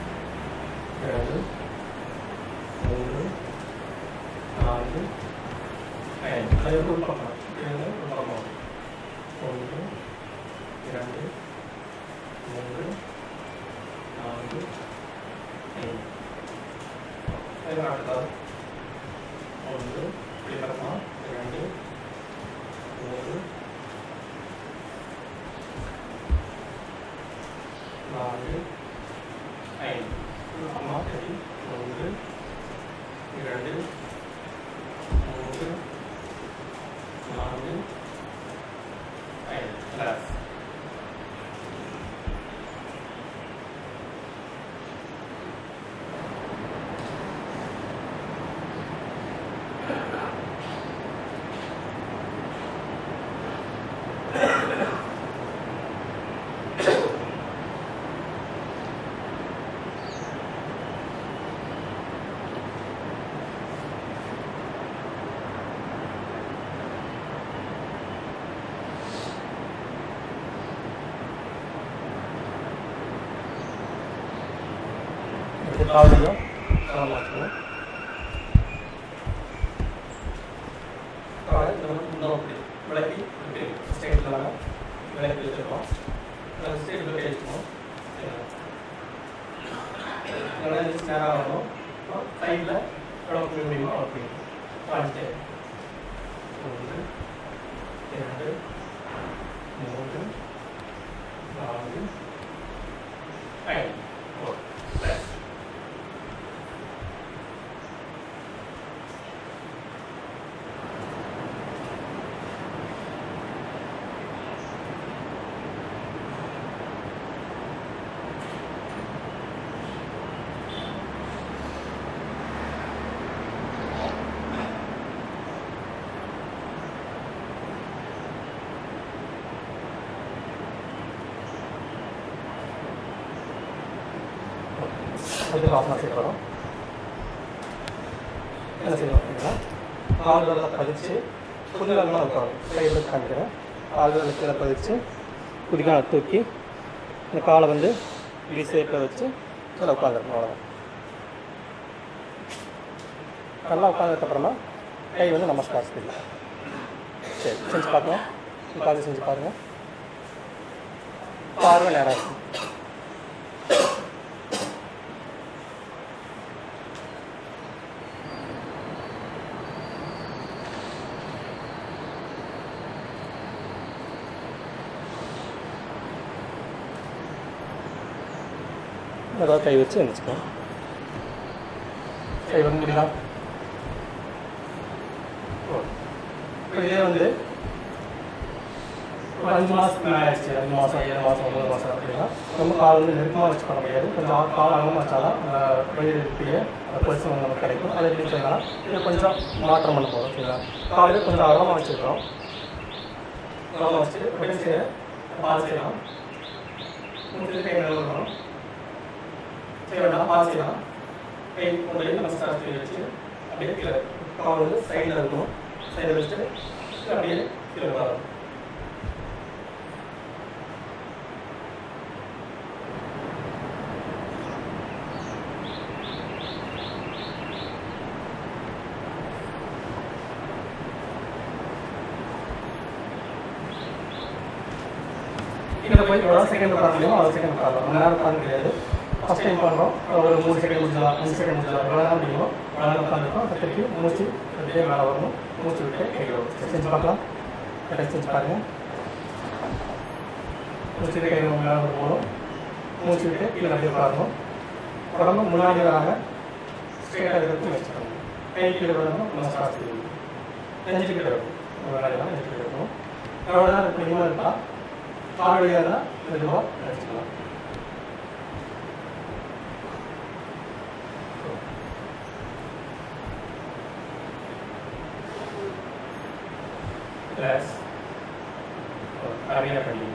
2 3 4 5. அது வந்து உள்பக்கம் 1 2 3 4 5. அடுத்தது 1 இப்படிப்பட்டமா 2 3 4 5. அம்மா சரி 1 2 3 4 5. ரிலாக்ஸ். காலையும் காலமாச்சுவோம். காலை இன்னும் அப்படி விளக்கி இப்படி ஸ்டேட் இல்லாமல் விளக்கி வச்சுருக்கோம். ஸ்டேட் விளக்கி வச்சுக்கணும். இதெல்லாம் நேராக வரணும். சைடில் எவ்வளோ முடியுமோ அப்படி காமிச்சு 1 2 3 4 5. அதுக்கு ஆசனம் செய்ய போகிறோம். என்ன செய்யணும் அப்படின்னா கால்களை பதிச்சு புதிகாலெலாம் உட்காரும். கையில் காமிக்கிறேன். கால்களை கீழே பதிச்சு புதிகாலை தூக்கி இந்த காலை வந்து இப்படி ஷேப்பில் வச்சு இதில் உட்காந்துருக்கணும். அவ்வளோதான். நல்லா உட்காந்ததுக்கப்புறமா கை வந்து நமஸ்கார் ஸ்திதி. சரி, செஞ்சு பார்க்கலாம். உட்காந்து செஞ்சு பாருங்கள். பார்வை நேராக இருக்கும். ஏதாவது கை வச்சு எழுந்திரிச்சுக்கலாம். கை வந்து முடியலாம். இதே வந்து ஒரு 5 மாதத்துக்கு மேலே ஆயிடுச்சு, 5 மாதம் 7 மாதம் 9 மாதம் அப்படின்னா ரொம்ப கால் வந்து நெருக்கமாக வச்சு பண்ண முடியாது. கொஞ்சம் கால் அகமாக வச்சாதான் வயிறு இருக்கக்கூடிய பரிசு வந்து நமக்கு கிடைக்கும். அதை எப்படி செய்யலாம், இதை கொஞ்சம் மாற்றம் பண்ண போகிறோம். சரிங்களா, காலையில் கொஞ்சம் அகமாக வச்சுருக்கிறோம். அகமாக வச்சுட்டு எப்படி செய்ய பால் செய்யலாம். முடிச்சுட்டு கை நல்லா இருக்கணும். செய்யலாம், பால் செய்யலாம். கை கொண்டு நமஸ்காரத்தை வச்சு அப்படியே கீழே கால் வந்து சைடில் இருக்கணும். சைடில் வச்சுட்டு அப்படியே கீழே வரணும். இதில் போய் எவ்வளோ செகண்ட் உட்கார முடியுமோ அவ்வளோ செகண்ட் உட்காரலாம். ரொம்ப நேரம் உட்காந்து கிடையாது. ஃபஸ்ட் டைம் பண்ணுறோம், ஒரு 3 செகண்ட் முடிச்சலாம், 5 செகண்ட் முடிச்சலாம். எவ்வளோ நேரம் முடியுமோ அவ்வளோ நேரம் உட்காந்துருக்கோம். அப்போ திருப்பி மூச்சு அப்படியே மேலே வரணும். மூச்சு விட்டு கையில் செஞ்சு பார்க்கலாம். கரெக்டாக செஞ்சு பாருங்கள். மூச்சு விட்டு கையில் மேலே போகணும். மூச்சு விட்டு கீழே அப்படியே உட்காரணும். உடம்பு முன்னாடி வராமல் ஸ்ட்ரெயிட்டாக இருக்கிறதுக்கு வச்சுக்கணும். கை கீழே வரணும். நமஸ்காரம் செய்யணும். நெஞ்சுக்கிட்ட இருக்கும். முன்னாடி தான் நெஞ்சுக்கிட்ட இருக்கணும். எவ்வளோ நேரம் முடியுமோ இருக்கா. கால் வழியாக இருந்தால் மெதுவாக நினச்சிக்கலாம். ரிலாக்ஸ். அருமையாக பண்ணி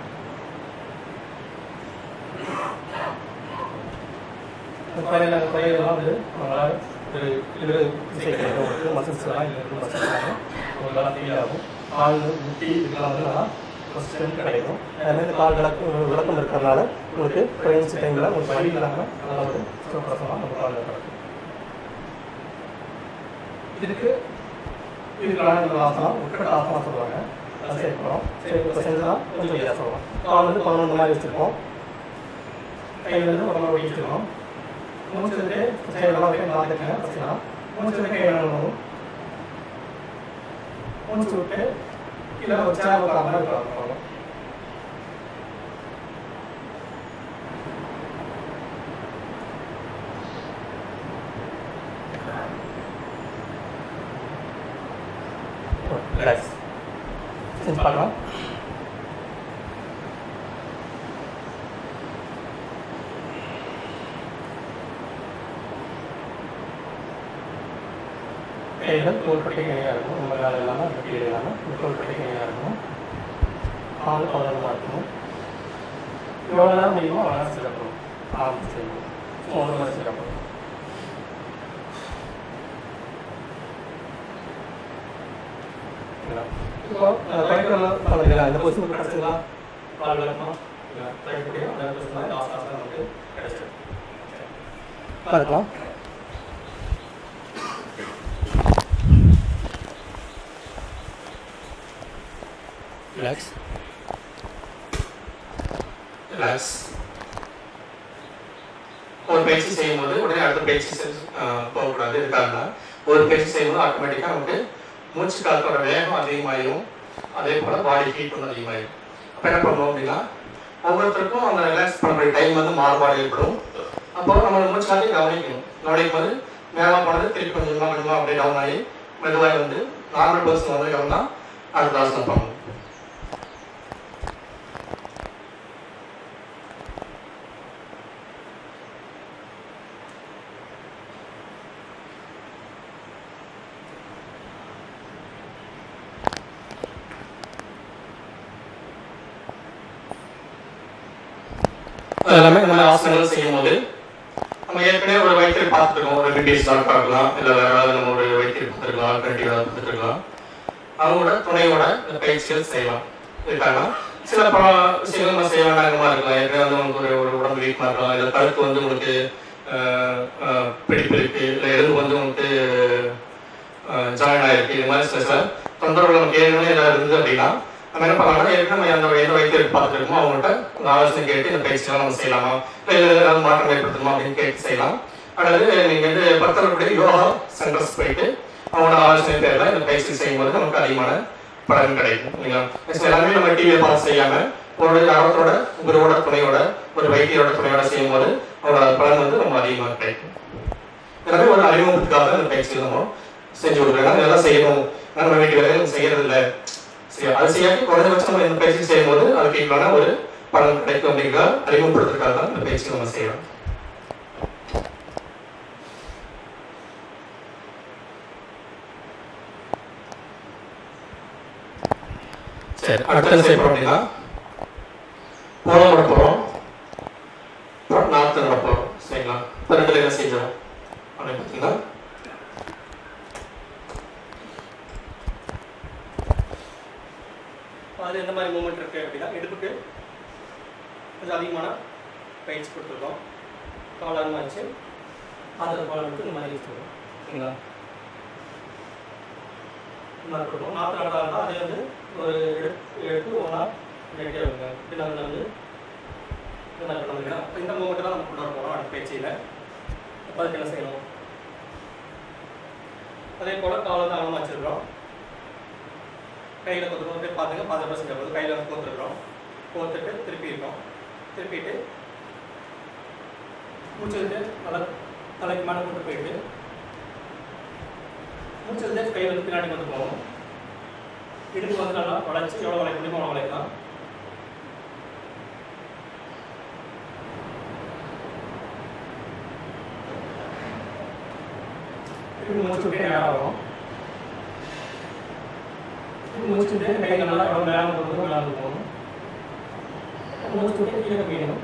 குறையெல்லாம் வந்து நம்மளால் ஒரு இது இசை கிடைக்கும். உங்களுக்கு மசில்ஸ்லாம் இருக்குது. மசில்ஸ்லாம் உங்களால் ஃபீல் ஆகும். கால் முட்டி இதெல்லாம் வந்து நல்லா ஸ்ட்ரென்த் கிடைக்கும். அதுமாதிரி இந்த கால் விளக்கம் இருக்கிறதுனால உங்களுக்கு ப்ரெக்னன்சி டைமில் உங்களுக்கு வலி இல்லாமல் நல்லா ஒரு சுகப்பிரசமாக நம்ம கால் கிடைக்கும். இதுக்கான ஆசனம் உட்கட்ட ஆசனம் சொல்லுவாங்க. அது சேர்க்கிறோம். சரி, இப்போ செஞ்சதான் கொஞ்சம் வித்தியாசம் சொல்லலாம். கால் வந்து 11 மாதிரி வச்சுருக்கோம். கை வந்து உடம்பு ஒட்டி வச்சுருக்கோம். மூச்சு விட்டு செயலெல்லாம் வைக்க பார்த்துக்கங்க. ஃபஸ்ட்டுலாம் மூச்சு விட்டு கை வேணும். மூச்சு விட்டு கீழே ஒரு சேர் உட்கார மாதிரி உட்காரணும். ரிலாக்ஸ். செஞ்சு பார்க்கலாம். கைகள் தோள்பட்டை இணையாக இருக்கும். ரொம்ப நாள் இல்லாமல் அந்த கீழே இல்லாமல் இந்த தோள்பட்டை இணையாக இருக்கணும். கால் பதனமாக இருக்கணும். எவ்வளோ நேரம் முடியுமோ அவ்வளோ நேரம் சிறப்பணும். ஆரம்பிச்சு செய்யணும். 1 மணி சிறப்பணும். இப்போ கைக்குள்ள பழகுங்களா, இந்த பொசிஷன் கிடச்சிங்களா, கால் விளக்கணும் கைக்குள்ளேயே அந்த பொசிஷன் ஆசனம் நமக்கு கிடைச்சிடும். பார்க்கலாம். ரிலாக்ஸ். ரிலாக்ஸ். ஒரு பயிற்சி செய்யும்போது உடனே அடுத்த பயிற்சி போகக்கூடாது. இருக்காங்கன்னா ஒரு பயிற்சி செய்யும்போது ஆட்டோமேட்டிக்காக நமக்கு மூச்சு காலத்தோட வேகம் அதிகமாகிடும். அதே போல் பாடி ஹீட் வந்து அதிகமாகிடும். அப்போ என்ன பண்ணுவோம் அப்படின்னா, ஒவ்வொருத்தருக்கும் அந்த ரிலாக்ஸ் பண்ணுற டைம் வந்து மாறுபாடு ஏற்படும். அப்போ நம்ம மூச்சு காலத்தையும் கவனிக்கணும். கவனிக்கும் போது மேலே போனது திருப்பி கொஞ்சமாக அப்படியே டவுன் ஆகி மெதுவாக வந்து நார்மல் பர்சன் வந்து கவனம் அடுத்த ஆசனம் பண்ணணும். எல்லாமே இந்த மாதிரி ஆசனங்கள் செய்யும்போது நம்ம ஏற்கனவே ஒரு வைத்தியர் பார்த்துருக்கோம். ஒரு MBBS டாக்டர் இருக்கலாம், இல்லை வேற ஏதாவது நம்ம ஒரு வைத்தியர் பார்த்துருக்கலாம், கண்டிப்பாக பார்த்துருக்கலாம். அவங்களோட துணையோட இந்த பயிற்சிகள் செய்யலாம். இருக்காங்கன்னா சில பல விஷயங்கள் நம்ம செய்ய வேண்டாங்கமாக இருக்கலாம். ஏற்கனவே வந்து உங்களுக்கு ஒரு உடம்பு வீக்கமாக இருக்கலாம், இல்லை கழுத்து வந்து உங்களுக்கு பிடிப்பு இருக்குது, இல்லை எலும்பு வந்து உங்களுக்கு ஜாயின் ஆகிருக்கு. இது மாதிரி சில தொந்தரவுகள் நமக்கு ஏற்கனவே ஏதாவது இருந்தது அப்படின்னா நம்ம என்ன பண்ணலாம்னா ஏற்கனவே அந்த எந்த வைத்தியருக்கு பார்த்துருக்கோமோ அவங்கள்ட்ட ஆலோசனை கேட்டு இந்த பயிற்சியெல்லாம் நம்ம செய்யலாமா, இல்லை ஏதாவது மாற்றம் ஏற்படுத்தணுமா அப்படின்னு கேட்டு செய்யலாம். அல்லது நீங்கள் வந்து பக்தர்களுடைய யோகா சென்டர்ஸ் போயிட்டு அவங்களோட ஆலோசனை தேவையில்ல இந்த பயிற்சி செய்யும்போது நமக்கு அதிகமான பலன் கிடைக்கும். இல்லைங்களா? எல்லாருமே நம்ம டிவியை பார்த்து செய்யாமல் ஒரு யாரோட குருவோட துணையோட ஒரு வைத்தியரோட துணையோட செய்யும்போது அவரோட பலன் வந்து ரொம்ப அதிகமாக கிடைக்கும். எல்லாமே ஒரு அறிமுகத்துக்காக அந்த பயிற்சி நம்ம செஞ்சு கொடுக்குறோம். இதெல்லாம் செய்யணும், நம்ம வீட்டு வேலையை செய்யறது இல்லை, அது செய்யாட்டி குறைஞ்சபட்சம் நம்ம இந்த பயிற்சி செய்யும்போது அதுக்கு ஈக்குவலான ஒரு பலன் கிடைக்கும் அப்படிங்கிற அறிமுகப்படுத்துறதுக்காக தான் இந்த பயிற்சி நம்ம செய்யறோம். சரி, அடுத்து என்ன செய்ய போறோம் அப்படின்னா போன நட போறோம், நார்த்து நட போறோம். சரிங்களா? இப்போ ரெண்டுல என்ன செஞ்சோம் அப்படின்னு பார்த்தீங்கன்னா அது எந்த மாதிரி மூமெண்ட் இருக்கு அப்படின்னா இடுப்புக்கு கொஞ்சம் அதிகமான பயிற்சி கொடுத்துருக்கோம். காலம் ஆச்சு ஆதரவு காலம் எடுத்து இந்த மாதிரி யூஸ் பண்ணுவோம். சரிங்களா? இந்த மாதிரி கொடுப்போம். நாற்று நடாதான் அது வந்து ஒரு எடுத்து ஒன்றா ரெடியாக இருங்க. பின்னால் வந்து இந்த மூமெண்ட் தான் நம்ம கொண்டு வர போகிறோம் அடுத்த பயிற்சியில். அப்போ அதுக்கு என்ன செய்யணும்? அதே போல் காலம் தான் அகலமாக வச்சுருக்கிறோம். கையில் கொத்துக்கணும் போய் பார்த்துங்க. 10% போது கையில் வந்து கோத்துருக்குறோம். கோத்துட்டு திருப்பிடுறோம். திருப்பிட்டு மூச்சு வந்து நல்லா தலைக்கு மேலே கொண்டு போயிட்டு மூச்சு வந்து கை வந்து பின்னாடி கொண்டு போகணும். இடுப்பு வந்து நல்லா வளைச்சி எவ்வளோ வளைக்க முடியுமோ அவ்வளோ வளைக்கலாம். திருப்பி மூச்சு விட்டு நேரம் வரும். மூச்சு விட்டு கை நல்லா எவ்வளோ நேரம் போகணும் மேலே போகணும். மூச்சு விட்டு கீழே பிடிக்கணும்.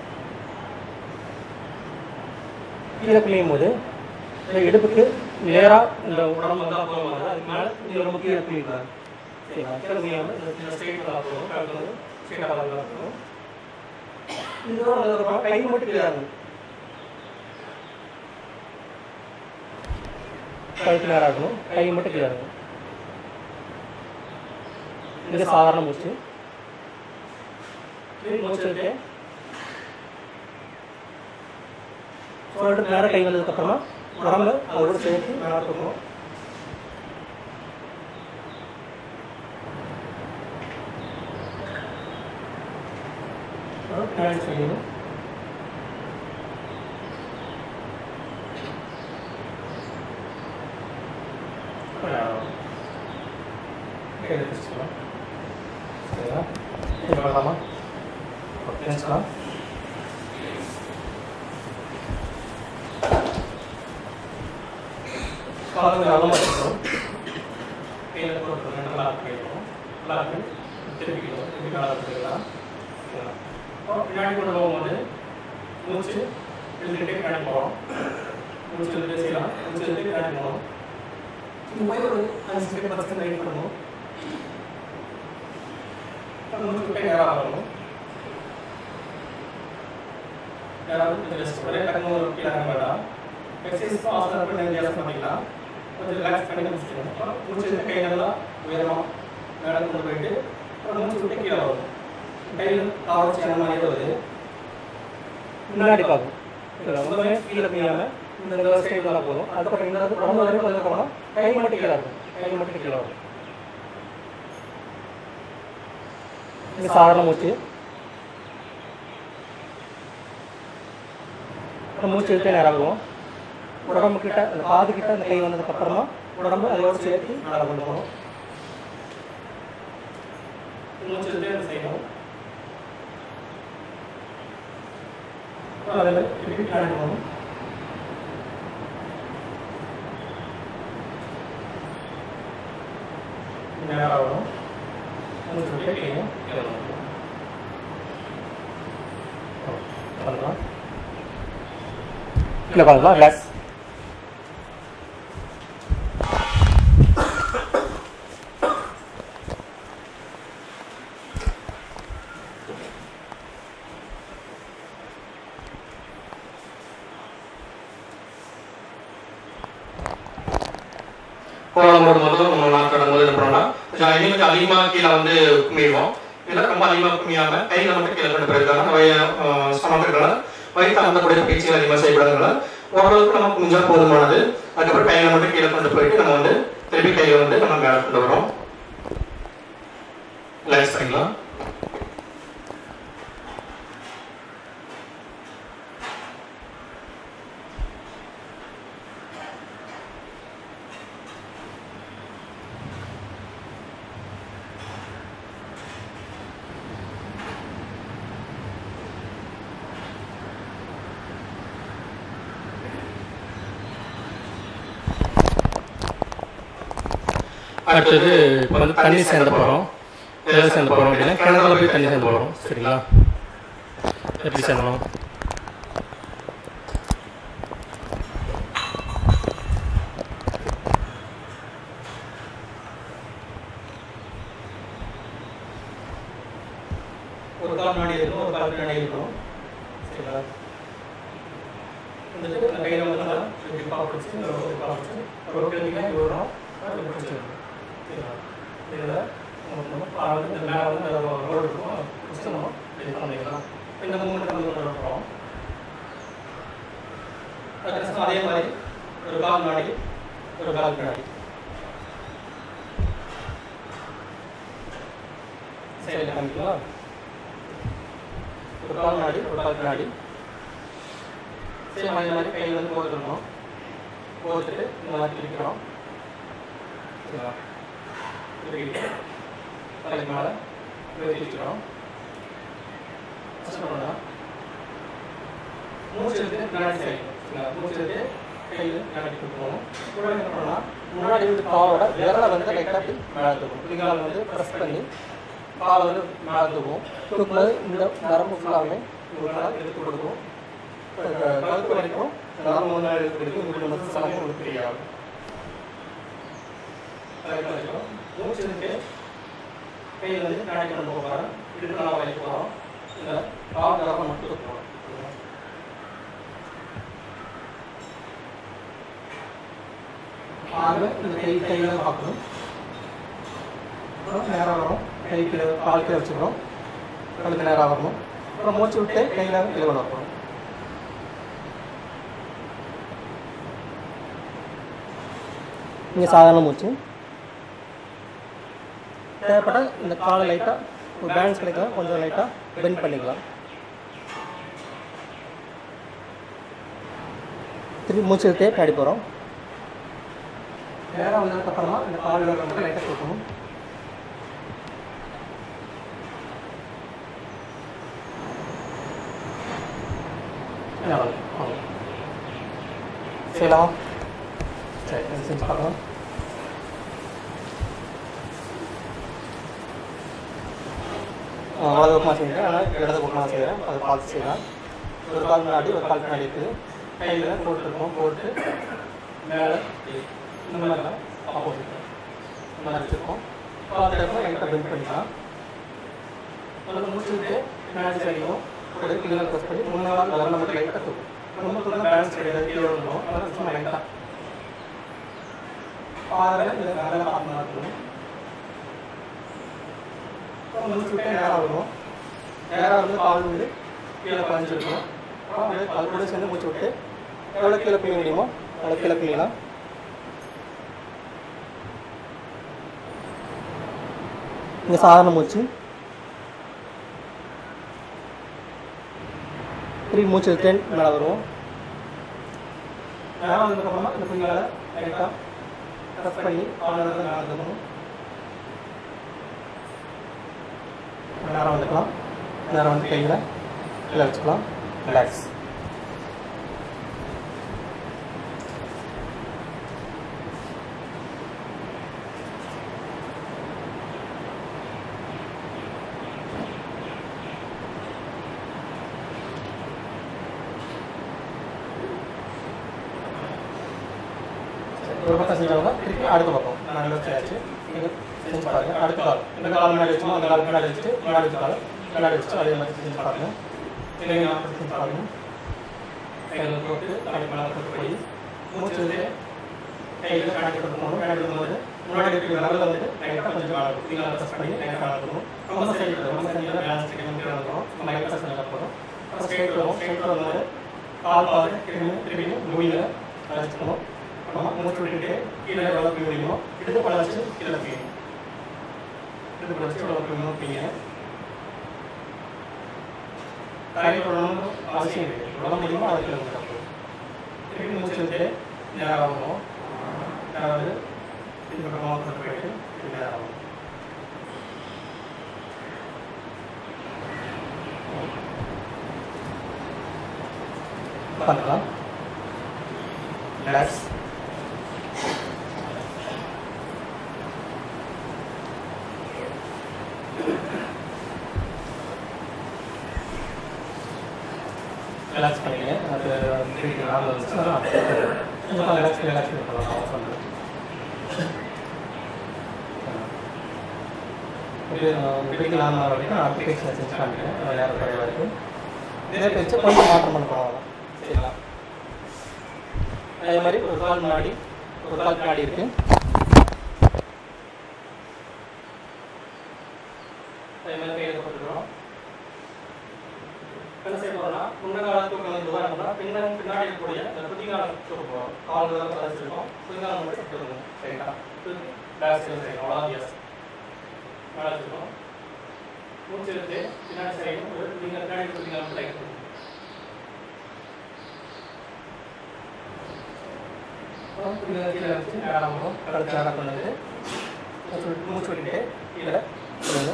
கீழே பிழியும் போது இடுப்புக்கு நேராக இந்த உடம்பு வந்தால் போகும்போது அதுக்கு மேலே இது ரொம்ப கீழே பிழிக்கிறாங்க. சரிங்களா? கீழே பிழியாமல் இந்த ஸ்ட்ரெயிட்டாக போகணும். கழுத்து வந்து ஸ்ட்ரெயிட்டாக இருக்கணும். இது கை மட்டும் கீழே இருக்கும். கழுத்து நேராக இருக்கணும். கை மட்டும் கீழே இருக்கும். இது சாதாரண மூச்சு. மூச்சு விட்டு சொல்லிட்டு நேரம் கை வந்ததுக்கப்புறமா உடம்பு அதோட சேர்த்து மேலே தூக்கணும். பின்னாடி செய்யணும். சரிங்களா? பண்ணலாமா? பேசலாம். காலங்கள் அகலமாக இருக்கணும். கையில் போட்டு நல்லா போயிடணும். நல்லா திருப்பிக்கணும். திருப்பி நல்லா போயிடலாம். பின்னாடி கொண்டு போகும்போது மூச்சு எழுதிட்டே பின்னாடி போகிறோம். மூச்சு எழுதிட்டே செய்யலாம். மூச்சு எழுதிட்டே பின்னாடி போகணும். இந்த மாதிரி ஒரு 5 செகண்ட் 10 செகண்ட் பண்ணணும். மூச்சு விட்டே நேராக ஆகணும். நேராக கொஞ்சம் ரெஸ்ட் பண்ணி டக்குனு ஒரு கீழே வேண்டாம். எக்ஸசைஸ் ஃபாஸ்ட்டாக பண்ணி வித்தியாசம் பண்ணிக்கலாம். கொஞ்சம் ரிலாக்ஸ் பண்ணி முடிச்சுக்கணும். மூச்சு விட்டு கை நல்லா உயரமாக மேலே கொண்டு போயிட்டு அப்புறம் மூச்சு விட்டு கீழே வரும். கையில் காவச்சி அந்த மாதிரி வருது. முன்னாடி பார்க்கும். ரொம்பவே கீழே பிடிக்காமல் இந்த ஸ்டேஜில் போதும். அதுக்கப்புறம் இந்த உடம்பு வரைக்கும் கொஞ்சம் போகணும். கை மட்டும் கீழே இருக்கும். கை மட்டும் கீழே வரும். இது சாதாரண மூச்சு. மூச்சு இழுத்தே நேராகும். உடம்பு கிட்ட அந்த பாது கிட்ட அந்த கை வந்ததுக்கப்புறமா உடம்பு அதோடு சேர்த்து மேலே கொண்டு போகணும். மூச்சு இழுத்தே செய்யணும். அதில் திருப்பி பின்னாடி போகணும். நேராக வரும். மூச்சு விட்டு கையும் பண்ணலாம். கீழே பண்ணலாம். ரிலாக்ஸ். ஓடும்போது நம்ம நாக்கு கடந்து என்ன பண்ணோம்னா கொஞ்சம் அதிகமாக கீழே வந்து குமிடுவோம். இதில் ரொம்ப அதிகமாக குமியாமல் கையில் மட்டும் கீழே கொண்டு போயிருக்காங்க. சமக்கிறதுனால வயிற்று அந்தக்கூடிய பயிற்சிகள் அதிகமாக செய்யப்படுறதுனால ஓரளவுக்கு நம்ம குமிஞ்சால் போதுமானது. அதுக்கப்புறம் கையில் மட்டும் கீழே கொண்டு போயிட்டு நம்ம வந்து திருப்பி கையில் வந்து நம்ம மேலே கொண்டு வரோம். ரிலாக்ஸ் பண்ணிக்கலாம். அடுத்தது இப்போ வந்து தண்ணி சேர்ந்து போகிறோம். எதாவது சேர்ந்து போகிறோம் அப்படின்னா கிணத்துல போய் தண்ணி சேர்ந்து போகிறோம். சரிங்களா? எப்படி சேர்ந்தோம்? ஒரு கால் முன்னாடி இருக்கும், ஒரு கால் பின்னாடி இருக்கும். சரிங்களா? கையில் வந்து ஒரு கிலோமீட்டர் வரும். இதில் நம்ம வந்து மேலே வந்து ரோடு இருக்கும். ஃபஸ்ட்டு நம்ம இது பண்ணிக்கலாம். இந்த மூமெண்ட் வந்து பண்ணுறோம். அதே மாதிரி ஒரு கால் முன்னாடி ஒரு கால் பின்னாடி சைடில் காமிக்கலாம். ஒரு கால் முன்னாடி ஒரு கால் பின்னாடி சேம் அதே மாதிரி கையில் வந்து போட்டுருக்கணும். போட்டுட்டு இந்த மாதிரி பிடிக்கிறோம். சரிங்களா? தலைக்கு மேலே பிடிச்சிக்கிறோம். மூச்சு எடுத்து பின்னாடி செய்யணும். மூச்சு எடுத்து கையில் பின்னாடி கொடுக்கணும். கூட என்ன பண்ணோம்னா முன்னாடி வந்து காலோட விரலை வந்து லைட்டாக அப்படி மேலே தூக்கும். பிள்ளைங்களால் வந்து ப்ரெஸ் பண்ணி காலை வந்து மேலே தூக்கும். தூக்கும்போது இந்த நரம்பு ஃபுல்லாகவே உங்களுக்கு எடுத்து கொடுக்கும். கழுத்து வரைக்கும் நரம்பு வந்து எடுத்து கொடுக்கும். உங்களுக்கு மசில்ஸ் எல்லாமே உங்களுக்கு தெரியாது. மூச்சு எடுத்து கையில் வந்து பின்னாடி கொண்டு போகிறோம். இடுப்பு நல்லா வளைக்க போகிறோம். இந்த கால் நரம்பை மட்டும் தூக்குறோம். இந்த கையில் பார்க்கணும். அப்புறம் நேராக வரும். கை கீழே கால் கீழே வச்சுக்கிறோம். கழுத்து நேராக வரணும். அப்புறம் மூச்சு விட்டு கையில் கீழே கொண்டு வரணும். இங்கே சாதாரண மூச்சு. தேவைப்பட்ட இந்த காலை லைட்டாக ஒரு பேலன்ஸ் கிடைக்கலாம். கொஞ்சம் லைட்டாக பெண்ட் பண்ணிக்கலாம். திருப்பி மூச்சு விட்டே பின்னாடி போகிறோம். நேராக வந்ததுக்கப்புறமா இந்த காலில் வந்து லைட்டாக கொடுக்கணும். செய்யலாம். சரி, செஞ்சு பார்க்கலாம். வலது பக்கமாக செய்கிறேன், ஆனால் இடது பக்கமாக செய்கிறேன். அதை பார்த்து செய்யலாம். ஒரு கால் முன்னாடி ஒரு கால் பின்னாடி இருக்குது. கையில் போட்டுருக்கோம். போட்டு மேலே இந்த மாதிரி தான் ஆப்போசிட் இந்த மாதிரி வச்சுருக்கோம். பார்த்துட்டு லைட்டாக பெண்ட் பண்ணிக்கலாம். அதில் முடிச்சு விட்டு பின்னாடி சரியும் கூட கீழே ப்ரெஸ் பண்ணி முன்னாள் வரல மட்டும் லைட்டாக தூக்கும். ரொம்ப தூரம் பேலன்ஸ் கிடையாது. கீழே விழுந்தோம். அதனால் சும்மா லைட்டாக பாறையில் இல்லை மேலே பார்த்து மாதிரி இருக்கும். மூச்சு விட்டு நேராக வருவோம். நேராக வந்து கால் வந்து கீழே பதிஞ்சிருக்கணும். அப்படியே கால் கூட சேர்ந்து மூச்சு விட்டு எவ்வளோ கீழே பிழிய முடியுமோ அவ்வளோ கீழே பிழியலாம். இங்கே சாதாரண மூச்சு. திருப்பி மூச்சு எடுத்து மேலே வருவோம். நேரம் வந்ததுக்கப்புறமா இந்த புண்ணியால் லைட்டாக ப்ரெஸ் பண்ணி கால் நேரம் மேலே வந்துக்கணும். நேரம் வந்துக்கலாம். நேரம் வந்து கையில் கீழே வச்சுக்கலாம். ரிலாக்ஸ். ஒரு பக்கம் செஞ்சவங்க திருப்பி அடுத்த பக்கம் நாங்கள் வச்சாச்சு. நீங்கள் செஞ்சு பாருங்கள். அடுத்த கால் இந்த கால் முன்னாடி வச்சுக்கணும். அந்த கால் பின்னாடி வச்சுட்டு முன்னாடி வச்சு கால் பின்னாடி வச்சுட்டு அதே மாதிரி செஞ்சு பாருங்கள். நீங்கள் அப்படி செஞ்சு பாருங்கள். கையில் போட்டு தலைக்கு மேலே போட்டு போய் மூச்சு வந்து கையில் பின்னாடி கொண்டு போகணும். பின்னாடி வரும்போது முன்னாடி இருக்கிற விரலை வந்து லைட்டாக கொஞ்சம் ஃபிங்கரை ப்ரெஸ் பண்ணி லைட்டாக நடக்கணும். ரொம்ப சைடில் பேலன்ஸ் கிடைக்கும் வந்துடும். நம்ம லைட்டாக ப்ரெஸ் பண்ணி போதும். அப்புறம் ஸ்ட்ரைட் வரும்போது கால் பாரு திரும்பி நோயில் வச்சுக்கணும். அப்புறமா மூச்சு விட்டுட்டு கீழே எவ்வளோ போய் முடியுமோ எடுத்து பழ வச்சு கீழே போயணும். எடுத்து பழ வச்சு எவ்வளோ போய் நோக்கிங்க. தரை தொடரணும் அவசியம் இருக்குது. எவ்வளோ முடியுமோ அதை கீழே போட்டால் போதும். திரும்பி மூச்சு விட்டு நேரம் ஆகணும். அதாவது இந்த பக்கமாக கொண்டு போயிட்டு நேரம் ஆகணும். பண்ணலாம். ரிலாக்ஸ். ரிலாக்ஸ் பண்ணிங்க. அது நாள் வந்துச்சுன்னா ரிலாக்ஸ் பண்ணலாம். ஆஃப் பண்ணுறேன். இப்போதைக்கு நான் வரைக்கும் நான் அப்ளிகேஷனை செஞ்சு காமிக்கிறேன். நேரம் குறைவாக இருக்குது. இதே பேச்சு கொஞ்சம் மாற்றம் பண்ண போகலாம். சரிங்களா? அதே மாதிரி ஒரு கால் முன்னாடி இருக்குது. அதே மாதிரி கையில் போட்டுக்கிறோம். என்ன செய்ய போகிறோம்னா முன்னங்கால தூக்கம் வந்து உதாரணம்னா பின்னாடி இருக்கக்கூடிய அந்த புதிங்காலம் தூக்க போகிறோம். கால் வச்சுருக்கோம். புதிங்காலம் மட்டும் தூக்கணும். சரிங்களா? பேக் சைடு செய்யணும். அவ்வளோதான் எஸ். மேலே வச்சுருக்கோம். மூச்சு எடுத்து பின்னாடி சைடு ஒரு பின்னாடி புதிங்காலம் லைட் பண்ணுவோம். கீழே வச்சு நேரம் வரும். கழுத்து நேரம் கொண்டு வந்து மூச்சு விட்டுட்டு கீழே சொல்லுங்க.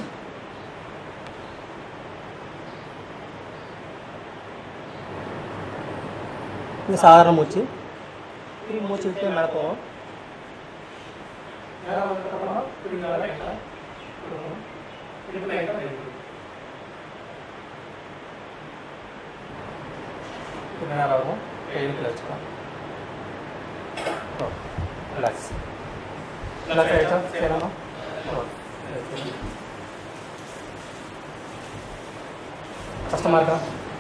இது சாதாரண மூச்சு. திரும்பி மூச்சு விட்டு மேலே போவோம். நேரம் வந்ததுக்கப்புறமா திரும்பி லைட்டாக கொடுக்கணும். திரும்பி லைட்டாக நேரம் ஆகும். கையில் வச்சுக்கலாம். ரிலாக்ஸ். ரிலாக்ஸ் ஆகிடுச்சா? சரிண்ணா. கஷ்டமாக இருக்கா?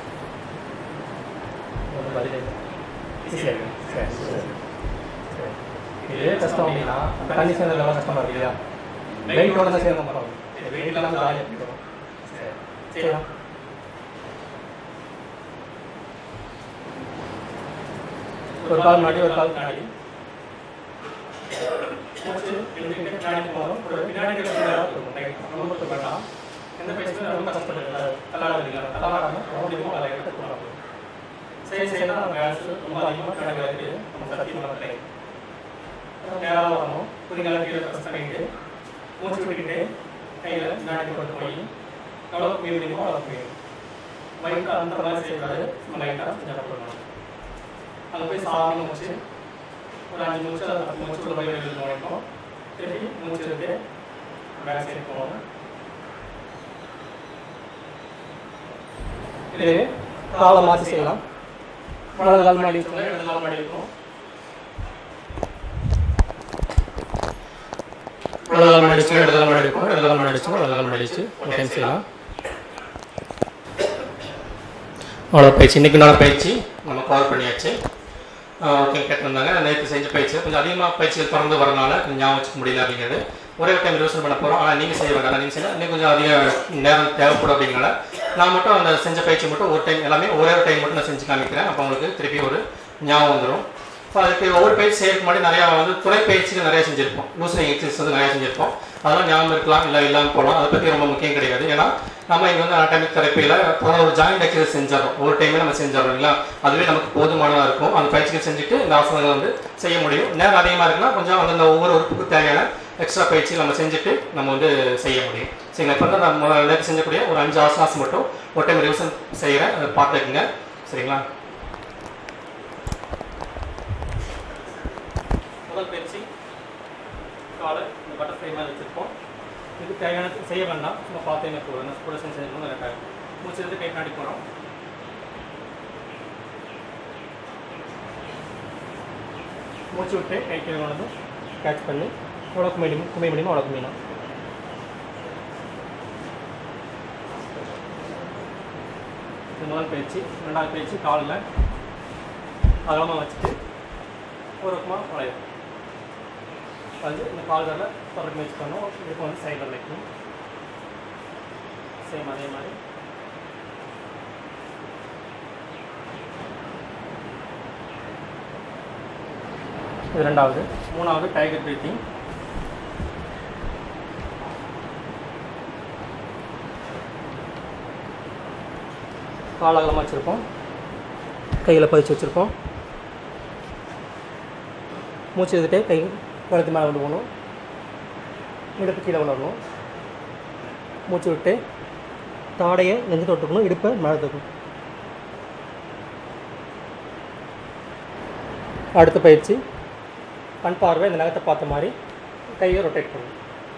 ஈஸியாக இருக்கு. சரி சரி சரி. இதே கஷ்டம் அப்படின்னா அந்த கண்டிஷனில் எல்லாம் கஷ்டமாக இருக்கு இல்லையா? வெயிட்டோட தான் சேர்ந்து போகிறோம். வெயிட் இல்லாமல் ஜாலியாக இருக்கணும். சரி சரிண்ணா. ஒரு கால் முன்னாடி ஒரு கால் பின்னாடி பின்னாடி போகிறோம். ஒரு பின்னாடி ரொம்ப தூக்கலாம். எந்த பேசும் ரொம்ப கஷ்டப்படுது. தள்ளாடாமல் முடியுமோ அதை எடுத்து கொடுக்கலாம். செய்யலாம். நம்ம கேஸ் ரொம்ப அதிகமாக பின்னாடி வந்து நம்ம சத்தி பண்ண கிடைக்கும். நேரம் வரணும். புதிங்காலம் கீழே ப்ரெஸ் பண்ணிட்டு மூச்சு விட்டுட்டு கையில் பின்னாடி கொண்டு போய் எவ்வளோ முடியுமோ அவ்வளோ போயிடும். மைண்டாக அந்த மாதிரி செய்யக்கூடாது. மைண்டாக செஞ்சால் பண்ணணும். அங்கே போய் சாதாரண மூச்சு ஒரு 5 நிமிஷம் 10 நிமிஷம் ஒரு வயது நுழைப்போம். திருப்பி மூச்சு விட்டு பேக் சைடு போவோம். இதே காலை மாற்றி செய்யலாம். வலது கால் மாடி இருக்கும், இடது கால் மாடி இருக்கும். வலது கால் மாடிச்சு, இடது கால் மாடி இருக்கும், இடது கால் மாடிச்சு, வலது கால் மாடிச்சு. ஒரு டைம் செய்யலாம். அவ்வளோ பயிற்சி. இன்றைக்கி நாள் பயிற்சி நம்ம கவர் பண்ணியாச்சு. ஓகே கேட்டிருந்தாங்க. நேற்று செஞ்ச பயிற்சி கொஞ்சம் அதிகமாக பயிற்சிகள் தொடர்ந்து வரனால கொஞ்சம் ஞாபகம் வச்சுக்க முடியல அப்படிங்கிறது. ஒரே டைம் ரிவிஷன் பண்ண போகிறோம். ஆனால் நீங்கள் செய்ய வேண்டாம். நீங்கள் செய்யலாம். இன்னும் கொஞ்சம் அதிக நேரம் தேவைப்படும் அப்படிங்கிறனால நான் மட்டும் அந்த செஞ்ச பயிற்சி மட்டும் ஒரு டைம் எல்லாமே ஒரே ஒரு டைம் மட்டும் நான் செஞ்சு காமிக்கிறேன். அப்போ உங்களுக்கு திருப்பி ஒரு ஞாபகம் வந்துடும். ஸோ அதுக்கு ஒவ்வொரு பயிற்சி செய்யறதுக்கு முன்னாடி நிறையா வந்து துணை பயிற்சிகள் நிறைய செஞ்சுருப்போம். லூசனிங் எக்ஸசைஸ் வந்து நிறையா செஞ்சுருப்போம். அதெல்லாம் ஞாபகம் இருக்கலாம், இல்லை இல்லாமல் போகலாம். அதை பற்றி ரொம்ப முக்கியம் கிடையாது. ஏன்னா நம்ம இங்கே வந்து அனாட்டமிக் தெரப்பியில் ஒரு ஜாயிண்ட் எக்ஸசைஸ் செஞ்சிடறோம். ஒரு டைமே நம்ம செஞ்சிடறோம் இல்லைங்களா? அதுவே நமக்கு போதுமானதாக இருக்கும். அந்த பயிற்சிகள் செஞ்சுட்டு இந்த ஆசனங்கள் வந்து செய்ய முடியும். நேரம் அதிகமாக இருக்குன்னா கொஞ்சம் அந்தந்த ஒவ்வொரு உறுப்புக்கு தேவையான எக்ஸ்ட்ரா பயிற்சி நம்ம செஞ்சுட்டு நம்ம வந்து செய்ய முடியும். சரிங்களா? இப்போ வந்து நம்ம நேற்று செஞ்சக்கூடிய ஒரு 5 ஆசனாஸ் மட்டும் ஒரு டைம் ரிவிஷன் செய்கிறேன். அதை பார்த்துக்குங்க. சரிங்களா? முதல் பயிற்சி காலை இந்த பட்டர்ஃப்ளை மாதிரி வச்சுருப்போம். இதுக்கு தேவையான செய்ய வேண்டாம். சும்மா பார்த்தே போதும். கூட செஞ்சு ரெண்டாயிரம் மூச்சு எடுத்து கை பின்னாடி போகிறோம். மூச்சு விட்டு கை கீழே கொண்டு கேட்ச் பண்ணி எவ்வளோ குமிய முடியுமோ அவ்வளோ குமியணும். முதல் பயிற்சி. ரெண்டாவது பயிற்சி காலில் அகலமாக வச்சுட்டு ஒரு பக்கமாக வளையும். வந்து இந்த கால்களில் தொடர்ந்து முயற்சி பண்ணணும். இப்போ வந்து சைடில் வைக்கணும். சேம் அதே மாதிரி இது ரெண்டாவது. மூணாவது டைகர் பிரீத்திங். கால் அகலமாக வச்சுருப்போம், கையில் பதிச்சு வச்சுருப்போம். மூச்சு எடுத்துகிட்டே கை கழுத்து மேலே கொண்டு போகணும், இடுப்பு கீழே கொண்டு வரணும். மூச்சு விட்டு தாடையை நெஞ்சு தொட்டுக்கணும், இடுப்பை மேலே தூக்கணும். அடுத்த பயிற்சி கண் பார்வை இந்த நகத்தை பார்த்த மாதிரி கையை ரொட்டேட் பண்ணணும்.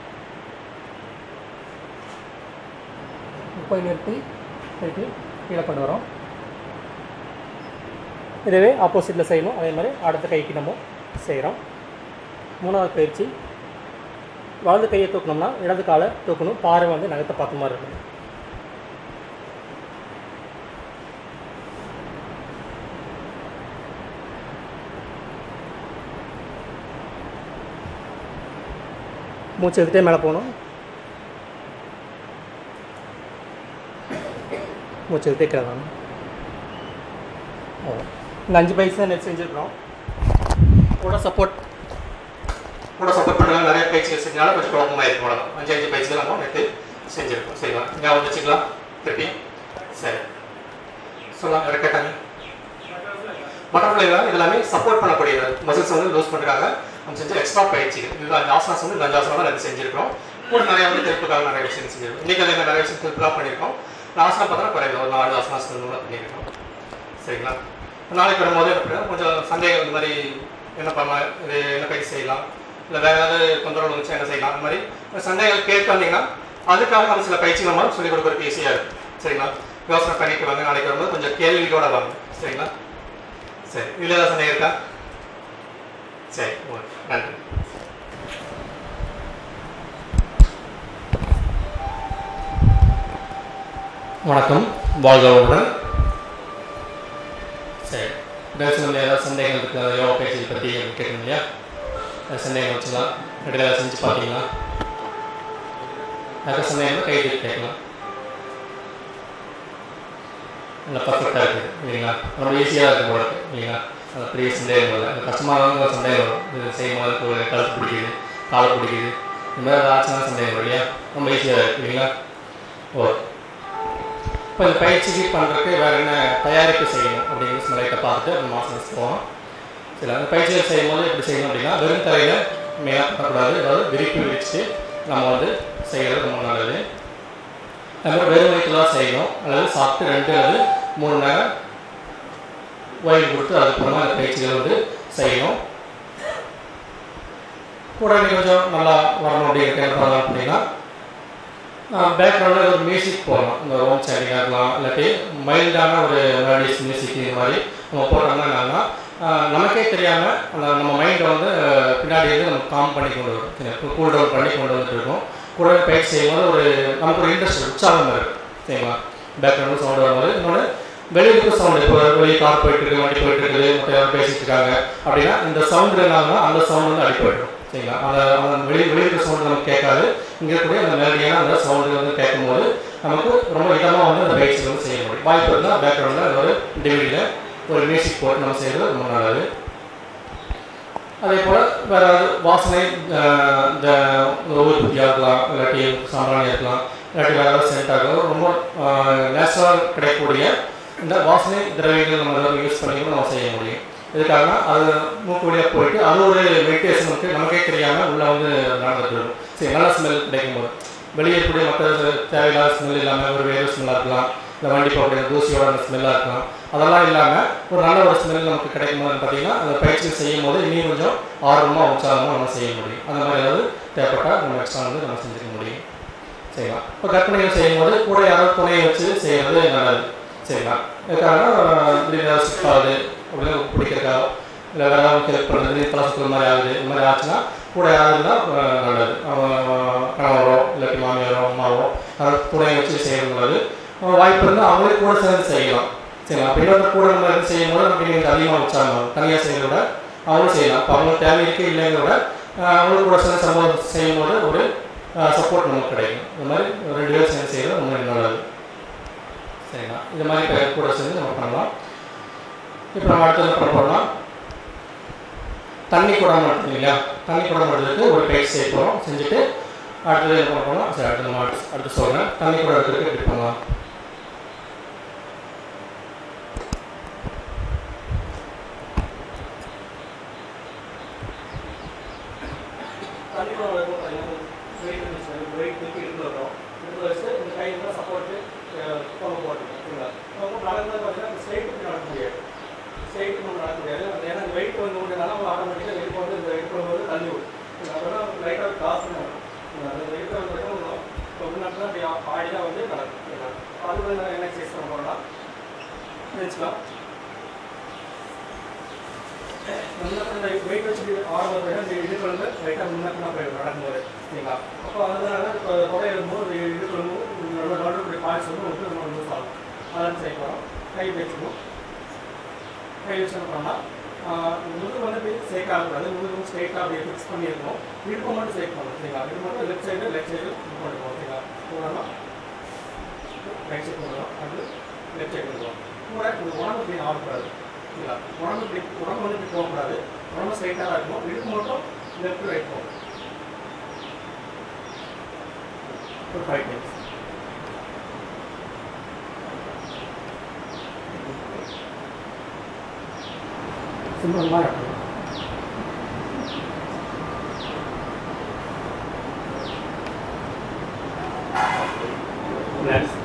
போய் நிறுத்தி கைக்கு கீழே கொண்டு வரோம். இதுவே ஆப்போசிட்டில் செய்யணும். அதே மாதிரி அடுத்த கைக்கு நம்ம செய்கிறோம். மூணாவது பயிற்சி வலது கையை தூக்கணும்னா இடது காலை தூக்கணும், பார்வை வந்து நகத்தை பார்த்த மாதிரி இருக்கணும். மூச்சு எடுத்துகிட்டே மேலே போகணும், மூச்சு எடுத்துகிட்டே கீழே வரணும். இந்த 5 பயிற்சி தான் நெட் செஞ்சுருக்கிறோம். கூட சப்போர்ட் பண்ணுறாங்க. நிறைய பயிற்சிகள் செஞ்சனால கொஞ்சம் குழப்பமாக இருக்கும். அவ்வளோதான். 5 பயிற்சி தான் நம்ம நெட்டு செஞ்சுருக்கோம். சரிங்களா? ஞாபகம் வச்சுக்கலாம் திருப்பி. சரி சொல்லலாம். யாரை கேட்டாங்க? பட்டர்ஃப்ளை தான் இதெல்லாமே சப்போர்ட் பண்ணக்கூடிய மசில்ஸ் வந்து லூஸ் பண்ணுறாங்க. நம்ம செஞ்ச எக்ஸ்ட்ரா பயிற்சிகள். இது அந்த ஆசனாஸ் வந்து 5 ஆசனம் தான் நம்ம செஞ்சுருக்கோம். கூட நிறைய வந்து திருப்புக்காக நிறைய விஷயம் செஞ்சுருக்கோம். இன்றைக்கி அதே நிறைய விஷயம் திருப்புக்காக பண்ணியிருக்கோம். ஆசனம் பார்த்தா குறையுது, ஒரு 4 ஆசனாஸ் பண்ணியிருக்கோம். சரிங்களா? நாளைக்கு வரும்போது அப்படின்னா கொஞ்சம் சந்தேகம் இந்த மாதிரி என்ன பண்ணலாம், இது என்ன பயிற்சி செய்யலாம், இல்லை வேறு ஏதாவது தொந்தரவு இருந்துச்சு என்ன செய்யலாம், அந்த மாதிரி சந்தேகங்கள் கேட்டு வந்தீங்கன்னா அதுக்காக நம்ம சில பயிற்சி நம்ம சொல்லிக் கொடுக்குறதுக்கு ஈஸியாக இருக்குது. சரிங்களா? யோசனை பண்ணிட்டு வாங்க. நாளைக்கு வரும்போது கொஞ்சம் கேள்வியோட வாங்க. சரிங்களா? சரி, இதில் ஏதாவது சந்தேகம் இருக்கா? சரி, ஓகே, நன்றி. வணக்கம், வாழ்க வளமுடன். சரி, பேசுனது ஏதாவது சந்தேகம் இருக்குது யோகா பயிற்சியை பற்றி கேட்கணும் இல்லையா? சந்தேகம் வச்சுக்கலாம். இடையில ஏதாவது செஞ்சு பார்த்தீங்களா? ஏதாவது சந்தேகம் கை தூக்கி கேட்கலாம். நல்லா பர்ஃபெக்டாக இருக்குது இல்லைங்களா? ரொம்ப ஈஸியாக இருக்குது போகிறது இல்லைங்களா? அது பெரிய சந்தேகம் இல்லை. அது கஷ்டமாக சந்தேகம் வரும். இது செய்யும் போது கழுத்து பிடிக்குது, காலை பிடிக்குது, இந்த மாதிரி ஆச்சுன்னா சந்தேகம் வரும் இல்லையா? ரொம்ப ஈஸியாக இருக்குது இல்லைங்களா? ஓகே. இப்போ இந்த பயிற்சிக்கு பண்ணுறதுக்கு வேறு என்ன தயாரிப்பு செய்யணும் அப்படிங்கிற சிலையை பார்த்துட்டு அந்த மாதம் போவோம். சரி, அந்த பயிற்சிகள் செய்யும் போது எப்படி செய்யணும் அப்படின்னா வெறும் தரையில் மேலே பண்ணக்கூடாது. அதாவது விரிப்பு விரிச்சு நம்ம வந்து செய்கிறது ரொம்ப நல்லது. அதுமாதிரி வெறும் வயிற்றுல தான் செய்யணும். அதாவது சாப்பிட்டு 2 அல்லது 3 நேரம் ஓய்வு கொடுத்து அதுக்கப்புறமா அந்த பயிற்சிகள் வந்து செய்யணும். கூட கொஞ்சம் நல்லா வரணும் அப்படிங்கிறது அப்படின்னா பேக்ரவுண்டில் ஒரு மியூசிக் போடலாம். இந்த ஓம் சாண்டிங்காக இருக்கலாம், இல்லாட்டி மைல்டான ஒரு மெலடிஸ் மியூசிக் இது மாதிரி நம்ம போட்டோம்னா என்னன்னா நமக்கே தெரியாமல் நம்ம மைண்டை வந்து பின்னாடி வந்து நம்ம காம் பண்ணி கொண்டு வரும், கூல் டவுன் பண்ணி கொண்டு வந்துட்டு இருக்கோம். கூட பயிற்சி செய்யும்போது ஒரு நமக்கு ஒரு இன்ட்ரெஸ்ட் உற்சாகம் இருக்குது. சரிங்களா? பேக்ரவுண்டு சவுண்டு வரும்போது இன்னொன்று வெளியிருக்கு சவுண்டு. இப்போ வெளியே கார் போயிட்டுருக்கு, வண்டி போயிட்டுருக்குது, மற்ற யாரும் பேசிட்டு இருக்காங்க அப்படின்னா இந்த சவுண்டு இருந்தாங்கன்னா அந்த சவுண்டு வந்து அடி போய்டும். சரிங்களா? அந்த வெளியிருக்கு சவுண்டு நமக்கு கேட்காது. இங்கே இருக்கக்கூடிய அந்த மெலடியான அந்த சவுண்டு வந்து கேட்கும்போது நமக்கு ரொம்ப இதமாக வந்து அந்த பயிற்சி வந்து செய்ய முடியும். வாய்ப்பு இருந்தால் பேக்ரவுண்டில் ஒரு டிவிடியில் ஒரு மியூசிக் போட்டு நம்ம செய்கிறது ரொம்ப நல்லது. அதே போல் வேறு வாசனை இந்த ஊதுபத்தியாக இருக்கலாம், இல்லாட்டி சாம்பிராணியாக இருக்கலாம், இல்லாட்டி வேறு ஏதாவது சென்ட்டாக இருக்கலாம். ரொம்ப நேச்சுரலாக கிடைக்கக்கூடிய இந்த வாசனை திரவியங்கள் நம்ம ஏதாவது யூஸ் பண்ணி நம்ம செய்ய முடியும். எதுக்காகனா அது மூக்கு வழியாக போயிட்டு அது ஒரு மெடிடேஷனுக்கு நமக்கே தெரியாமல் உள்ளே வந்து நடந்துட்டு இருக்கும். சரி, நல்ல ஸ்மெல் கிடைக்கும்போது வெளியே இருக்கக்கூடிய மற்ற தேவையில்லாத ஸ்மெல் இல்லாமல் ஒரு வேறு ஸ்மெல்லாக இருக்கலாம், இல்லை வண்டி போகக்கூடிய தூசியோட அந்த ஸ்மெல்லாக இருக்கலாம். அதெல்லாம் இல்லாமல் ஒரு நல்ல ஒரு ஸ்மெல் நமக்கு கிடைக்கும் போது பார்த்தீங்கன்னா அந்த பயிற்சிகள் செய்யும் போது இன்னும் கொஞ்சம் ஆர்வமாக உற்சாகமாக நம்ம செய்ய முடியும். அந்த மாதிரி ஏதாவது தேவைப்பட்டால் நம்ம எக்ஸ்ட்ரா வந்து நம்ம செஞ்சுக்க முடியும். சரிங்களா? இப்போ கற்பனைகள் செய்யும் போது கூட யாராவது துணையை வச்சு செய்கிறது நல்லது. சரிங்களா? இதுக்காக ஏதாவது சிக்காது அப்படின்னு பிடிக்கிறக்காக இல்லை வேறு ஏதாவது ஹெல்ப் பண்ணுறது தலை மாதிரி ஆகுது, இந்த மாதிரி ஆச்சுன்னா கூட யாராவது இருந்தால் நல்லது. கணவரோ இல்லாட்டி மாமியாரோ அம்மாவோ யாராவது துணையை வச்சு செய்கிறது நல்லது. வாய்ப்பு இருந்தால் அவங்களே கூட சேர்ந்து செய்யலாம். சரிங்களா? அப்போ இன்னொரு கூட நம்ம இருந்து செய்யும் போது நமக்கு நீங்கள் அதிகமாக உற்சாகம் தனியாக செய்கிறத விட அவங்களும் செய்யலாம். இப்போ அவங்க தேவை இருக்குது இல்லைங்கிறத விட அவங்களுக்கு கூட சேர்ந்து சம்பவம் செய்யும்போது ஒரு சப்போர்ட் நமக்கு கிடைக்கும். இந்த மாதிரி 2 பேர் சேர்ந்து செய்கிறது ரொம்ப நல்லது. சரிங்களா? இந்த மாதிரி கூட சேர்ந்து நம்ம பண்ணலாம். இப்போ நம்ம அடுத்தது பண்ண போகிறோம்னா தண்ணி குடம் எடுத்து இல்லையா, தண்ணி குடம் எடுத்துக்கு ஒரு பயிற்சி செய்ய போகிறோம். செஞ்சுட்டு அடுத்தது என்ன பண்ண போகிறோம், சரி அடுத்து நம்ம அடுத்து சொல்கிறேன். தண்ணி குடம் எடுத்துக்கு எப்படி பண்ணலாம். தண்ணி குடம் எடுத்து பார்த்தீங்கன்னா வெயிட் தூக்கி எடுத்து வரும். எடுத்து வச்சு இந்த கையில் சப்போர்ட்டு கொண்டு போட்டுருக்கோம். சரிங்களா? ரொம்ப நடந்தது பார்த்தீங்கன்னா ஸ்ட்ரைட்டுக்கு நடக்க முடியாது. ஸ்ட்ரைட்டுக்கு நம்ம நடக்க முடியாது. ஏன்னா இந்த வெயிட் வந்து முடியனால நம்ம ஆட்டோமேட்டிக்காக வெயிட் வந்து இந்த வெயிட் பண்ணும்போது தள்ளி விடும். அதெல்லாம் லைட்டாக காசு நடக்கும். அந்த வெயிட்டை வந்து முன்னாடி அப்படி ஆடிதான் வந்து நடக்கும். அது வந்து என்ன எக்ஸசைஸ் பண்ண போகிறோம்னா வச்சுக்கலாம். இந்த வெயிட் வச்சு ஆடும்போது இந்த இடுப்பு வந்து லைட்டாக முன்னாடி போயிடும் நடக்கும்போது. சரிங்களா? அப்போ அதனால இப்போ தொகை எழுதும்போது இடுப்பு நம்ம நடுவுடைய பாய்ஸ் வந்து நம்ம யூஸ் ஆகும். அதான் செய்ய போகிறோம். கை வச்சுக்கணும். கை வச்சு என்ன பண்ணால் முதுகு வந்து போய் சேர்க்க ஆகக்கூடாது. முதுகு வந்து ஸ்ட்ரைட்டாக அப்படியே ஃபிக்ஸ் பண்ணியிருக்கணும். இடுப்பு மட்டும் சேர்க்க பண்ணணும். சரிங்களா? இது மட்டும் லெஃப்ட் சைடு கொண்டு போகும். சரிங்களா? போனோம்னா ரைட் சைடு கொண்டு வரும். அது லெஃப்ட் சைடு கொண்டு வரும். கூட இந்த உடம்பு இப்படி ஆடக்கூடாது. சரிங்களா? உடம்பு வந்து இப்படி போகக்கூடாது. உடம்பு ஸ்ட்ரைட்டாக தான் இருக்கும். இடுப்பு மட்டும் லெஃப்ட் ரைட் போகும். ஒரு 5 minutes. சிம்பிள் மாதிரி இருக்கும். நெக்ஸ்ட்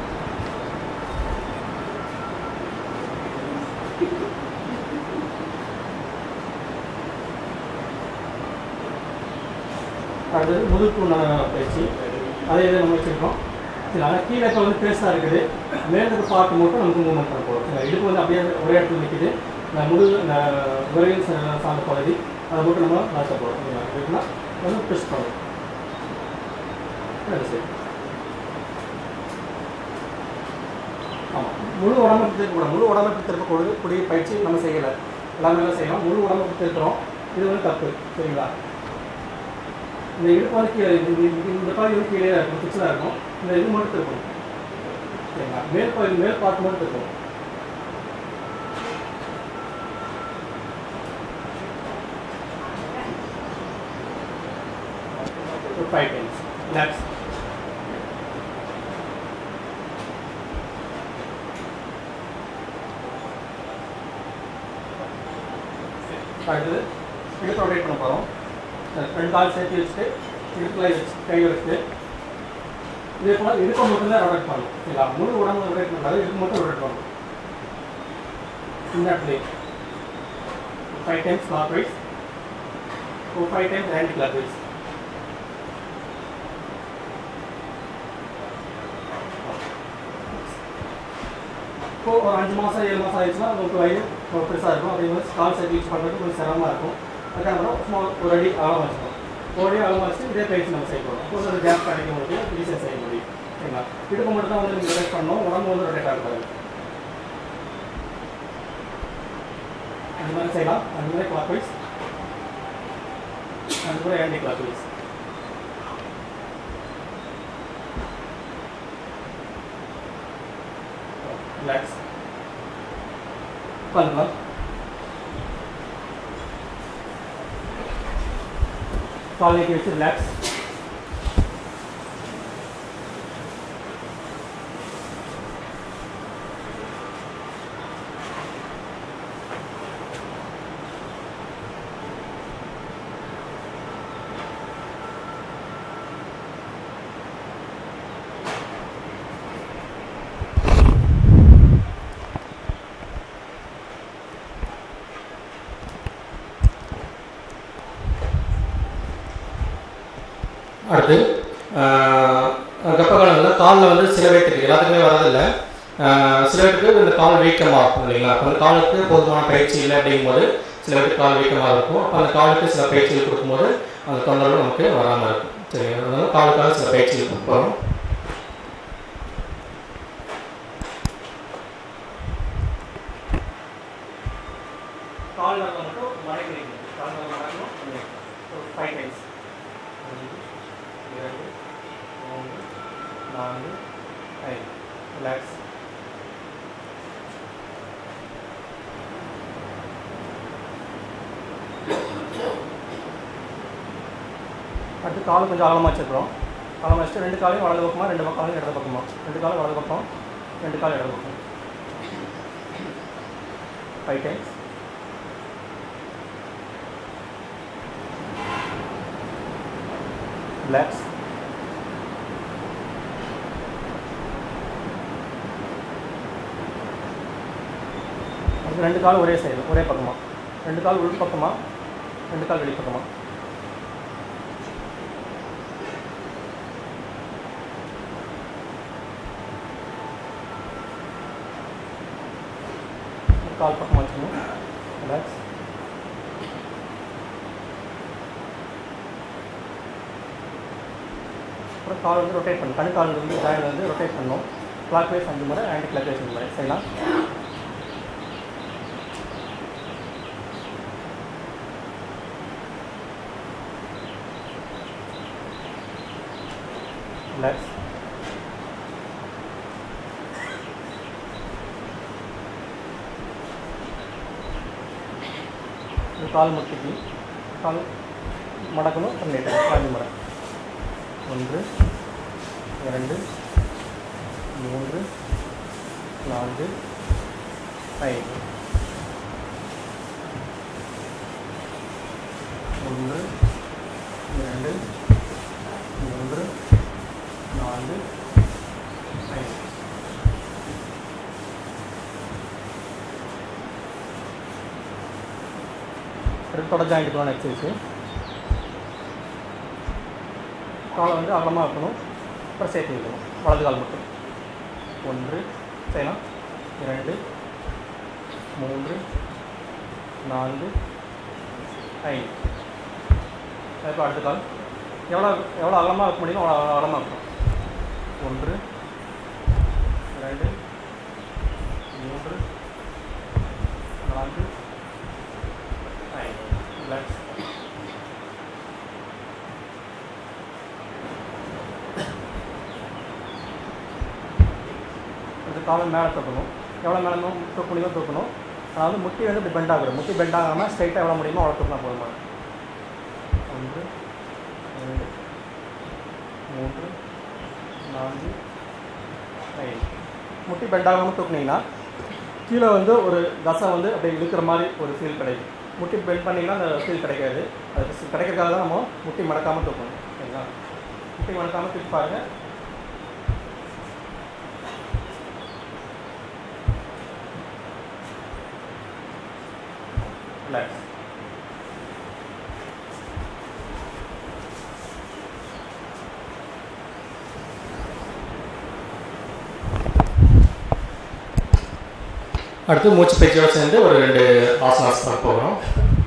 அடுத்தது முதுகுக்கு உண்டான பயிற்சி. அதே இதை நம்ம வச்சுருக்கோம். சரி, ஆனால் கீழே இப்போ வந்து பெருசாக இருக்குது. மேலுக்கு பார்த்து மட்டும் நமக்கு மூவ்மெண்ட் பண்ண போகிறோம். இடுப்பு வந்து அப்படியே ஒரே இடத்துல நிற்கிது. முதுகு இந்த விரைவில் சார்ந்த பகுதி அதை மட்டும் நம்ம மாற்ற போகிறோம். இருக்குன்னா வந்து ப்ரெஸ் பண்ணணும். சரி, ஆமாம், முழு உடம்புக்கு திருப்பக்கூடாது. முழு உடம்புக்கு திருப்பக்கூடிய பயிற்சி நம்ம செய்யலை. எல்லாமே செய்யலாம். முழு உடம்புக்கு திருப்புறோம். இது வந்து தப்பு. சரிங்களா? இந்த இடுப்பு வந்து கீழே இந்த பகுதி வந்து கீழே இருக்கும், பிக்சலாக இருக்கும். இந்த இது மட்டும் திருப்பணும். சரிங்களா? மேல் பார்த்து மட்டும் திருப்பணும். For 5 minutes. Next. அடுத்தது இடுப்பு ரொட்டேட் பண்ண போகிறோம். 2 கால் சேர்த்து வச்சுட்டு இடுப்பில் வச்சு கை வச்சுட்டு இதே போல் இடுப்பை மட்டும்தான் ரொட்டேட் பண்ணணும். சரிங்களா? முழு உடம்பு ரொட்டேட் பண்ணாது. இடுப்பு மட்டும் ரொட்டேட் பண்ணணும். இந்த இடத்துல 5 times clockwise, 5 times anti-clockwise. இப்போ ஒரு 5 மாதம் 7 மாதம் ஆயிடுச்சுன்னா உங்களுக்கு வயிறு பெருசாக இருக்கும். அதே மாதிரி கால் சேர்த்து யூஸ் பண்ணுறதுக்கு கொஞ்சம் சிரமமாக இருக்கும். அதுக்கப்புறம் சும்மா ஒரு அடி அளவு வச்சுக்கணும். ஒரு அடி அளவு வச்சுட்டு இதே பயிற்சி நம்ம செய்யணும். அப்போ ஒரு கேப் கிடைக்க முடியும், ஈஸியாக செய்ய முடியும். சரிங்களா? இடுப்பு மட்டும் தான் வந்து நீங்கள் ரொட்டேட் பண்ணணும். உடம்பு வந்து ரொட்டேட் ஆகக்கூடாது. அந்த மாதிரி செய்யலாம். அந்த மாதிரி கிளாக் வைஸ், அது கூட ஆன்டி கிளாக் வைஸ். ரிலாக்ஸ் பண்ணலாம். கால் நீட்டி வச்சு ரிலாக்ஸ். அடுத்து கர்ப்பகாலங்களில் காலில் வந்து சில பேருக்கு எல்லாத்துக்குமே வரதில்லை. சில பேருக்கு இந்த கால் வீக்கமாக இருக்கும் இல்லைங்களா? அந்த காலுக்கு போதுமான பயிற்சி இல்லை அப்படிங்கும்போது சில பேருக்கு கால் வீக்கமாக இருக்கும். அப்போ அந்த காலுக்கு சில பயிற்சிகள் கொடுக்கும்போது அந்த தொந்தரவு நமக்கு வராமல் இருக்கும். சரி, அதனால காலுக்காக சில பயிற்சிகள் கொடுப்போம். கால் மட்டும் மடக்கணும். கால் மடக்கணும். 5 4 5. Relax. அடுத்து கால் கொஞ்சம் அகலமாக வச்சுருக்கிறோம். அகலமாக வச்சுட்டு 2 காலையும் வலது பக்கமாக, 2 காலையும் இடது பக்கமாக. 2 காலும் வலது பக்கம், 2 கால் இடது பக்கம். 5 times. Relax. அடுத்து 2 கால் ஒரே சைடு, ஒரே பக்கமாக. 2 கால் உள் பக்கமாக, 2 கால் வெளி பக்கமாக. கால் பக்கமாக வச்சுக்கணும். ரிலாக்ஸ். அப்புறம் கால் வந்து ரொட்டேட் பண்ணணும். கணுக்கால் வந்து ஜாயின் வந்து ரொட்டேட் பண்ணணும். கிளாக் வைஸ் 5 முறை, ஆன்டி கிளாக் வைஸ் 5 முறை செய்யலாம். ரிலாக்ஸ். கால் முட்டிக்கு கால் மடக்கணும். பண்ணிட்டு 5 முறை. 1 2 3 4 5. 1 2 3 4 5. தொட ஜாயிண்ட்டுக்கான எக்ஸசைஸு. காலை வந்து அகலமாக வைக்கணும். அப்புறம் சேர்த்து வைக்கணும். வலது கால் மட்டும். 1 செய்யலாம். 2 3 4 5. இப்போ அடுத்த கால் எவ்வளோ அகலமாக வைக்க முடியுமோ அவ்வளோ அகலமாக வைக்கணும். 1 2 3 4 5. Relax. இந்த காலை மேலே தூக்கணும். எவ்வளோ மேலே தூக்க முடியுமோ தூக்கணும். அதாவது முட்டி வந்து இப்படி பெண்ட் ஆகணும். முட்டி பெண்ட் ஆகாமல் ஸ்ட்ரைட்டாக எவ்வளோ முடியுமோ அவ்வளோ தூக்கினா போதுமா. 1 2 3 4 5. முட்டி பெண்ட் ஆகாமல் தூக்குனீங்கன்னா கீழே வந்து ஒரு தசை வந்து அப்படியே இழுக்கிற மாதிரி ஒரு ஃபீல் கிடைக்கும். முட்டி பெண்ட் பண்ணிங்கன்னா அந்த ஃபீல் கிடைக்காது. அது கிடைக்கிறதுக்காக தான் நம்ம முட்டி மடக்காமல் தூக்கணும். சரிங்களா? முட்டி மடக்காமல் தூக்கி பாருங்கள். ரிலாக்ஸ். அடுத்து மூச்சு பயிற்சியோடு சேர்ந்து ஒரு 2 ஆசனாஸ் பார்க்க போகிறோம்.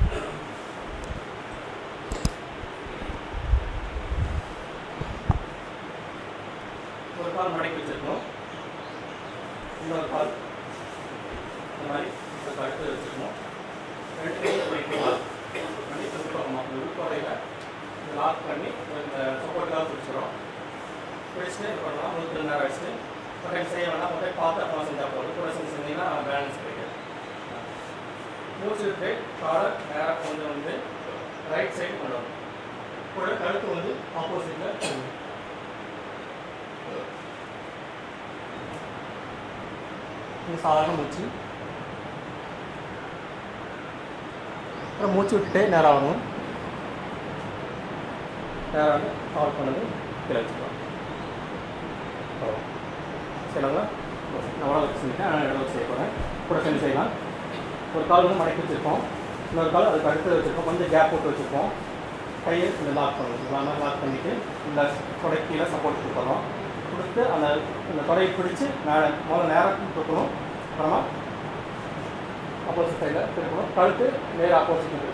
ஒரு கால் மடக்கி வச்சுருக்கோம். இன்னொரு கால் இந்த மாதிரி கழுத்து வச்சுருக்கோம். 2 கையில் பண்ணி பக்கமாக உள்பறையில் லாக் பண்ணி இந்த சப்போர்ட்டுக்காக பிடிச்சிடும். பிடிச்சிட்டு இது பண்ணலாம். 1 நேரம் வச்சுட்டு பக்கம் செய்ய வேணாம். பக்கம் பார்த்து அப்புறம் செஞ்சால் போதும். கூட செஞ்சிங்கன்னா பேலன்ஸ் கிடைக்காது. மூச்சு விட்டு காலை நேராக கொஞ்சம் வந்து ரைட் சைடு கொண்டு வரணும். கூட கழுத்து வந்து ஆப்போசிட்டில் இது சாதாரண மூச்சு. அப்புறம் மூச்சு விட்டுட்டே நேராக வரணும். நேராக வந்து கால் பண்ணது கீழே வச்சுக்கலாம். சரிங்களா? நான் உடம்பு செஞ்சுட்டேன். ஆனால் இடவு செய்ய போகிறேன். கூட செஞ்சு செய்யலாம். ஒரு கால் வந்து மடக்கி வச்சுருப்போம். இன்னொரு கால் அதுக்கு அடுத்து வச்சுருப்போம். கொஞ்சம் கேப் போட்டு வச்சுருப்போம். கையை இந்த லாக் பண்ணணும். இதெல்லாம் லாக் பண்ணிவிட்டு இந்த தொடை கீழே சப்போர்ட் கொடுத்துறோம். கொடுத்து அந்த தொடையை பிடிச்சி முதல்ல நேரம் தூக்கணும். அப்புறமா ஆப்போசிட் சைடில் திருப்பணும். கழுத்து நேர் ஆப்போசிட் திருப்பணும்.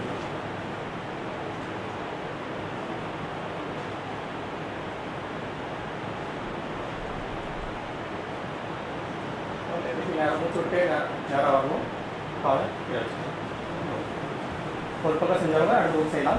நேரம் மூச்சு விட்டே நேராக வரணும். காலை கீழே வச்சுக்கணும். ஒரு பக்கம் செஞ்சவங்க 2 பக்கம் செய்யலாம்.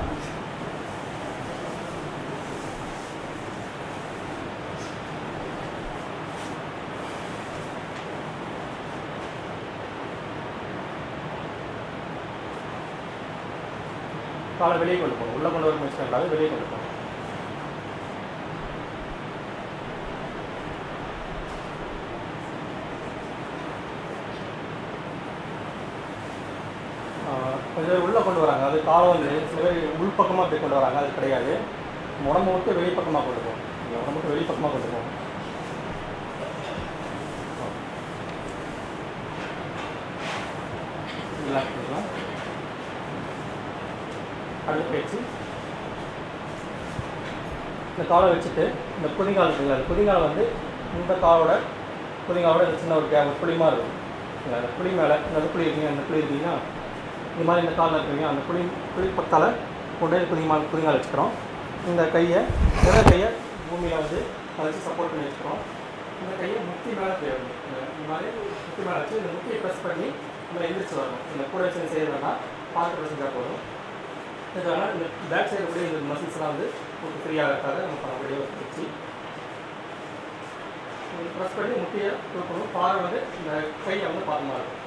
காலை வெளியே கொண்டு போகணும். உள்ளே கொண்டு வர முயற்சி பண்ணாலும் வெளியே கொண்டு போகணும். கொஞ்சம் பேர் உள்ளே கொண்டு வராங்க. அது காலை வந்து சில பேர் உள்பக்கமாக அப்படி கொண்டு வராங்க. அது கிடையாது. உடம்பு மட்டும் வெளிப்பக்கமாக கொண்டு போகும். உடம்பு மட்டும் வெளிப்பக்கமாக கொண்டு போகும். அடுத்த பயிற்சி, இந்த காலை வச்சுட்டு இந்த குதிங்கால் இருக்குங்களா, அந்த குதிங்கால் வந்து இந்த காலோட குதிங்காலோட இந்த சின்ன ஒரு புளிமாக இருக்கும். இல்லை அந்த புளி மேலே இந்த புளி இருக்கீங்க, அந்த புளி இருக்கீங்கன்னா இந்த மாதிரி இந்த காலில் இருக்கிறீங்க, அந்த புளி பக்கால கொண்டு குதிங்கால் வச்சுக்கிறோம். இந்த கையை கையை பூமியில் வந்து அதை வச்சு சப்போர்ட் பண்ணி வச்சுக்கிறோம். இந்த கையை முட்டி மேலே போயிடணும். இந்த மாதிரி முட்டி மேலே வச்சு இந்த முட்டியை ப்ரெஸ் பண்ணி நம்ம எந்திரிச்சு வரணும். இந்த கூட வச்சு செய்யறதுனா பார்த்து செஞ்சால் போதும். இதனால் இந்த பேக் சைடு கூட இந்த மசில்ஸ்லாம் வந்து உங்களுக்கு ஃப்ரீயாக இருக்காது. நம்ம பண்ணக்கூடிய ஒரு பயிற்சி. ப்ரெஸ் பண்ணி முட்டியை தூக்கணும். பாறை வந்து இந்த கையை வந்து பாதமாக இருக்கும்.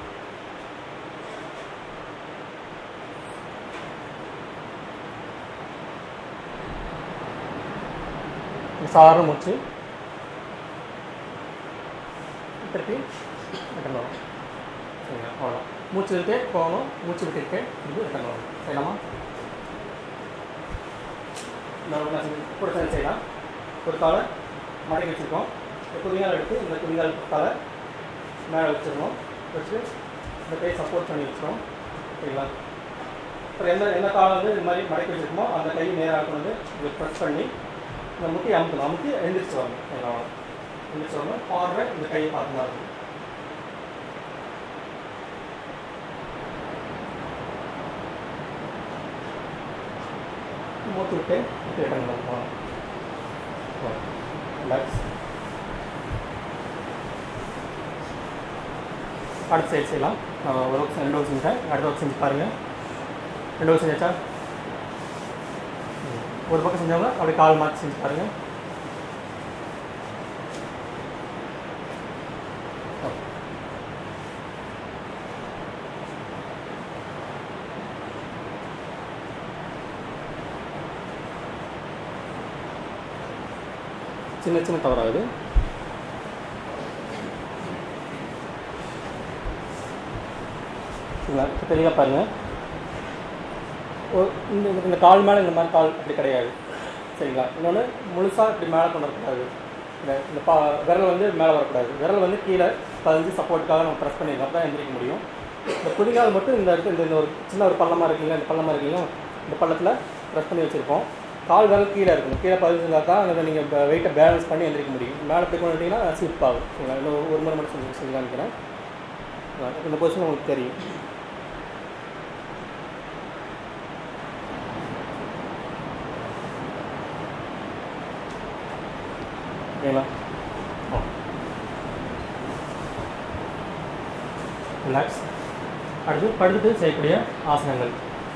சாறு மூச்சு திருப்பி ரிட்டன் வரும். சரிங்களா, அவ்வளோ மூச்சு விட்டே போகணும். மூச்சு விட்டுக்கிட்டே திருப்பி ரிட்டன் வரும். செய்யலாமா? கூட சேர்ந்து செய்யலாம். ஒரு காலை மடக்கி வச்சுருக்கோம். இந்த குதிங்கால் எடுத்து இந்த குதிங்கால் காலை மேலே வச்சுருக்கோம். வச்சுட்டு இந்த கை சப்போர்ட் பண்ணி வச்சுருக்கோம். சரிங்களா, அப்புறம் எந்த காலம் வந்து இது மாதிரி மடக்கி வச்சுருக்கோமோ அந்த கை நேராக கொண்டு வந்து இதை ப்ரெஸ் பண்ணி இந்த முட்டி அமுக்கணும். அமுக்கி எழுந்திரிச்சு வரணும். எல்லாம் எழுந்திரிச்சு வரணும். பார்வை இந்த கையை பார்த்து தான் இருக்கும். மூச்சு விட்டு இடங்கள் போகணும். ரிலாக்ஸ். அடுத்த சைடு செய்யலாம். ஒரு வருஷம் 2 வருஷம் செஞ்சேன். அடுத்த வருஷம் செஞ்சு பாருங்கள். 2 வருஷம் செஞ்சா ஒரு பக்கம் செஞ்சவங்க அப்படியே கால் மாற்றி செஞ்சு பாருங்கள். சின்ன சின்ன தவறாகுது. இப்போ தெளிவாக பாருங்கள். இந்த கால் மேலே இந்த மாதிரி கால் அப்படி கிடையாது. சரிங்களா, இன்னொன்று முழுசாக இப்படி மேலே கொண்டு வரக்கூடாது. இந்த விரல் வந்து மேலே வரக்கூடாது. விரல் வந்து கீழே பதிஞ்சு சப்போர்ட்டுக்காக நம்ம ப்ரெஸ் பண்ணிடலாம். தான் எந்திரிக்க முடியும். இந்த குதிங்கால் மட்டும் இந்த இடத்துல இந்த ஒரு சின்ன ஒரு பள்ளமாக இருக்குங்களா, இந்த பள்ளமாக இருக்குங்களா, இந்த பள்ளத்தில் ப்ரெஸ் பண்ணி வச்சுருப்போம். கால் விரல் கீழே இருக்கணும். கீழே பதிஞ்சிருந்தா தான் அதை நீங்கள் வெயிட்டை பேலன்ஸ் பண்ணி எந்திரிக்க முடியும். மேலே போய் கொண்டு வந்தீங்கன்னா ஸ்லிப் ஆகும். சரிங்களா, இன்னும் ஒரு முறை மட்டும் செஞ்சு காமிக்கிறேன். இந்த பொசிஷன் உங்களுக்கு தெரியும். ஓகேங்களா, ரிலாக்ஸ். அடுத்து படுத்துட்டு செய்யக்கூடிய ஆசனங்கள்.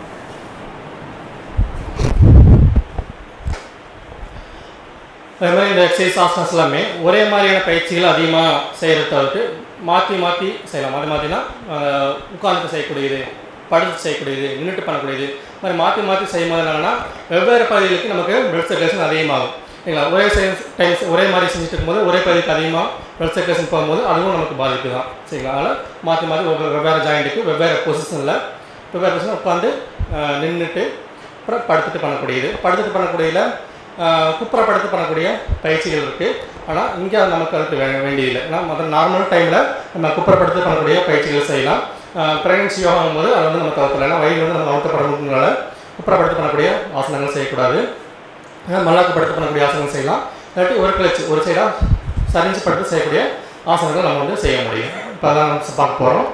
அதே மாதிரி இந்த எக்ஸசைஸ் ஆசனஸ் எல்லாமே ஒரே மாதிரியான பயிற்சிகள் அதிகமாக செய்கிறத தவிர்த்து மாற்றி மாற்றி செய்யலாம். அது மாதிரினா உட்காந்துட்டு செய்யக்கூடியது, படுத்து செய்யக்கூடியது, நின்றுட்டு பண்ணக்கூடியது, மாதிரி மாற்றி மாற்றி செய்யும்போது என்னன்னா வெவ்வேறு பகுதிகளுக்கு நமக்கு பிளட் சர்க்குலேஷன் அதிகமாகும். இல்லைங்களா, ஒரே மாதிரி செஞ்சுட்டு இருக்கும்போது ஒரே பகுதிக்கு அதிகமாக பிளட் சர்க்குலேஷன் போகும்போது அதுவும் நமக்கு பாதிப்பு தான். சரிங்களா, அதனால் மாற்றி மாற்றி வெவ்வேறு ஜாயிண்ட்டுக்கு வெவ்வேறு பொசிஷனில் உட்காந்து நின்றுட்டு அப்புறம் படுத்துட்டு பண்ணக்கூடியது. படுத்துட்டு பண்ணக்கூடியதில் குப்புறப்படுத்து பண்ணக்கூடிய பயிற்சிகள் இருக்குது. ஆனால் இங்கே நமக்கு அதுக்கு வேண்டியதில்லை. ஏன்னா நார்மல் டைமில் நம்ம குப்புறப்படுத்து பண்ணக்கூடிய பயிற்சிகள் செய்யலாம். ப்ரெக்னன்சி யோகாகும் போது அது வந்து நம்ம தவிர்க்கலாம். ஏன்னா வயிறு வந்து நம்ம அவுட்டப்படுறதுனால குப்புறப்படுத்து பண்ணக்கூடிய ஆசனங்கள் செய்யக்கூடாது. மல்லாக்கப்படுத்து பண்ணக்கூடிய ஆசனங்கள் செய்யலாம். இல்லாட்டி ஒரு கிளச்சு ஒரு சைடாக சரிஞ்சு படுத்து செய்யக்கூடிய ஆசனங்கள் நம்ம வந்து செய்ய முடியும். இப்போ அதான் நம்ம பார்க்க போகிறோம்.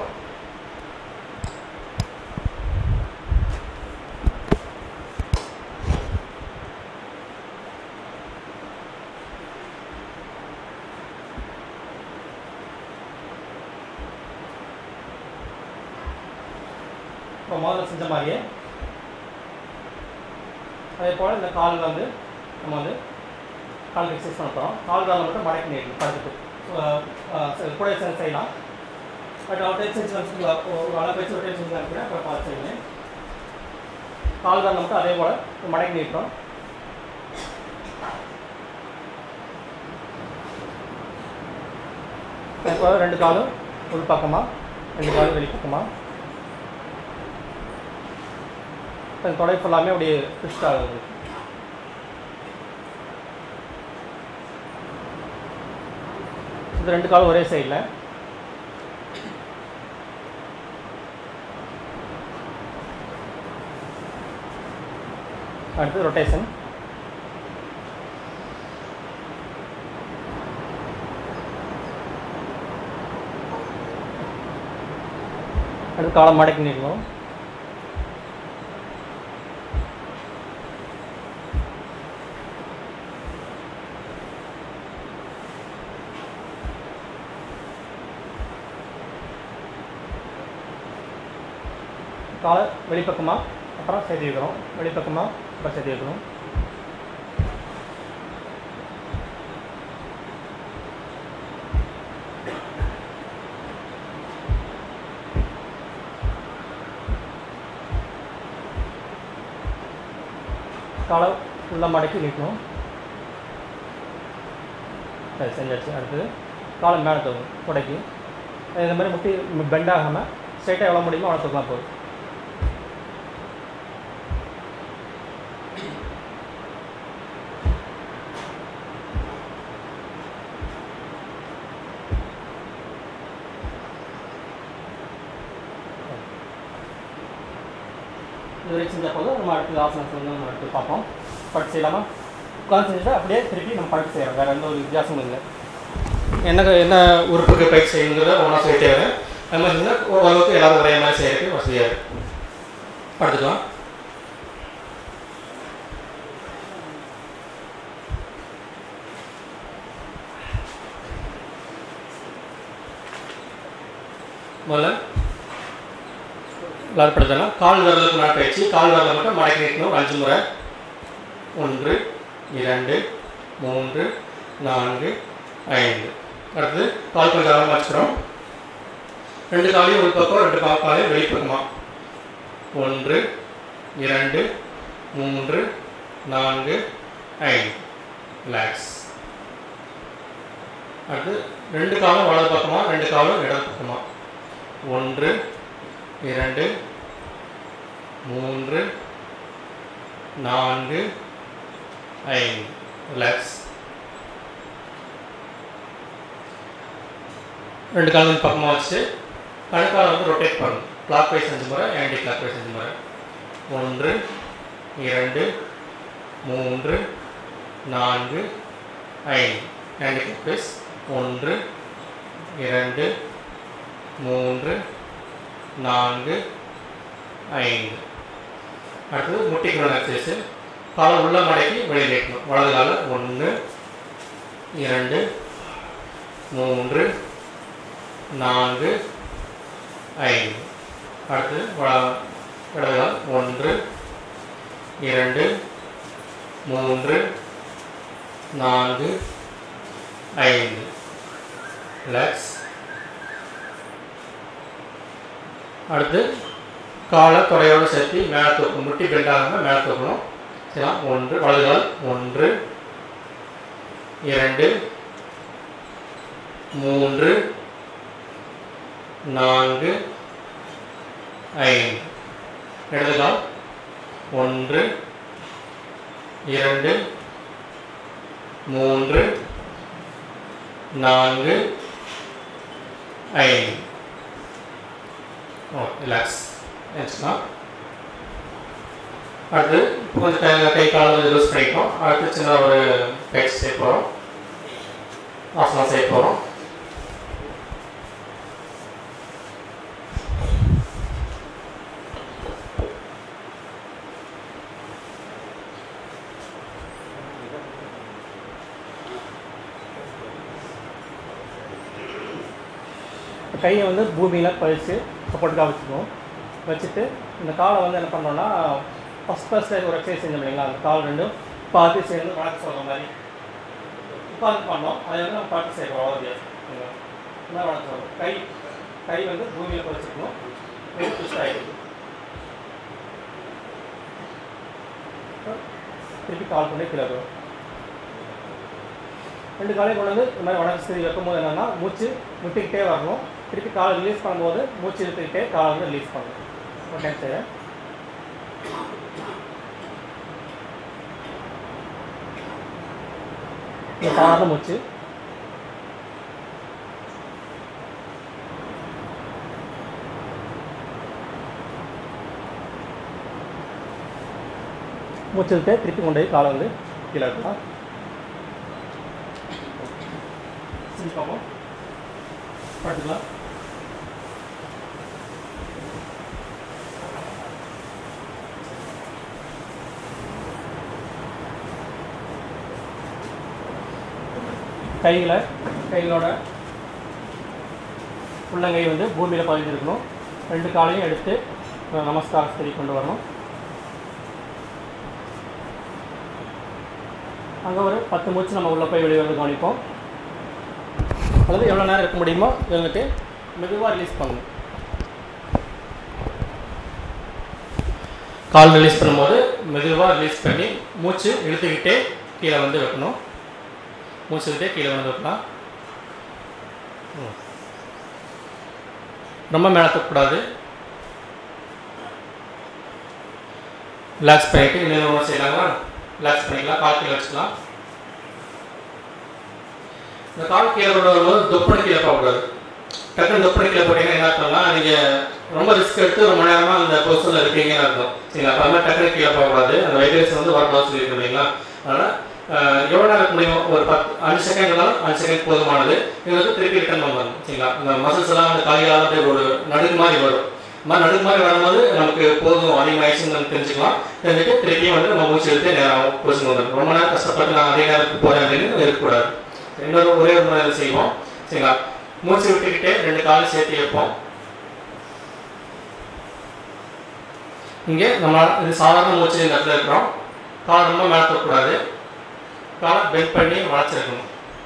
இப்போ முதல்ல செஞ்ச மாதிரியே அதே போல் இந்த காலில் வந்து நம்ம வந்து கால் எக்ஸசைஸ் பண்ண போகிறோம். கால்காலில் மட்டும் மடக்கி நீட்டணும் படுத்துட்டு கூட எக்ஸசைஸ் செய்யலாம். பட் ஒரு டைம் செஞ்சு ஒரு அளவு வச்சு ஒரு டைம் செஞ்சு அனுப்பினா அப்புறம் பார்த்து செய்யுங்க. கால் விரலை மட்டும் அதே போல் மடக்கி நீட்டுறோம். இப்போ 2 காலும் உள் பக்கமாக 2 காலும் வெளிப்பக்கமாக தொடை ஃபுல்லாமே அப்படியே ட்விஸ்ட் ஆகுது. இது 2 காலும் ஒரே சைடில். அடுத்து ரொட்டேஷன். அடுத்து காலை மடக்கி நீட்டணும். காலை வெளிப்பக்கமாக அப்புறம் சேர்த்து வைக்கிறோம். வெளிப்பக்கமாக அப்புறம் சேர்த்து வைக்கணும். காலை ஃபுல்லாக மடக்கி நீட்டணும். சரி, செஞ்சாச்சு. அடுத்தது காலை மேலே தூக்கும் கொடைக்கு. இந்த மாதிரி முட்டி பெண்ட் ஆகாமல் ஸ்ட்ரைட்டாக எவ்வளோ முடியுமோ அவ்வளோ தூக்கலாம் போதும். இது வரைக்கும் செஞ்சால் போதும். நம்ம அடுத்த ஆசனத்தை வந்து நம்ம எடுத்து பார்ப்போம். படுத்து செய்யலாமா? உட்காந்து செஞ்சுட்டு அப்படியே திருப்பி நம்ம படுத்து செய்கிறோம். வேறு எந்த ஒரு வித்தியாசமும் இல்லை. என்ன உறுப்புக்கு பயிற்சி செய்யுங்கிறத ஒன்றா சொல்லிட்டே வரேன். அது மாதிரி இருந்தால் ஓரளவுக்கு எல்லோரும் ஒரே மாதிரி செய்கிறதுக்கு வசதியாக இருக்குது. படுத்துக்கலாம். முதல்ல எல்லாரும் படுத்தலாம். கால் விரலுக்கு நான் பயிற்சி. கால் விரலை மட்டும் மடக்கி நீட்டணும் 5 முறை. 1 2 3 4 5. அடுத்து கால் கொஞ்சம் அளவு வச்சுக்கிறோம். 2 காலையும் ஒரு பக்கம் 2 காலையும் வெளிப்பக்கமாக 1 2 3 4 5. ரிலாக்ஸ். அடுத்து 2 காலும் வலது பக்கமாக 2 காலும் இடது பக்கமாக 1 2 3 4 5. ரிலாக்ஸ். 2 காலும் பக்கமாக வச்சு கணுக்காலை வந்து ரொட்டேட் பண்ணணும். கிளாக் வைஸ் 5 முறை, ஆன்டி கிளாக் வைஸ் 5 முறை. 1 2 3 4 5. Anti clockwise 1 2 3 4 5. அடுத்தது முட்டிக்கணும் எக்ஸசைஸ். காலை உள்ள மடக்கி வெளியில் வைக்கணும். வலது காலை 1 2 3 4 5. அடுத்து இடது கால் 1 2 3 4 5. ரிலாக்ஸ். அடுத்து காலை தொடையோடு சேர்த்து மேலே தூக்கணும். முட்டி பெண்ட் ஆகாமல் மேலே தூக்கணும். சரிங்களா? 1 வலது கால் 1 2 3 4 5. இடது கால் 1 2 3 4 5. ரிலாக்ஸ். வச்சுக்கலாம். அடுத்து கொஞ்சம் கை கால் கொஞ்சம் லூஸ் பண்ணிக்கிறோம். அடுத்து சின்ன ஒரு பயிற்சி செய்ய போகிறோம். ஆசனம் செய்ய போகிறோம். கையை வந்து பூமியில் பழித்து சப்போர்ட்டுக்காக வச்சுக்குவோம். வச்சுட்டு இந்த காலை வந்து என்ன பண்ணுறோன்னா ஃபஸ்ட்டு ஒரு எக்ஸசைஸ் செஞ்சோம் இல்லைங்களா? அந்த கால் ரெண்டும் பார்த்து சேர்ந்து வளர்ச்சி சொல்கிற மாதிரி உட்காந்து பண்ணோம். அதை வந்து நம்ம பார்த்து செய்கிறோம். அவ்வளோ வித்தியாசம் என்ன வளர்ச்சி சொல்கிறோம். கை வந்து பூமியில் பழிச்சிக்கணும். வெறும் ட்விஸ்ட் ஆகிடுது. திருப்பி கால் கொண்டு கீழே வரும். 2 காலையும் கொண்டு வந்து இந்த மாதிரி வடக்கு ஸ்திதி வைக்கும்போது என்னென்னா மூச்சு முட்டிக்கிட்டே வரணும். திருப்பி காலை ரிலீஸ் பண்ணும்போது மூச்சு இழுத்துக்கிட்டே காலை வந்து ரிலீஸ் பண்ணணும். ஒரு டைம் செய்ய இந்த சாதாரண மூச்சு. மூச்சு இழுத்து திருப்பி கொண்டு போய் காலை வந்து கீழே வைக்கலாம். பார்ப்போம், பார்த்துக்கலாம். கைகளோட உள்ளங்கை வந்து பூமியில் பதிஞ்சிருக்கணும். 2 காலையும் எடுத்து நமஸ்கார ஸ்திதி கொண்டு வரணும். அங்கே ஒரு 10 மூச்சு நம்ம உள்ளே போய் வெளியே வந்து கவனிப்போம். அல்லது எவ்வளோ நேரம் இருக்க முடியுமோ இருந்துட்டு மெதுவாக ரிலீஸ் பண்ணணும். கால் ரிலீஸ் பண்ணும்போது மெதுவாக ரிலீஸ் பண்ணி மூச்சு இழுத்துக்கிட்டே கீழே வந்து வைக்கணும். மூச்சு இழுத்தே கீழே வந்து வைக்கலாம். ரொம்ப மேலே தூக்கக்கூடாது. ரிலாக்ஸ் பண்ணிவிட்டு இன்னும் செய்யலாங்களா? ரிலாக்ஸ் பண்ணிக்கலாம். கால் கீழே வச்சுக்கலாம். இந்த கால் கீழே கொண்டு வரும்போது தொப்பனை கீழே போகக்கூடாது. டக்குனு தொப்பனை கீழே போட்டீங்கன்னா என்ன அர்த்தம்னா நீங்கள் ரொம்ப ரிஸ்க் எடுத்து ரொம்ப நேரமாக அந்த பொசிஷனில் இருக்கீங்கன்னு அர்த்தம். சரிங்களா? அப்போ மாதிரி டக்குனு கீழே போகக்கூடாது. அந்த வைப்ரேஷன் வந்து வரக்கூடாது சொல்லியிருக்கோம் இல்லைங்களா? அதனால் எவ்வளோ நேரம் இருக்க முடியும்? ஒரு 5 செகண்ட் இருந்தாலும் 5 செகண்ட் போதுமானது. இது வந்து திருப்பி ரிட்டர்ன் வந்துடும். சரிங்களா? அந்த மசில்ஸ் எல்லாம் அந்த காலியால் அப்படியே ஒரு நடுக்கு மாதிரி வரும். நடுக்கு மாதிரி வரும்போது நமக்கு போதும் அதிகமாகிடுச்சுன்னு நம்ம தெரிஞ்சுக்கலாம். தெரிஞ்சுட்டு திருப்பியும் வந்து நம்ம மூச்சு எடுத்து நேரம் பொசிஷன் வந்துடும். ரொம்ப நேரம் கஷ்டப்பட்டு நான் அதே நேரத்துக்கு போகிறேன் அப்படின்னு இருக்கக்கூடாது. ஒரே ஒரு முறை செய்வோம். சரிங்களா? மூச்சு விட்டுக்கிட்டே 2 காலும் சேர்த்து வைப்போம். இங்கே நம்ம இது சாதாரண மூச்சு இந்த இடத்துல இருக்கிறோம். கால் ரொம்ப மேலே தூக்கக்கூடாது. காலை பெண்ட் பண்ணி வளைச்சிருக்கணும்.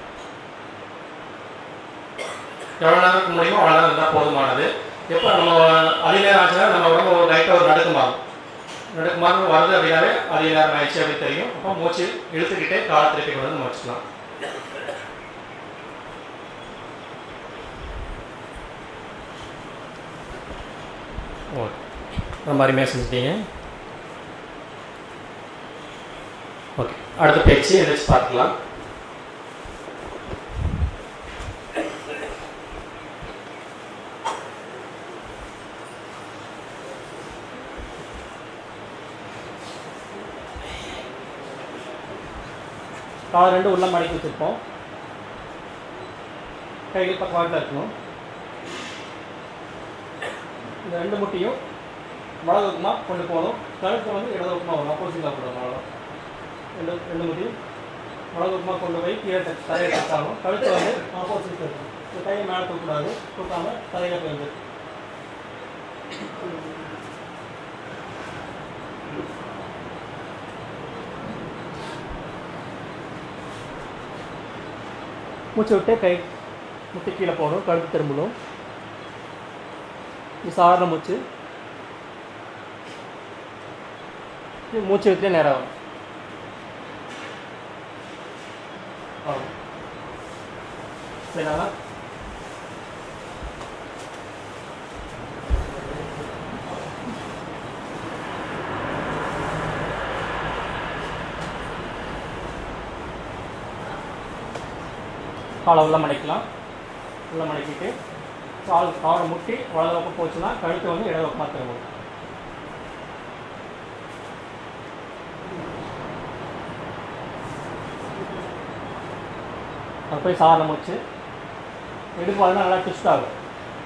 எவ்வளோ நேரம் இருக்க முடியுமோ அவ்வளோ நேரம் இருந்தால் போதுமானது. எப்போ நம்ம அதிக நேரம் ஆச்சுன்னா நம்ம உடம்பு ஒரு லைட்டாக ஒரு நடுக்குமாறு வருது அப்படின்னாலே அதிக நேரம் ஆயிடுச்சு அப்படின்னு தெரியும். அப்போ மூச்சு இழுத்துக்கிட்டே காலை திருப்பி கொண்டு வந்து வச்சுக்கலாம். ஓகே, ரொம்ப அருமையாக செஞ்சுட்டீங்க. ஓகே, அடுத்த பயிற்சி எதாச்சும் பார்த்துக்கலாம். காலை 2 உள்ள மடக்கி வச்சுருப்போம். கையில் பக்கவாட்டில் இருக்கணும். இந்த 2 முட்டியும் வலது பக்கமாக கொண்டு போகணும். கழுத்தை வந்து இடது பக்கமாக வரும். அப்போசிட்டாக போடணும். அவ்வளோ 2 முட்டியும் வலது பக்கமாக கொண்டு போய் கீழே தரையை தட்டாலும் கழுத்தை வந்து ஆப்போசிட் இருக்கும். இந்த கையை மேலே தூக்கக்கூடாது. தூக்காமல் தரையில் போயிருந்து மூச்சு விட்டு கை முட்டி கீழே போகணும். கழுத்து திரும்பணும். இது சாதாரண மூச்சு. மூச்சு விட்டுலே நேரம் ஆகும். சரிங்களா? காலை உள்ள மடக்கலாம். உள்ள மடக்கிட்டு காலை முட்டி வலது பக்கம் போச்சுன்னா கழுத்து வந்து இடது பக்கமாக திரும்பணும். அது போய் சாதாரண மூச்சு. இடுப்பு வலினா நல்லா ட்விஸ்ட் ஆகும்.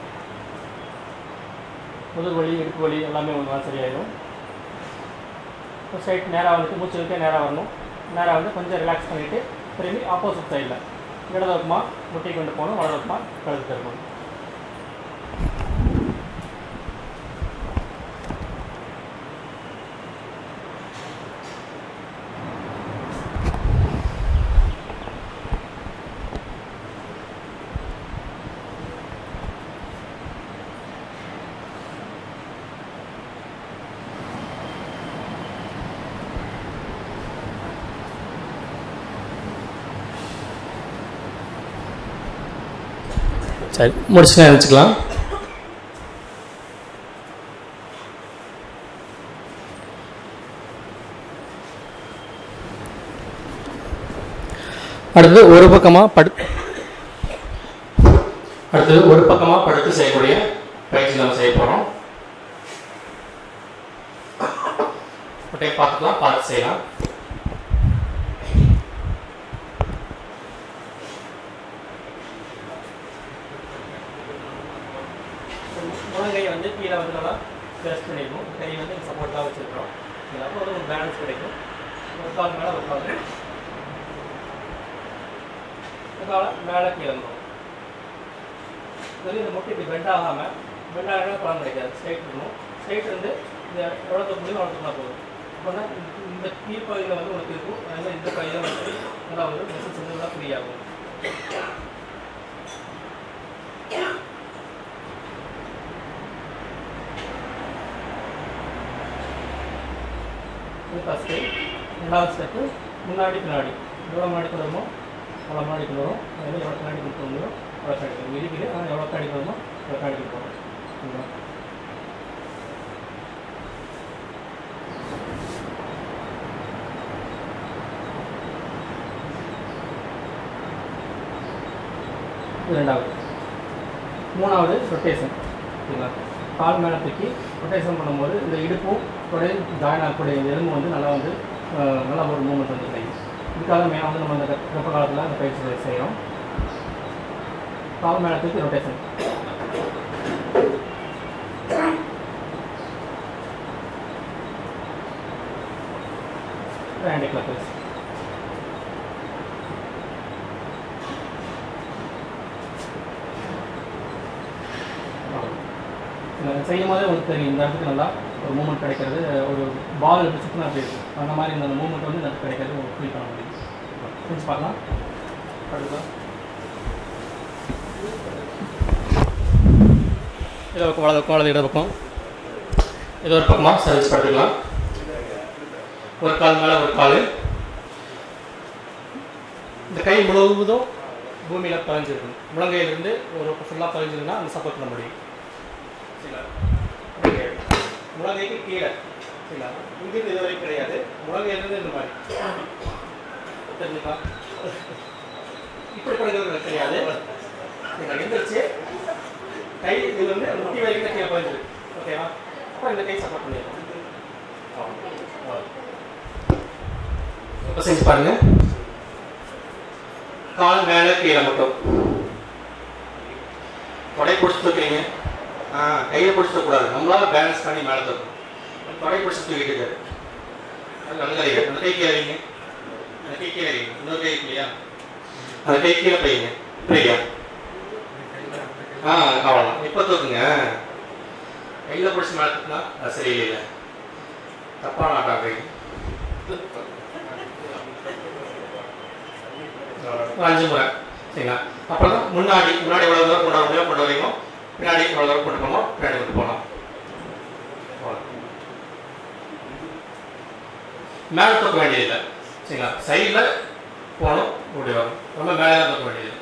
முதுகு வலி இடுப்பு வலி எல்லாமே ஒன்று சரியாயிடும். இப்போ சைட் நேராக வந்துட்டு மூச்சு விட்டு நேராக வரணும். நேராக வந்து கொஞ்சம் ரிலாக்ஸ் பண்ணிவிட்டு திரும்பி ஆப்போசிட் சைடில் இடது பக்கமாக முட்டி கொண்டு போகணும். வலது பக்கமாக கழுத்து திரும்பணும். சரி, முடிச்சுட்டு நினச்சிக்கலாம். அடுத்தது ஒரு பக்கமாக படுத்து செய்யக்கூடிய பயிற்சி நம்ம செய்ய போகிறோம். பார்த்துக்கலாம், பார்த்து செய்யலாம். முழங்கையை வந்து கீழே வந்து நல்லா ரெஸ்ட் பண்ணிடுவோம். கை வந்து சப்போர்ட்டாக வச்சுருக்கோம். அப்போ வந்து ஒரு பேலன்ஸ் கிடைக்கும். ஒரு கால் மேலே ஒரு கால் மேலே கீழே வந்துடும். இந்த முட்டை இப்படி பெண்ட் ஆகாமல் பலன் கிடைக்காது. ஸ்ட்ரைட் இருக்கணும். ஸ்ட்ரைட் இருந்து இந்த எவ்வளோத்துக்கு முடியும் அவ்வளோத்துக்குனா போதும். அப்போனா இந்த கீழ்ப்பகுதியில் வந்து உனக்கு இருக்கும். அதனால் இந்த பகுதியில் வந்து நல்லா வந்து மெசேஜ் வந்து நல்லா ஃப்ரீ ஆகும். ஃபஸ்ட்டு ரெண்டாவது ஸ்டெப்பு முன்னாடி பின்னாடி எவ்வளோ முன்னாடி வருமோ அவ்வளோ முன்னாடி வரும். அதே எவ்வளோ பின்னாடி கொடுக்க முடியும் அவ்வளோ பின்னாடி இருக்குது. ஆனால் எவ்வளோ பின்னாடி வருமோ அவ்வளோ பின்னாடி போகிறோம். இது ரெண்டாவது. மூணாவது ரொட்டேஷன். சரிங்களா? கால் மேலே தூக்கி ரொட்டேஷன் பண்ணும்போது இந்த இடுப்பும் ஜாயின் ஆகக்கூடிய எலும்பு வந்து நல்லா ஒரு மூவ்மெண்ட் வந்து செய்யும். இதுக்காக மெயினாக வந்து நம்ம இந்த வெப்ப காலத்தில் அந்த பயிற்சி செய்கிறோம். கால் மேலே தூக்கி ரொட்டேஷன். ஹேண்ட் கிளப்பர்ஸ். செய்யும் போதே உங்களுக்கு தெரியும் இந்த இடத்துக்கு நல்லா ஒரு மூமெண்ட் கிடைக்கிறது. ஒரு பால் எப்படி சுற்றினா அப்படி இருக்கும். அந்த மாதிரி இந்த மூமெண்ட் வந்து இந்த கிடைக்கிறது ஃபீல் பண்ண முடியும். செஞ்சு பார்க்கலாம். அடுத்ததான் இதை பக்கம் வலது இட பக்கம் இது ஒரு பக்கமாக சர்வீஸ் படுத்துக்கலாம். ஒரு கால் மேலே ஒரு கால். இந்த கை முழுவதும் பூமியில் பதிஞ்சிருக்கணும். முழங்கையிலிருந்து ஒரு ஃபுல்லாக பதிஞ்சிருந்தா அந்த சப்போர்ட் பண்ண முடியும். முழங்கைக்கு கீழே சரிங்களா? இங்கிருந்து இது வரைக்கும் கிடையாது. முழங்கையிலிருந்து இந்த மாதிரி தெரிஞ்சுக்கா. இப்படி படுக்கிறது கிடையாது. நீங்கள் எந்திரிச்சு கை இது வந்து முட்டி வரைக்கும் கீழே பதிஞ்சிருக்கு. ஓகேவா? அப்போ இந்த கை சப்போர்ட் பண்ணிடலாம். இப்போ செஞ்சு பாருங்க. கால் மேலே கீழே மட்டும் தொடை பிடிச்சி தூக்குறீங்க. கையை பிடிச்சிட கூடாது. நம்மளால பேலன்ஸ் பண்ணி மேலே தரும். தொடை பிடிச்சி தூக்கிட்டு இருக்காரு. அது நல்ல கை. அந்த கை கீழே வைங்க. அந்த கை கீழே வைங்க. இன்னொரு கை இல்லையா? அந்த கை கீழே போய்ங்க. புரியா? அவ்வளோதான். இப்போ தூக்குங்க. கையில் பிடிச்சி மேலே தூக்குனா அது சரியில்லை. தப்பான ஆட்டாடுறீங்க. ஒரு 5 முறை சரிங்களா? அப்புறம் தான் முன்னாடி எவ்வளோ தூரம் கொண்டு வர முடியும் கொண்டு வரீங்க. பின்னாடி எவ்வளோ தூரம் கொண்டு போகணும் பின்னாடி கொண்டு போகலாம். மேலே தூக்க வேண்டியதில்லை சரிங்களா? சைடில் போகணும் இப்படி வரும். ரொம்ப மேலே தான் தூக்க வேண்டியதில்லை.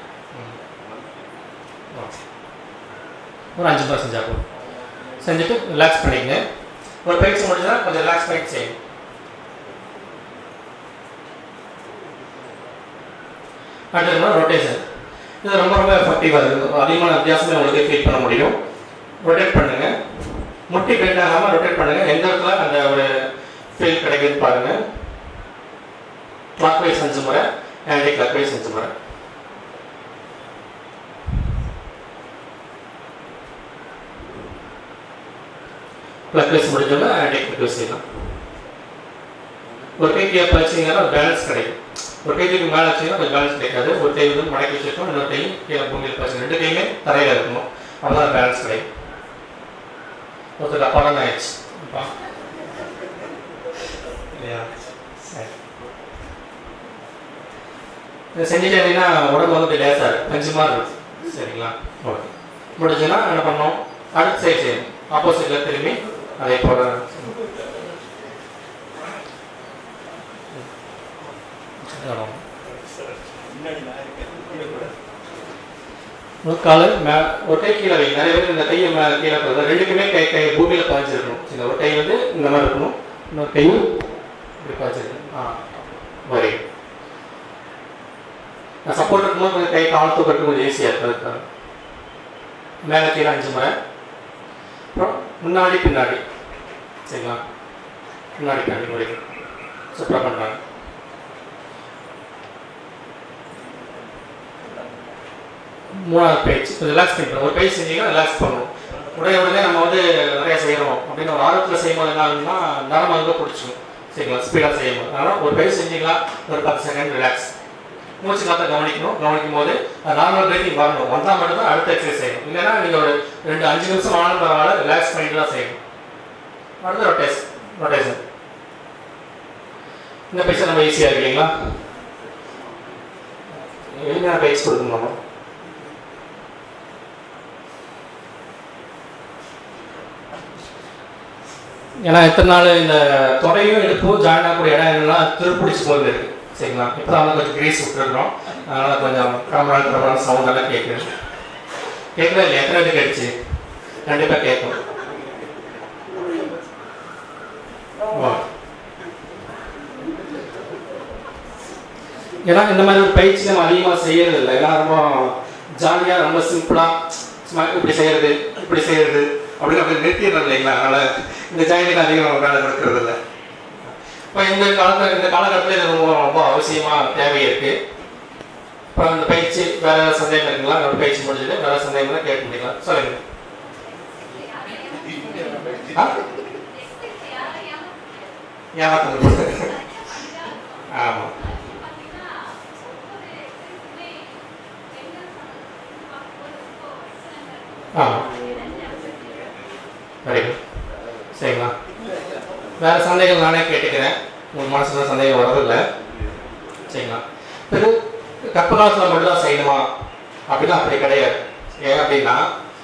ஒரு 5 முறை செஞ்சால் போதும். செஞ்சுட்டு ரிலாக்ஸ் பண்ணிக்கங்க. ஒரு பயிற்சி முடிஞ்சதுன்னா கொஞ்சம் ரிலாக்ஸ் பண்ணிட்டு செய்யணும். அடுத்தது ரொட்டேஷன். இது ரொம்ப எஃபெக்டிவாக இருக்குது. அதிகமான வித்தியாசமே உங்களுக்கு ஃபீல் பண்ண முடியும். ரொட்டேட் பண்ணுங்க. முட்டி பெண்ட் ஆகாமல் ரொட்டேட் பண்ணுங்க. எந்த இடத்துல அந்த ஒரு ஃபீல் கிடைக்குதுன்னு பாருங்க. கிளாக் வைஸ் 5 முறை, ஆன்டி கிளாக் வைஸ் 5 முறை. கிளாக் வைஸ் முடிஞ்சோன்னா ஆன்டி கிளாக் வைஸ் செய்யலாம். ஒரு கைக்கு எப்போ வச்சிங்கன்னா பேலன்ஸ் கிடைக்கும். ஒரு கைக்கு மேலே வச்சிங்கன்னா கொஞ்சம் பேலன்ஸ் கிடைக்காது. ஒரு கை வந்து மடக்கி வச்சிருக்கோம், இன்னொரு கை கீழே பூமியில் வச்சு 2 கையுமே தரையில் இருக்கணும். அவ்வளோதான் பேலன்ஸ் கிடைக்கும். ஒருத்தர் அப்பா தான் ஆயிடுச்சு இல்லையா? சரி, இதை செஞ்சுட்டு இருந்தீங்கன்னா உடம்பு வந்து லேசாக இருக்கும், கொஞ்சமாக இருக்கும். சரிங்களா? ஓகே. முடிஞ்சுன்னா என்ன பண்ணோம்? அடுத்த சைடு செய்யணும். ஆப்போசிட்டில் திரும்பி அதே போல ஒரு காலை ஒரு கை கீழே வைங்க. நிறைய பேர் இந்த கையை கீழே போகிறது, ரெண்டுக்குமே கை பூமியில் பாய்ச்சிருக்கணும். சரி, ஒரு கை வந்து இந்த மாதிரி இருக்கணும், இன்னொரு கையும் இப்படி பாய்ச்சிருக்கணும். வரை நான் சப்போர்ட் இருக்கும்போது கொஞ்சம் கை கால் தூக்கிறதுக்கு கொஞ்சம் ஈஸியாக இருக்குது. அதுக்காக மேலே கீழே 5 முறை. அப்புறம் முன்னாடி பின்னாடி, சரிங்களா, முன்னாடி பின்னாடி வரைக்கும் சூப்பராக பண்ணுறாங்க. மூணாவது பயிற்சி ரிலாக்ஸ் பண்ணுறோம். ஒரு பயிற்சி செஞ்சீங்கன்னா ரிலாக்ஸ் பண்ணணும். உடனே நம்ம வந்து நிறையா செய்கிறோம் அப்படின்னு ஒரு ஆர்வத்தில் செய்யும்போது என்ன ஆகுதுன்னா நரம்பு அங்கே பிடிச்சிக்கும். சரிங்களா, ஸ்பீடாக செய்யும்போது. அதனால் ஒரு பயிற்சி செஞ்சீங்களா ஒரு 10 செகண்ட் ரிலாக்ஸ், மூச்சு காற்றை கவனிக்கும் போது நார்மல் பிரீத்திங் வரணும். வந்தால் மட்டும்தான் அடுத்த எக்ஸசைஸ் செய்யணும். இல்லைன்னா நீங்கள் ஒரு 2-5 நிமிஷம் ஆனாலும் பரவாயில்ல, ரிலாக்ஸ் பண்ணிட்டு தான் செய்யணும். அடுத்து ரொட்டேஷன். இந்த பயிற்சி நம்ம ஈஸியாக இருக்கு இல்லைங்களா, எளிமையான பயிற்சி கொடுக்கணும் நம்ம. ஏன்னா எத்தனை நாள் இந்த தொடையும் இடுப்பும் ஜாயின் ஆகக்கூடிய இடம் என்னன்னா திருப்பிடிச்சு போகுது இருக்குது. சரிங்களா, இப்போ தான் கொஞ்சம் கிரீஸ் விட்டுருக்குறோம். அதனால் கொஞ்சம் கிளம்புறாங்க சவுண்ட் எல்லாம் கேட்குது. கேட்குறா இல்லையா? எத்தனை பேருக்கு அடிச்சு கண்டிப்பாக கேட்கும். ஏன்னா இந்த மாதிரி ஒரு பயிற்சி நம்ம அதிகமாக செய்யறது இல்லை. ஏன்னா ரொம்ப ஜாலியாக ரொம்ப சிம்பிளாக இப்படி செய்யறது அப்படின்னு அப்படி நிறுத்திடுறோம் இல்லைங்களா. அதனால் இந்த ஜாயினுக்கு அதிகம் வேலை கொடுக்கறது இல்லை. இப்போ இந்த காலகட்டத்தில் இது ரொம்ப அவசியமாக தேவை இருக்குது. இப்போ இந்த பயிற்சி வேறு சந்தேகம் இருக்குங்களா? ஒரு பயிற்சி முடிஞ்சது வேறு சந்தேகம்லாம் கேட்க முடியுங்களா? சொல்லுங்க. ஏமாத்த ஆமாம். ஆமாம், வெரி குட். சரிங்களா, வேறு சந்தேகம் நானே கேட்டுக்கிறேன். உங்கள் மனசில் சந்தேகம் வரதில்லை. சரிங்களா, இது கற்ப காலத்தில் மட்டும்தான் செய்யணுமா அப்படின்னா அப்படி கிடையாது. ஏன் அப்படின்னா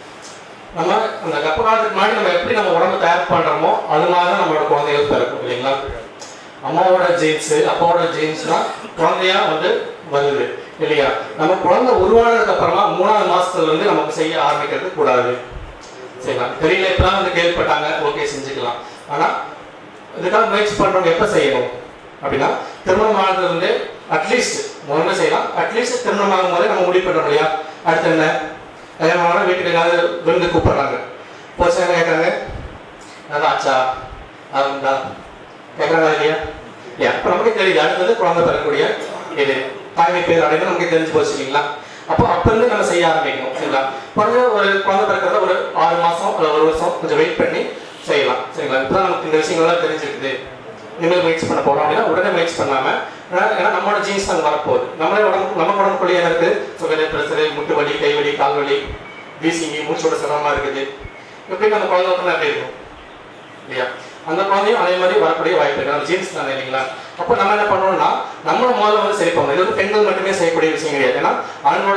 நம்ம அந்த கற்ப காலத்துக்கு முன்னாடி நம்ம எப்படி நம்ம உடம்பு தயார் பண்ணுறோமோ அது மாதிரி தான் நம்மளோட குழந்தைகள் பிறக்கும் இல்லைங்களா. அம்மாவோட ஜீன்ஸு அப்பாவோட ஜீன்ஸ் தான் குழந்தையா வந்து வருது இல்லையா. நம்ம குழந்தை உருவானதுக்கு அப்புறமா 3ஆவது மாதத்துலேருந்து நமக்கு செய்ய ஆரம்பிக்கிறது கூடாது. சரிங்களா, தெரியல இப்போதான் வந்து கேள்விப்பட்டாங்க, ஓகே செஞ்சுக்கலாம். ஆனால் இதுக்காக முயற்சி பண்ணுறவங்க எப்போ செய்யணும் அப்படின்னா திருமணம் ஆனதுலேருந்து அட்லீஸ்ட் முதல்ல செய்யலாம். அட்லீஸ்ட் திருமணம் ஆகும் போதே நம்ம முடிவு பண்ணுறோம் இல்லையா. அடுத்து என்ன, கல்யாணம் வீட்டுக்கு ஏதாவது விருந்து கூப்பிட்றாங்க, போச்சாங்க கேட்குறாங்க, நல்லா ஆச்சா அதுண்டா கேட்குறாங்க இல்லையா. அப்போ நமக்கு தெரியுது அடுத்தது குழந்தை பெறக்கூடிய இது தாய்மை பேர் அடைந்து நமக்கு தெரிஞ்சு போச்சு இல்லைங்களா. அப்போ இருந்து நம்ம செய்ய ஆரம்பிக்கணும். சரிங்களா, கொஞ்சம் ஒரு குழந்தை பிறக்கிறத ஒரு 6 மாதம் அல்ல 1 வருஷம் கொஞ்சம் வெயிட் பண்ணி செய்யலாம். சரிங்களா, இப்போ தான் நமக்கு இந்த விஷயங்கள்லாம் தெரிஞ்சிருக்குது. இனிமேல் முயற்சி பண்ண போகிறோம் அப்படின்னா உடனே முயற்சி பண்ணாமல், ஏன்னா நம்மளோட ஜீன்ஸ் அங்கே வரப்போகுது. நம்ம உடம்புக்குள்ளேயே இருக்குது சுகரு, ப்ரெஷரு, முட்டு வலி, கை வலி, கால் வலி, வீசிங்கி, மூச்சோட சிரமமாக இருக்குது. எப்படி அந்த குழந்தை வந்து அப்படி இருக்கும் இல்லையா. அந்த குழந்தையும் அதே மாதிரி வரக்கூடிய வாய்ப்பு இருக்குது. நம்ம ஜீன்ஸ் தானே இல்லைங்களா. அப்போ நம்ம என்ன பண்ணணும்னா நம்மளோட முதல்ல வந்து சரி பண்ணணும். இது வந்து பெண்கள் மட்டுமே செய்யக்கூடிய விஷயம் கிடையாது. ஏன்னா ஆண்களோட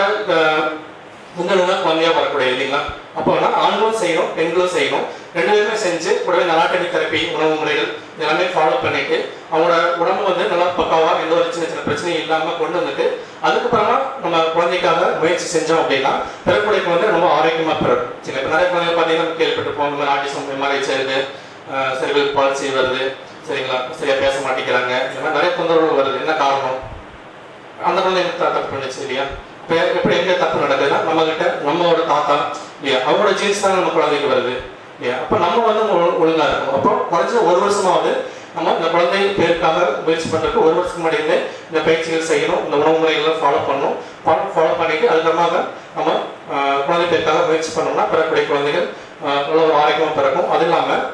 முன்னணுதான் குழந்தையாக வரக்கூடிய இல்லைங்களா. அப்போ ஆண்களும் செய்யணும் பெண்களும் செய்யணும், 2 பேருமே செஞ்சு கூடவே நலாட்டனி தெரப்பி உணவு முறைகள் எல்லாமே ஃபாலோ பண்ணிட்டு அவங்களோட உடம்பு வந்து நல்லா பக்காவாக எந்த ஒரு சின்ன பிரச்சனையும் இல்லாமல் கொண்டு வந்துட்டு அதுக்கப்புறமா நம்ம குழந்தைக்காக முயற்சி செஞ்சோம் அப்படின்னா பிறப்புடைய குழந்தை ரொம்ப ஆரோக்கியமாக பிறகு. சில இப்போ நிறைய குழந்தை பார்த்தீங்கன்னா நம்ம கேள்விப்பட்டிருப்போம், இந்த மாதிரி ஆட்டிசம் எம்ஆர்ஐ சேருது, செரிபிரல் பால்சி வருது, சரிங்களா, சரியாக பேச மாட்டேங்கிறாங்க, இந்த மாதிரி நிறைய தொந்தரவுகள் வருது. என்ன காரணம்? அந்த குழந்தை தப்பு பண்ணுச்சு இல்லையா. இப்போ எப்படி எங்கே தப்பு நடக்குதுன்னா நம்மகிட்ட நம்மளோட தாத்தா இல்லையா அவங்களோட ஜீன்ஸ் தான் நம்ம குழந்தைக்கு வருது இல்லையா. அப்போ நம்ம வந்து ஒழுங்காக இருக்கணும். அப்போ குறைஞ்ச 1 வருஷமாவது நம்ம இந்த குழந்தை பேருக்காக முயற்சி பண்ணுறதுக்கு 1 வருஷத்துக்கு முன்னாடி இந்த பயிற்சிகள் செய்யணும், இந்த உணவு முறைகள்லாம் ஃபாலோ பண்ணணும். ஃபாலோ பண்ணிட்டு அதுக்கப்புறமாக நம்ம குழந்தை பேருக்காக முயற்சி பண்ணோம்னா பிறக்கூடிய குழந்தைகள் நல்ல ஒரு ஆரோக்கியமாக பிறக்கும். அது இல்லாமல்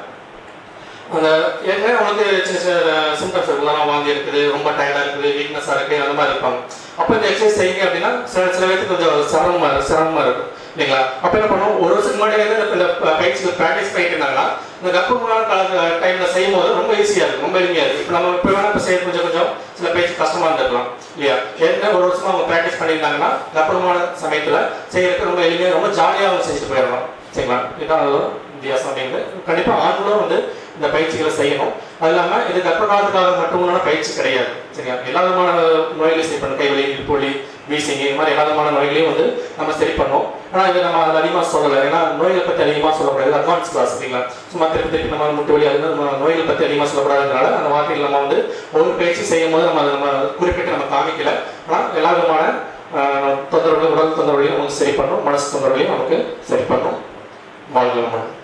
அந்த ஏற்கனவே அவங்களுக்கு சின்ன சின்ன சிம்டம்ஸ் இருக்குலாம், வாந்தி இருக்குது, ரொம்ப டயர்டாக இருக்குது, வீக்னஸாக இருக்குது, அந்த மாதிரி இருப்பாங்க. அப்போ இந்த எக்ஸசைஸ் செய்யுங்க அப்படின்னா சில பேருக்கு கொஞ்சம் சிரமமாக இருக்கும் இல்லைங்களா. அப்போ என்ன பண்ணுவோம், 1 வருஷத்துக்கு முன்னாடி இந்த பயிற்சிகள் ப்ராக்டிஸ் பண்ணிட்டு இருந்தாங்கன்னா இந்த கர்ப்பமான கால டைமில் செய்யும் போது ரொம்ப ஈஸியாக இருக்கும், ரொம்ப எளிமையாக இருக்குது. இப்போ நம்ம இப்போ வேணால் இப்போ செய்ய கொஞ்சம் சில பயிற்சி கஷ்டமாக இருந்திருக்கலாம் இல்லையா. ஏற்கனவே 1 வருஷமாக அவங்க ப்ராக்டிஸ் பண்ணியிருந்தாங்கன்னா கர்ப்பமான சமயத்தில் செய்யறதுக்கு ரொம்ப எளிமையாக ரொம்ப ஜாலியாக அவங்க செஞ்சுட்டு போயிடலாம். சரிங்களா, இதுதான் வித்தியாசம் அப்படிங்கிறது. கண்டிப்பாக ஆண்களும் வந்து இந்த பயிற்சிகளை செய்யணும். அது இல்லாமல் இது கர்ப்ப காலத்துக்காக மட்டுமான பயிற்சி கிடையாது. சரியா, எல்லா விதமான நோய்களையும் சரி பண்ணணும். கைவலி, இடுப்புவலி, வீசிங், இது மாதிரி எல்லா விதமான நோய்களையும் வந்து நம்ம சரி பண்ணோம். ஆனால் இது நம்ம அதை அதிகமாக சொல்லலை, ஏன்னா நோய்களை பற்றி அதிகமாக சொல்லக்கூடாது. அட்வான்ஸ் கிளாஸ் இல்லைங்களா, சும்மா திருப்பி நம்ம முட்டு வலி அது நம்ம நோய்களை பற்றி அதிகமாக சொல்லக்கூடாதுனால அந்த வார்த்தைகள் நம்ம வந்து ஒவ்வொரு பயிற்சி செய்யும் போது நம்ம குறிப்பிட்டு நம்ம காமிக்கல. ஆனால் எல்லா விதமான தொந்தரவுகளையும், உடல் தொந்தரவுகளையும் நமக்கு சரி பண்ணும், மனசு தொந்தரவுகளையும் நமக்கு சரி பண்ணும். வாழ்க்கை